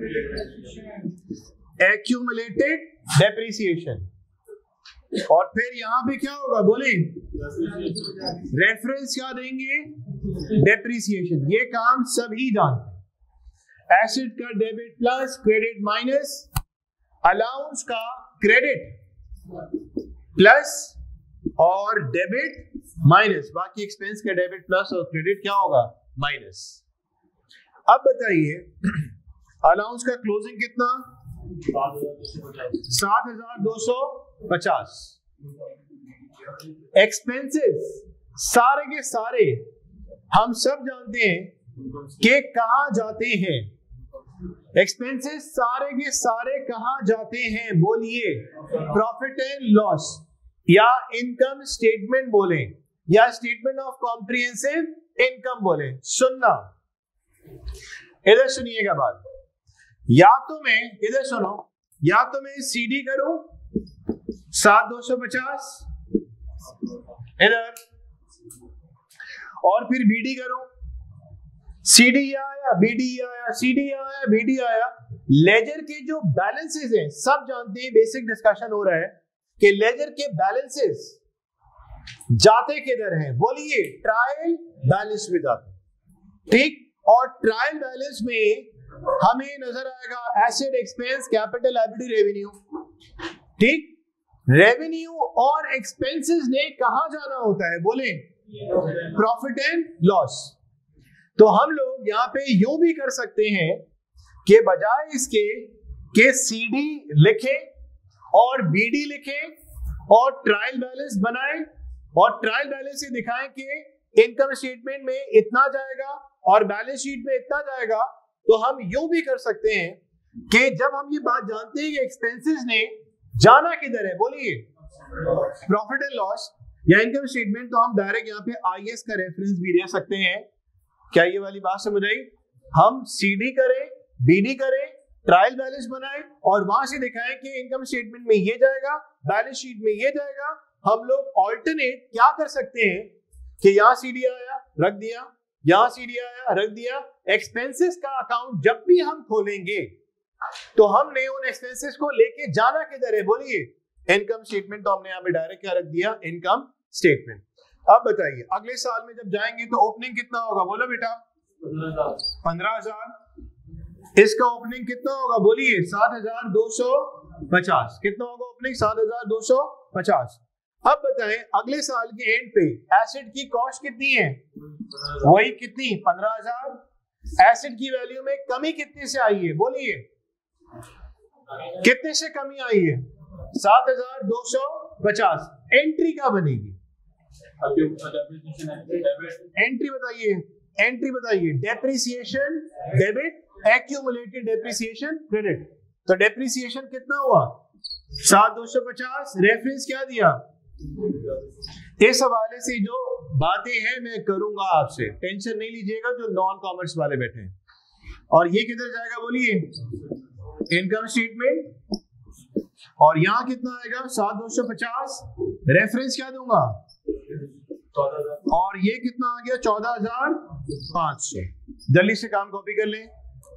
Accumulated depreciation. और फिर यहां पे क्या होगा? बोले रेफरेंस क्या देंगे? डेप्रिसिएशन। ये काम सभी जानते हैं। एसेट का debit plus, credit minus, allowance का क्रेडिट प्लस और डेबिट माइनस, बाकी एक्सपेंस का डेबिट प्लस और क्रेडिट क्या होगा? माइनस। अब बताइए अलाउंस का क्लोजिंग कितना? 7,250। एक्सपेंसेस सारे के सारे हम सब जानते हैं कि कहां जाते हैं। एक्सपेंसेस सारे के सारे कहां जाते हैं? बोलिए प्रॉफिट एंड लॉस या इनकम स्टेटमेंट बोले या स्टेटमेंट ऑफ कॉम्प्रिहेंसिव इनकम बोले। सुनना, इधर सुनिएगा बात, या तो मैं, इधर सुनो, या तो मैं सीडी करूं 7,250 इधर, और फिर बीडी करूं, सीडी आया, बीडी आया, सीडी आया, बीडी आया। लेजर के जो बैलेंसेस हैं सब जानते हैं, बेसिक डिस्कशन हो रहा है कि लेजर के बैलेंसेस जाते किधर हैं? बोलिए ट्रायल बैलेंस में जाते, ठीक। और ट्रायल बैलेंस में हमें नजर आएगा asset, expense, capital, liability, revenue, ठीक। रेवेन्यू और एक्सपेंसेस ने कहां जाना होता है? बोले प्रॉफिट एंड लॉस। तो हम लोग यहां पे यूं भी कर सकते हैं कि बजाय इसके कि सीडी लिखें और बीडी लिखें और ट्रायल बैलेंस बनाएं और ट्रायल बैलेंस से दिखाएं कि इनकम स्टेटमेंट में इतना जाएगा और बैलेंस शीट में इतना जाएगा। तो हम यूं भी कर सकते हैं कि जब हम ये बात जानते हैं कि एक्सपेंसेस ने जाना किधर है, बोलिए प्रॉफिट एंड लॉस या इनकम स्टेटमेंट, तो हम डायरेक्ट यहाँ पे आईएस का रेफरेंस भी दे सकते हैं। क्या ये वाली बात समझ आई? हम सीडी करें, बीडी करें, ट्रायल बैलेंस बनाएं और वहां से दिखाएं कि इनकम स्टेटमेंट में ये जाएगा, बैलेंस शीट में ये जाएगा। हम लोग ऑल्टरनेट क्या कर सकते हैं कि यहाँ सीडी आया रख दिया, यहाँ सीडी आया रख दिया। एक्सपेंसेस का अकाउंट जब भी हम खोलेंगे तो हमने उन एक्सपेंसेस को लेके जाना किधर है, बोलिए इनकम स्टेटमेंट। तो हमने यहाँ पे डायरेक्ट क्या रख दिया, इनकम स्टेटमेंट। अब बताइए अगले साल में जब जाएंगे तो ओपनिंग कितना होगा, बोलो बेटा 15,000। इसका ओपनिंग कितना होगा, बोलिए 7,250। कितना होगा ओपनिंग, 7,250। अब बताएं अगले साल के एंड पे एसेट की कॉस्ट कितनी है, वही कितनी 15,000। एसेट की वैल्यू में कमी कितने से आई है, बोलिए कितने से कमी आई है, 7,250। एंट्री क्या बनेगी, एंट्री बताइए, एंट्री बताइए। Depreciation debit, accumulated depreciation credit. तो डेप्रिसिएशन कितना हुआ 7,250। रेफरेंस क्या दिया, इस हवाले से जो बातें हैं मैं करूंगा आपसे, टेंशन नहीं लीजिएगा जो नॉन कॉमर्स वाले बैठे हैं। और ये किधर जाएगा, बोलिए इनकम स्टेटमेंट। और यहां कितना आएगा 7,250। रेफरेंस क्या दूंगा, और ये कितना आ गया 14,500। जल्दी से काम कॉपी कर लें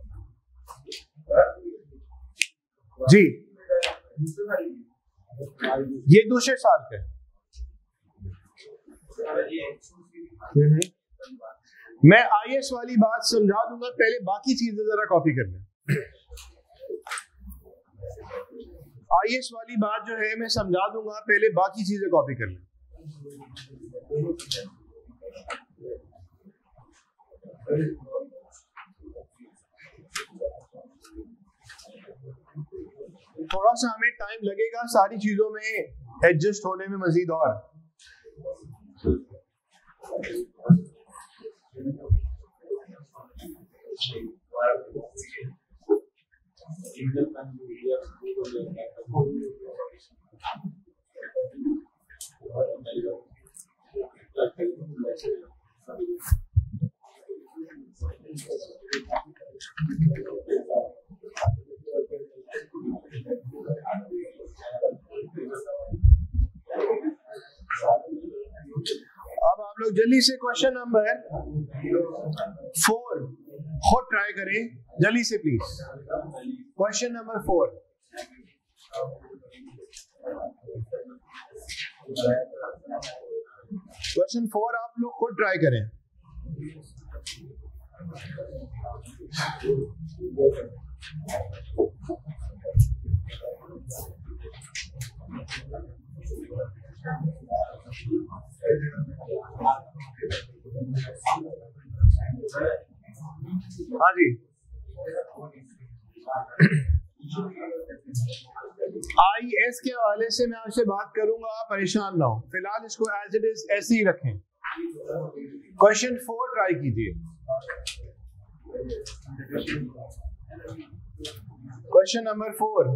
जी। ये दूसरे साल का। मैं आईएएस वाली बात समझा दूंगा, पहले बाकी चीजें जरा कॉपी कर लें। आईएएस वाली बात जो है मैं समझा दूंगा, पहले बाकी चीजें कॉपी कर लें। थोड़ा सा हमें टाइम लगेगा सारी चीजों में एडजस्ट होने में मजीद। और अब आप लोग जल्दी से क्वेश्चन नंबर 4 खुद ट्राई करें जल्दी से प्लीज। Question number 4। क्वेश्चन 4 आप लोग खुद ट्राई करें। हाँ जी, आईएएस के हवाले से मैं आपसे बात करूंगा, आप परेशान ना हो। फिलहाल इसको एज इट इज ऐसे ही रखें। क्वेश्चन 4 ट्राई कीजिए। Question number 4।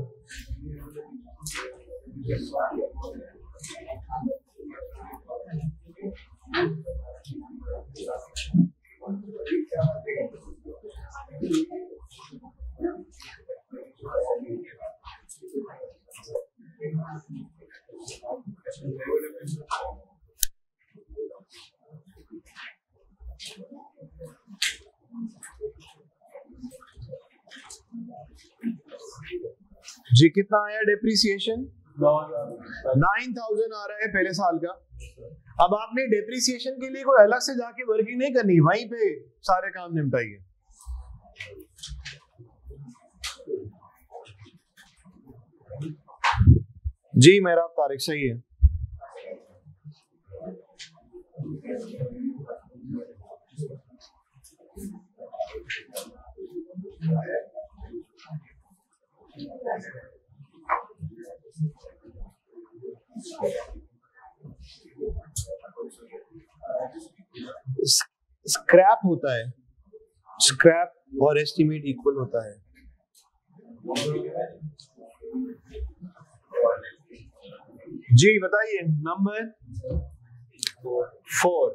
जी कितना आया डेप्रिसिएशन, 9,000 आ रहा है पहले साल का। अब आपने डेप्रिसिएशन के लिए कोई अलग से जाके वर्किंग नहीं करनी, वहीं पे सारे काम निपटाइए। जी मेरा तारिक सही है। स्क्रैप होता है, स्क्रैप और एस्टिमेट इक्वल होता है। जी बताइए नंबर 4।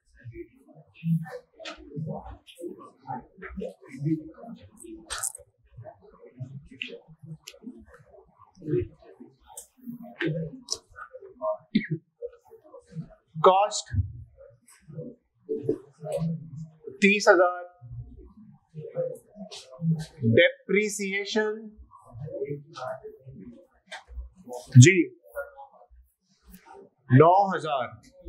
कॉस्ट 30,000, डेप्रीसिएशन जी 9,000।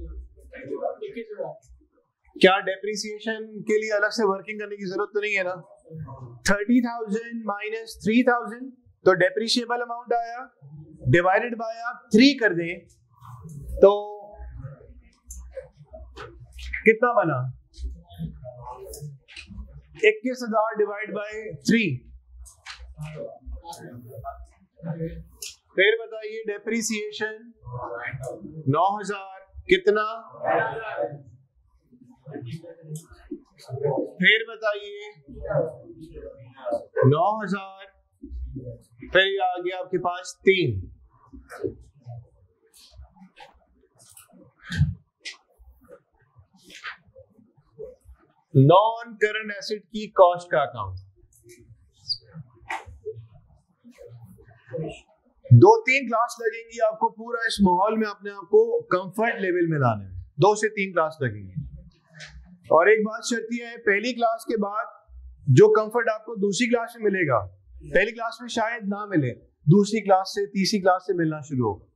क्या डेप्रीसिएशन के लिए अलग से वर्किंग करने की जरूरत तो नहीं है ना? 30,000 माइनस 3,000 तो डेप्रीशिएबल अमाउंट आया, डिवाइडेड बाय आप 3 कर दें तो कितना बना? 21,000 डिवाइड बाय 3। फिर बताइए डेप्रीसिएशन 9,000 कितना? फिर बताइए 9,000, फिर ये आ गया आपके पास 3। नॉन करंट एसेट की कॉस्ट का अकाउंट 2-3 क्लास लगेंगी आपको पूरा इस माहौल में अपने आप को कंफर्ट लेवल में लाने में। 2 से 3 क्लास लगेंगी। और एक बात शर्ती है, पहली क्लास के बाद जो कंफर्ट आपको दूसरी क्लास में मिलेगा, पहली क्लास में शायद ना मिले, दूसरी क्लास से तीसरी क्लास से मिलना शुरू होगा।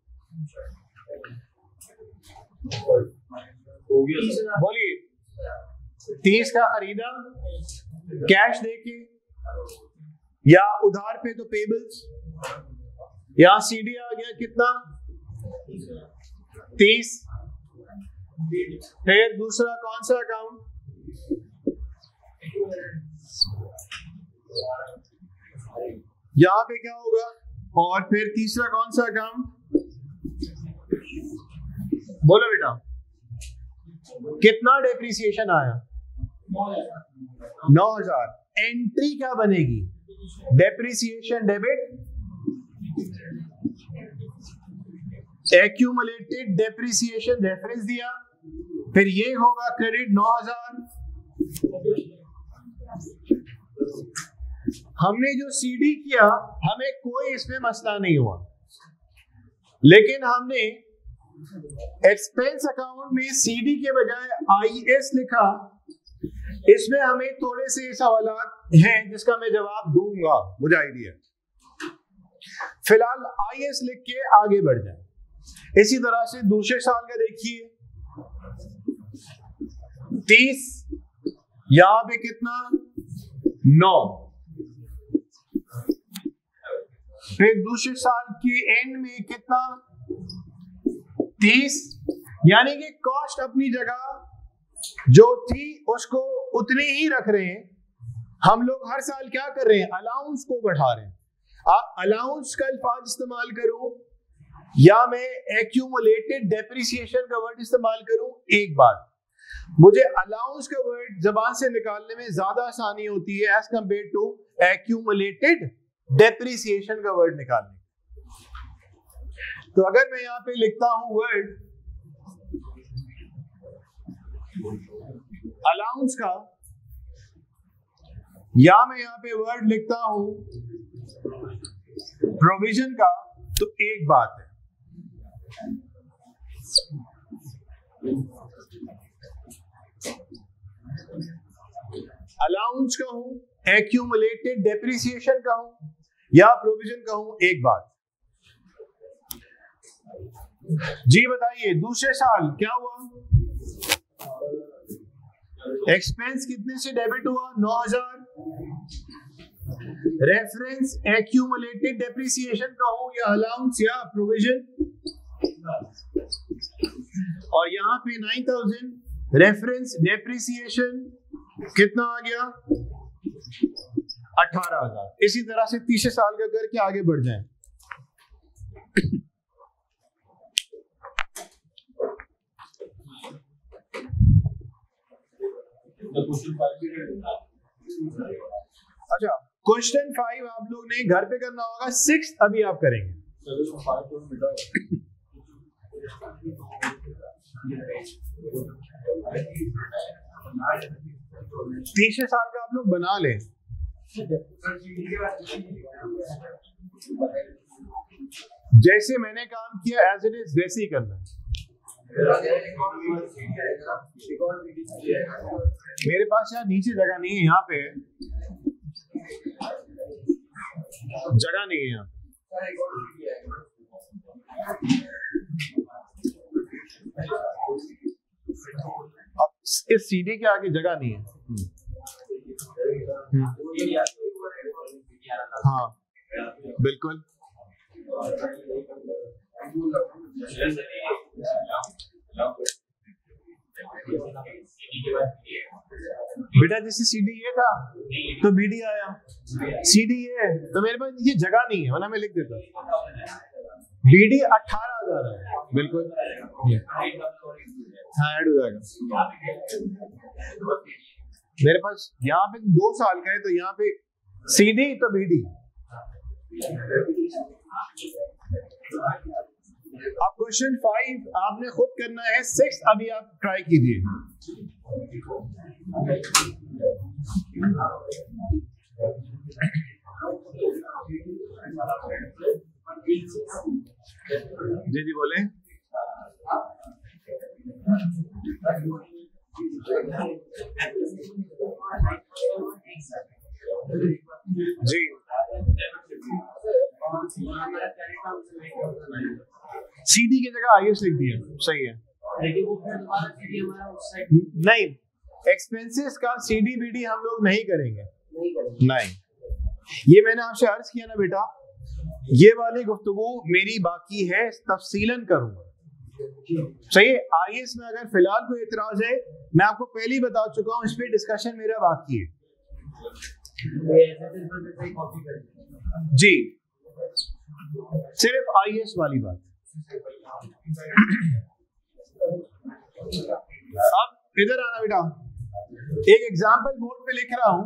बोलिए 30 का खरीदा कैश देके या उधार पे तो पेबल्स, यहां सीडी आ गया कितना? 30। फिर दूसरा कौन सा अकाउंट? यहां पे क्या होगा? और फिर तीसरा कौन सा अकाउंट? बोलो बेटा कितना डेप्रीसिएशन आया? 9,000। एंट्री क्या बनेगी? Depreciation debit, accumulated depreciation reference दिया, फिर ये होगा क्रेडिट 9,000। हमने जो सीडी किया हमें कोई इसमें मसला नहीं हुआ, लेकिन हमने एक्सपेंस अकाउंट में सीडी के बजाय आईएस लिखा। इसमें हमें थोड़े से सवालात हैं जिसका मैं जवाब दूंगा, मुझे आइडिया। फिलहाल आईएस लिख के आगे बढ़ जाए। इसी तरह से दूसरे साल का देखिए 30, यहां पे कितना? 9। फिर दूसरे साल के एंड में कितना? 30। यानी कि कॉस्ट अपनी जगह जो थी उसको उतनी ही रख रहे हैं। हम लोग हर साल क्या कर रहे हैं? अलाउंस को बढ़ा रहे हैं। आप अलाउंस का अल्फाज इस्तेमाल करूं या मैं एक्यूमुलेटेड डेप्रिसिएशन का वर्ड इस्तेमाल करूं, एक बात, मुझे अलाउंस का वर्ड जबान से निकालने में ज्यादा आसानी होती है as compare to accumulated depreciation का वर्ड निकालने। तो अगर मैं यहां पे लिखता हूं वर्ड अलाउंस का, या मैं यहां पे वर्ड लिखता हूं प्रोविजन का, तो एक बात है, अलाउंस कहूं, एक्यूमुलेटेड डेप्रिसिएशन कहूं या प्रोविजन कहूं, एक बात। जी बताइए दूसरे साल क्या हुआ? एक्सपेंस कितने से डेबिट हुआ? 9,000। रेफरेंस एक्यूमुलेटेड डेप्रिसिएशन कहूं या अलाउंस या प्रोविजन, और यहां पे 9,000 रेफरेंस डेप्रिसिएशन कितना आ गया? 18,000। इसी तरह से तीसरे साल का करके आगे बढ़ जाएं। अच्छा, क्वेश्चन 5 आप लोग ने घर पे करना होगा, 6 अभी आप करेंगे। तीसरे साल का आप लोग बना ले। जैसे मैंने काम किया एज इट इज वैसे ही करना। मेरे पास यार नीचे जगह नहीं है, यहाँ पे जगह नहीं है यहाँ। अब इस सीढ़ी के आगे जगह नहीं है। हाँ बिल्कुल। बेटा जैसे सीडी ये था तो बीडी आया, सीडी ये है तो मेरे पास ये जगह नहीं है, वरना मैं लिख देता। बीडी 18,000 है, बिल्कुल हाँ ऐड हो जाएगा। मेरे पास यहाँ पे 2 साल का है तो यहाँ पे सीडी तो बीडी। अब क्वेश्चन 5 आपने खुद करना है, 6 अभी आप ट्राई कीजिए। जी जी बोले। जी सीडी की जगह आईएस लिख दिया, सही है। नहीं, एक्सपेंसेस का सीडी बीडी हम लोग नहीं करेंगे, नहीं। ये मैंने आपसे अर्ज किया ना बेटा, ये वाली गुफ्तगू मेरी बाकी है, तफसीलन करूंगा, सही है। आईएस में अगर फिलहाल कोई एतराज है, मैं आपको पहले ही बता चुका हूं, इस पे डिस्कशन मेरा बाकी है। जी सिर्फ आईएस वाली बात। अब इधर आना बेटा, एक एग्जाम्पल बोर्ड पे लिख रहा हूं,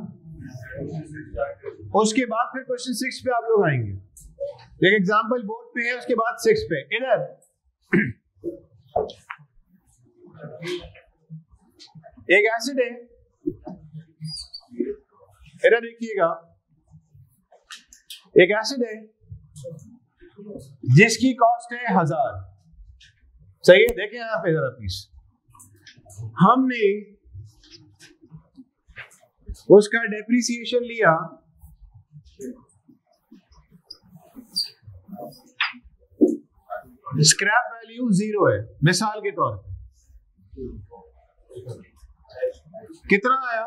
उसके बाद फिर क्वेश्चन 6 पे आप लोग आएंगे। एक एग्जाम्पल बोर्ड पे है, उसके बाद 6 पे। इधर एक एसिड है, इधर देखिएगा, एक एसिड है जिसकी कॉस्ट है 1000, सही है। देखें यहां पे जरा प्लीज, हमने उसका डेप्रिसिएशन लिया स्क्रैप वैल्यू 0 है, मिसाल के तौर पे कितना आया?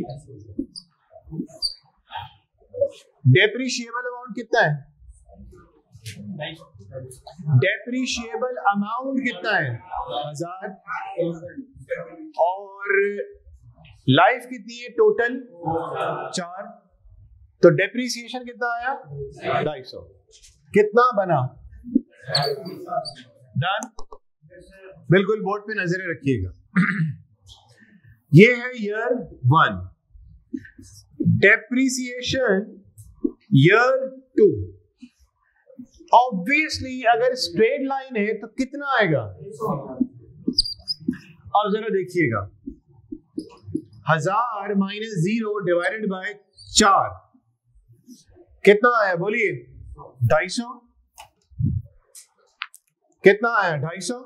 डेप्रिशिएबल अमाउंट कितना है? डेप्रिशिएबल अमाउंट कितना है? 1000। और लाइफ कितनी है टोटल? 4। तो डेप्रिसिएशन कितना आया? 250। कितना बना? डन। बिल्कुल बोर्ड पे नजरें रखिएगा। ये है ईयर 1, डेप्रिसिएशन ईयर 2। ऑब्वियसली अगर स्ट्रेट लाइन है तो कितना आएगा? और जरा देखिएगा, 1000 माइनस 0 डिवाइडेड बाय 4 कितना आया? बोलिए 250। कितना आया? 250।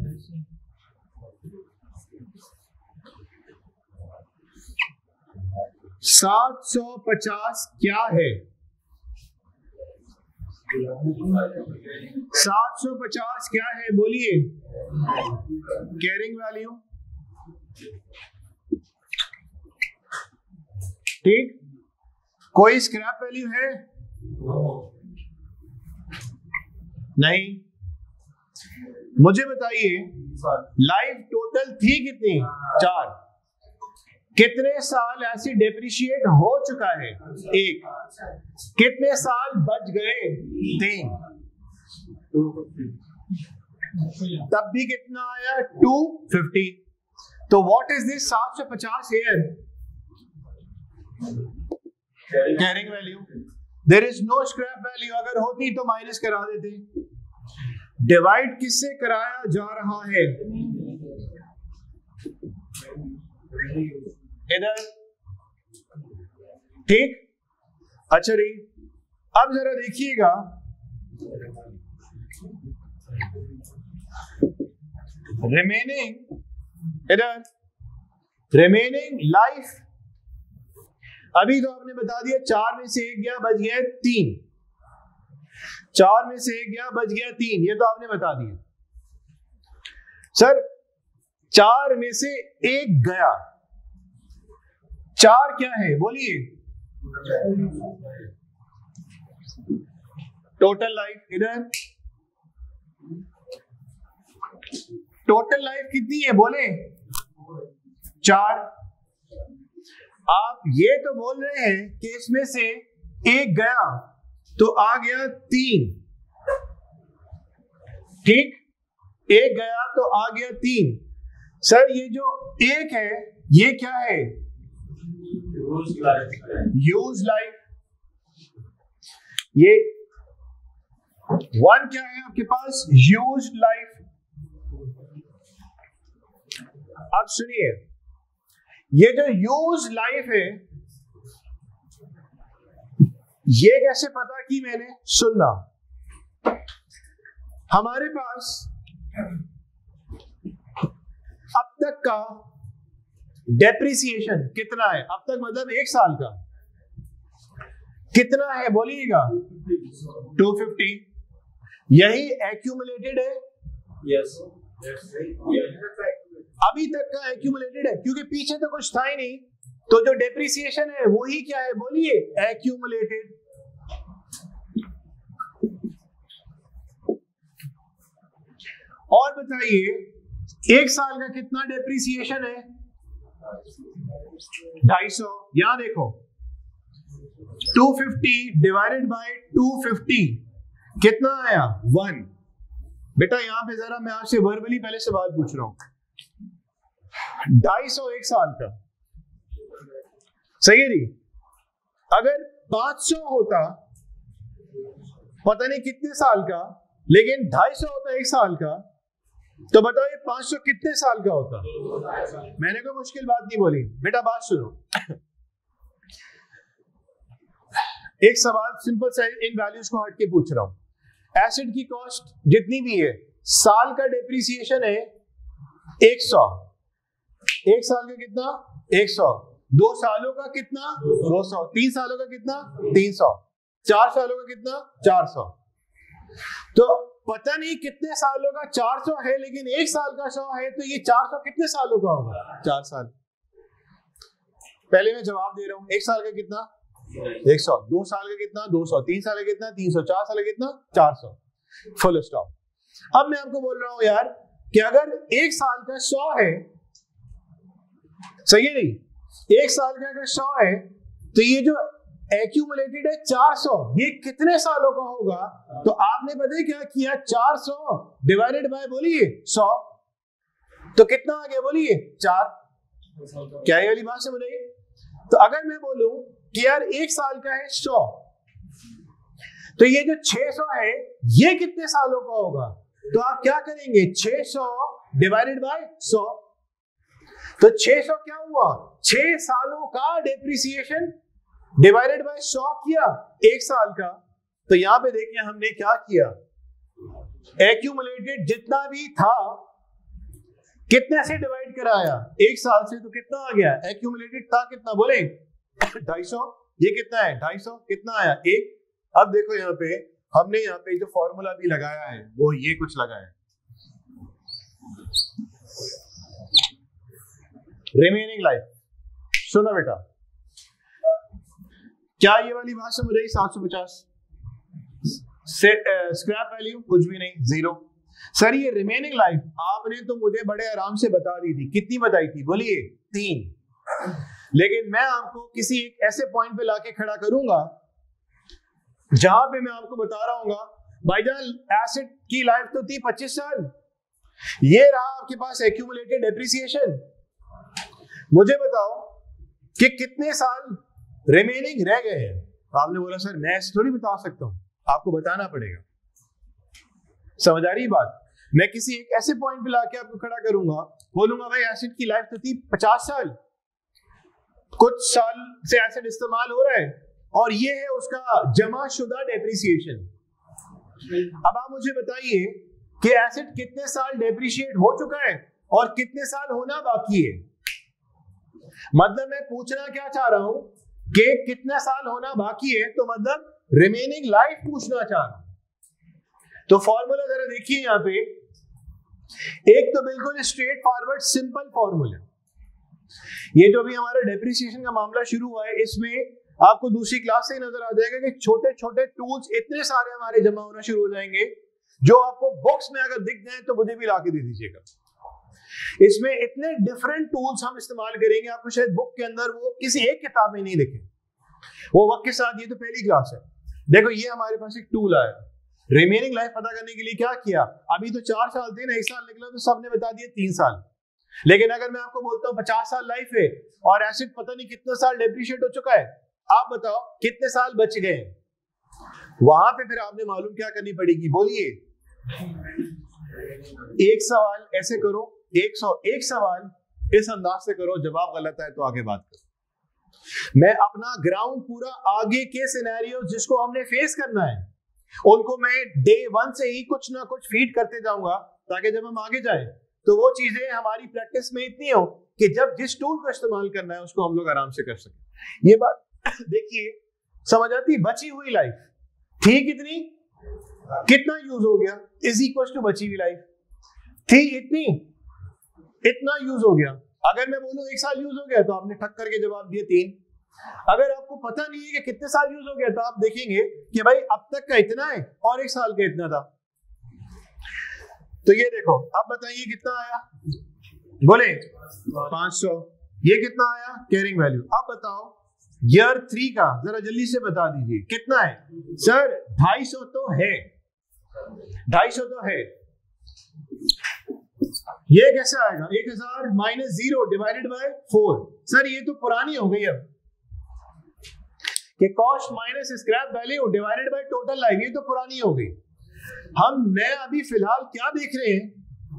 $750 क्या है? 750 क्या है? बोलिए। कैरिंग वैल्यू, ठीक। कोई स्क्रैप वैल्यू है? नहीं। मुझे बताइए, लाइफ टोटल थी कितनी? 4। कितने साल ऐसे डेप्रिशिएट हो चुका है? 1। कितने साल बच गए? 3। तब भी कितना आया? 250। तो what is this 750 year? Carrying value. There is no scrap value, अगर होती तो माइनस करा देते। डिवाइड किससे कराया जा रहा है? इधर, ठीक। अच्छा जी, अब जरा देखिएगा, रिमेनिंग, इधर रिमेनिंग लाइफ, अभी तो आपने बता दिया 4 में से 1 गया, बच गया 3। 4 में से 1 गया, बच गया 3, ये तो आपने बता दिया। सर 4 में से 1 गया, 4 क्या है बोलिए? Total life. इधर टोटल लाइफ कितनी है बोले? 4। आप ये तो बोल रहे हैं कि इसमें से 1 गया तो आ गया 3, ठीक। 1 गया तो आ गया 3। सर ये जो 1 है ये क्या है? Use life. ये 1 क्या है आपके पास? Use life. अब सुनिए, ये जो यूज लाइफ है ये कैसे पता की मैंने? सुनना, हमारे पास अब तक का डेप्रिसिएशन कितना है? अब तक मतलब 1 साल का कितना है बोलिएगा? 250। यही एक्यूमुलेटेड है? यस। अभी तक का एक्यूमुलेटेड है, क्योंकि पीछे तो कुछ था ही नहीं, तो जो डेप्रिसिएशन है वही क्या है बोलिए? एक्यूमुलेटेड। और बताइए 1 साल का कितना डेप्रिसिएशन है? 250। यहां देखो 250 डिवाइडेड बाय 250 कितना आया? 1। बेटा यहां पे जरा मैं आपसे वर्बली पहले से बात पूछ रहा हूं। 250 1 साल का, सही है जी? अगर 500 होता पता नहीं कितने साल का, लेकिन 250 होता 1 साल का, तो बताओ ये 500 कितने साल का होता? मैंने कोई मुश्किल बात नहीं बोली बेटा, बात सुनो। एक सवाल सिंपल सा इन वैल्यूज को हट के पूछ रहा हूं। एसिड की कॉस्ट जितनी भी है, साल का डेप्रिसिएशन है 100। 1 साल का कितना? 100। 2 सालों का कितना? 200। 3 सालों का कितना? 300। 4 सालों का कितना? 400। तो पता नहीं कितने सालों का 400 है, लेकिन 1 साल का 100 है, तो ये 400 कितने सालों का होगा? 4 साल। पहले मैं जवाब दे रहा हूं। 1 साल का कितना? 100। 2 साल का कितना? 200। 3 साल का कितना? 300। 4 साल का कितना? 400। Full stop. अब मैं आपको बोल रहा हूं यार कि अगर 1 साल का 100 है, सही है नहीं? 1 साल का अगर 100 है, तो ये जो एक्यूमुलेटेड है 400, ये कितने सालों का होगा? तो आपने पता है क्या किया? 400 डिवाइडेड बाय बोलिए 100, तो कितना आ गया बोलिए? 4। क्या ये वाली बात समझ आई? तो अगर मैं बोलूं कि यार 1 साल का है 100, तो ये जो 600 है ये कितने सालों का होगा? तो आप क्या करेंगे? 600 डिवाइडेड बाय 100, तो 600 क्या हुआ? 6 सालों का डेप्रिसिएशन डिवाइडेड बाय 100 किया 1 साल का। तो यहां पे देखिए हमने क्या किया, एक्यूमुलेटेड जितना भी था कितने से डिवाइड कराया? 1 साल से। तो कितना आ गया? एक्यूमुलेटेड था कितना बोले? 250। ये कितना है? 250। कितना आया? 1। अब देखो यहाँ पे हमने यहाँ पे जो फॉर्मूला भी लगाया है वो ये कुछ लगाया है, रिमेनिंग लाइफ। सुनो बेटा, क्या ये वाली बात समझ आई? 750 स्क्रैप वैल्यू कुछ भी नहीं, 0। सर ये रिमेनिंग लाइफ आपने तो मुझे बड़े आराम से बता दी थी। कितनी बताई थी बोलिए? 3। लेकिन मैं आपको किसी एक ऐसे पॉइंट पे लाके खड़ा करूंगा जहां पे मैं आपको बता रहा हूँ भाईजान एसिड की लाइफ तो थी 25 साल, ये रहा आपके पास एक्यूमुलेटेड डेप्रिसिएशन। मुझे बताओ कि कितने साल रिमेनिंग रह गए हैं। तो आपने बोला सर मैं ऐसे थोड़ी बता सकता हूं, आपको बताना पड़ेगा। समझ आ रही बात? मैं किसी एक ऐसे पॉइंट पे लाके आपको खड़ा करूंगा, बोलूंगा भाई एसिड की लाइफ तो थी 50 साल, कुछ साल से एसिड इस्तेमाल हो रहा है और ये है उसका जमा शुदा डेप्रिसिएशन। अब आप मुझे बताइए कि एसिड कितने साल डेप्रिशिएट हो चुका है और कितने साल होना बाकी है। मतलब मैं पूछना क्या चाह रहा हूं कि कितना साल होना बाकी है, तो मतलब रिमेनिंग लाइफ पूछना चाह रहा हूं। तो फॉर्मूला जरा देखिए यहां पे, एक तो बिल्कुल स्ट्रेट फॉरवर्ड सिंपल फॉर्मूला। ये जो भी हमारा डेप्रिसिएशन का मामला शुरू हुआ है, इसमें आपको दूसरी क्लास से ही नजर आ जाएगा कि छोटे छोटे टूल्स इतने सारे हमारे जमा होना शुरू हो जाएंगे, जो आपको बॉक्स में अगर दिख जाए तो मुझे भी लाके दे दीजिएगा। इसमें इतने डिफरेंट टूल्स हम इस्तेमाल करेंगे, आपको शायद बुक के अंदर वो किसी एक किताब में नहीं दिखे, वो वक्त के साथ। ये तो पहली क्लास है। देखो ये हमारे पास एक टूल आया, रिमेनिंग लाइफ पता करने के लिए क्या किया, अभी तो 4 साल थे ना, 1 साल निकला तो सबने बता दिया 3 साल। लेकिन अगर मैं आपको बोलता हूँ 50 साल लाइफ है और एसिड पता नहीं कितने साल डेप्रिशिएट हो चुका है, आप बताओ कितने साल बच गए। वहां पे फिर आपने मालूम क्या करनी पड़ेगी, बोलिए। एक सवाल ऐसे करो, 101 सवाल इस अंदाज से करो, जवाब गलत है तो आगे बात करो। मैं अपना ग्राउंड पूरा आगे के सिनेरियो जिसको हमने फेस करना है, उनको मैं डे 1 से ही कुछ ना कुछ फीड करते जाऊंगा, ताकि जब हम आगे जाए तो वो चीजें हमारी प्रैक्टिस में इतनी हो कि जब जिस टूल को इस्तेमाल करना है उसको हम लोग आराम से कर सकें। ये बात देखिए समझ आती। बची हुई लाइफ थी कितनी, कितना यूज हो गया, इज इक्वल टू बची हुई लाइफ थी इतनी, इतना यूज हो गया। अगर मैं बोलूं 1 साल यूज हो गया तो आपने ठक करके जवाब दिए 3। अगर आपको पता नहीं है कि कितने साल यूज हो गया तो आप देखेंगे कि भाई अब तक का इतना है और 1 साल का इतना था। तो ये देखो, अब बताइए कितना आया, बोले 500। ये कितना आया कैरिंग वैल्यू। अब बताओ ईयर 3 का जरा जल्दी से बता दीजिए कितना है। सर 250 तो है, 250 तो है। ये कैसे आएगा, 1000 माइनस 0 डिवाइडेड बाय 4। सर ये तो पुरानी हो गई अब, कि cost minus scrap value divided by total life, ये तो पुरानी हो गई। हम नए अभी फिलहाल क्या देख रहे हैं,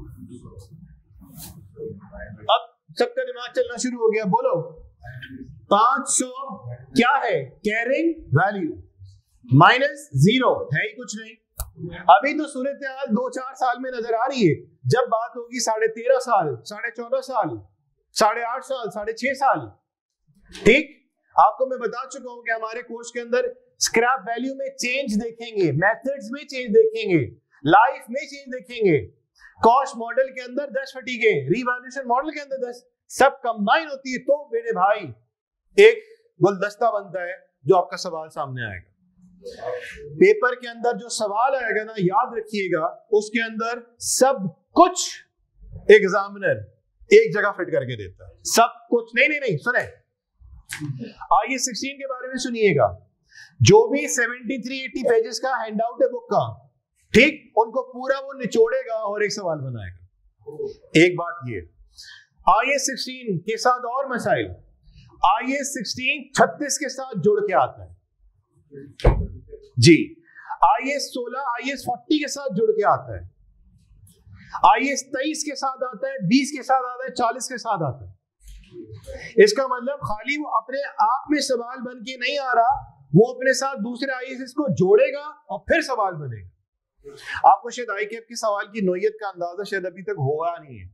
अब सबका दिमाग चलना शुरू हो गया। बोलो 500 क्या है, कैरिंग वैल्यू माइनस 0 है ही कुछ नहीं। अभी तो सूरत हाल 2-4 साल में नजर आ रही है। जब बात होगी 13.5 साल, 14.5 साल, 8.5 साल, 6.5 साल, ठीक। आपको मैं बता चुका हूं कि हमारे कोर्स के अंदर स्क्रैप वैल्यू में चेंज देखेंगे, मेथड्स में चेंज देखेंगे, लाइफ में चेंज देखेंगे, कॉस्ट मॉडल के अंदर 10 फटीके, रिवैल्यूएशन मॉडल के अंदर 10, सब कंबाइन होती है तो मेरे भाई एक गुलदस्ता बनता है जो आपका सवाल सामने आएगा। पेपर के अंदर जो सवाल आएगा ना, याद रखिएगा, उसके अंदर सब कुछ एग्जामिनर एक जगह फिट करके देता है, सब कुछ। नहीं सुने, आइए 16 के बारे में सुनिएगा। जो भी 73-80 पेजेस का हैंडआउट है बुक का, ठीक, उनको पूरा वो निचोड़ेगा और एक सवाल बनाएगा। एक बात ये, आइए 16 के साथ और मसाइल, आइए 16 36 के साथ जुड़ के आता है जी, आइए 16 आइए 40 के साथ जुड़ के आता है, आइए 23 के साथ आता है, 20 के साथ आता है, 40 के साथ आता है। इसका मतलब खाली वो अपने आप में सवाल बन के नहीं आ रहा, वो अपने साथ दूसरे आईएएस को जोड़ेगा और फिर सवाल बनेगा। आपको शायद आईकेएफ के सवाल की नोयत का अंदाजा शायद अभी तक हुआ नहीं है।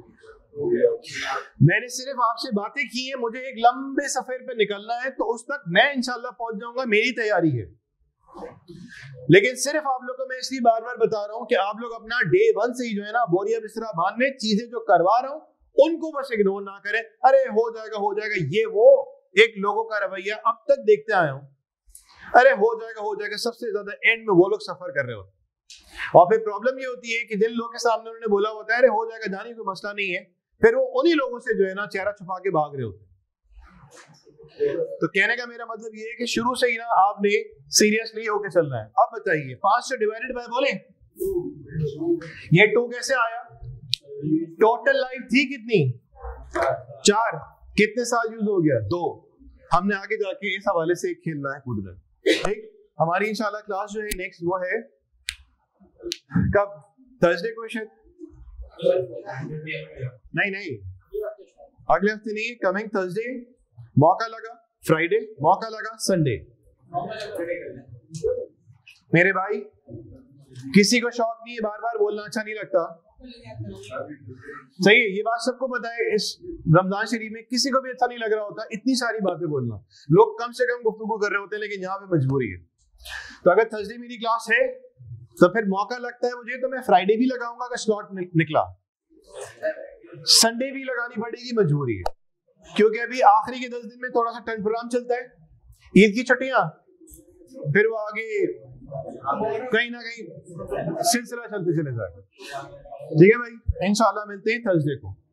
मैंने सिर्फ आपसे बातें की है, मुझे एक लंबे सफर पे निकलना है, तो उस तक मैं इंशाल्लाह पहुंच जाऊंगा, मेरी तैयारी है। लेकिन सिर्फ आप लोगों को मैं इसलिए बार बार बता रहा हूं कि आप लोग अपना डे 1 से ही जो है ना, बोरिया बिस्तरा बांधने, चीजें जो करवा रहा हूं उनको बस इग्नोर ना करें। अरे हो जाएगा, ये वो एक लोगों का रवैया अब तक देखते आया हूं, अरे हो जाएगा, सबसे ज्यादा एंड में वो लोग सफर कर रहे होते। और फिर प्रॉब्लम ये होती है कि जिन लोगों के सामने उन्होंने बोला होता है अरे हो जाएगा, जाने कोई मसला नहीं है, फिर वो उन्हीं लोगों से जो है ना चेहरा छुपा के भाग रहे होते हैं। तो कहने का मेरा मतलब ये है कि शुरू से ही ना आपने सीरियसली होके चलना है। अब बताइए 5 से डिवाइडेड बाय बोले, ये 2 कैसे आया? टोटल लाइफ थी कितनी? 4, कितने साल यूज हो गया? 2। हमने आगे जाके इस हवाले से खेलना है कूदना है। ठीक, हमारी इंशाल्लाह क्लास जो है नेक्स्ट वो है कब? थर्सडे को शायद नहीं अगले हफ्ते नहीं, कमिंग थर्सडे मौका लगा, फ्राइडे मौका लगा, संडे। मेरे भाई किसी को शौक नहीं है, बार बार बोलना अच्छा नहीं लगता, सही है, ये बात सबको पता है। इस रमजान शरीफ में किसी को भी अच्छा नहीं लग रहा होता इतनी सारी बातें बोलना, लोग कम से कम गुफ्तगू कर रहे होते हैं, लेकिन यहाँ पे मजबूरी है। तो अगर थर्सडे मेरी क्लास है तो फिर मौका लगता है मुझे, तो मैं फ्राइडे भी लगाऊंगा अगर स्लॉट निकला, संडे भी लगानी पड़ेगी, मजबूरी है, क्योंकि अभी आखिरी के 10 दिन में थोड़ा सा टर्न प्रोग्राम चलता है, ईद की छुट्टियां, फिर वो आगे कहीं ना कहीं सिलसिला चलते चले जाएगा। ठीक है भाई, इंशाल्लाह मिलते हैं थर्सडे को।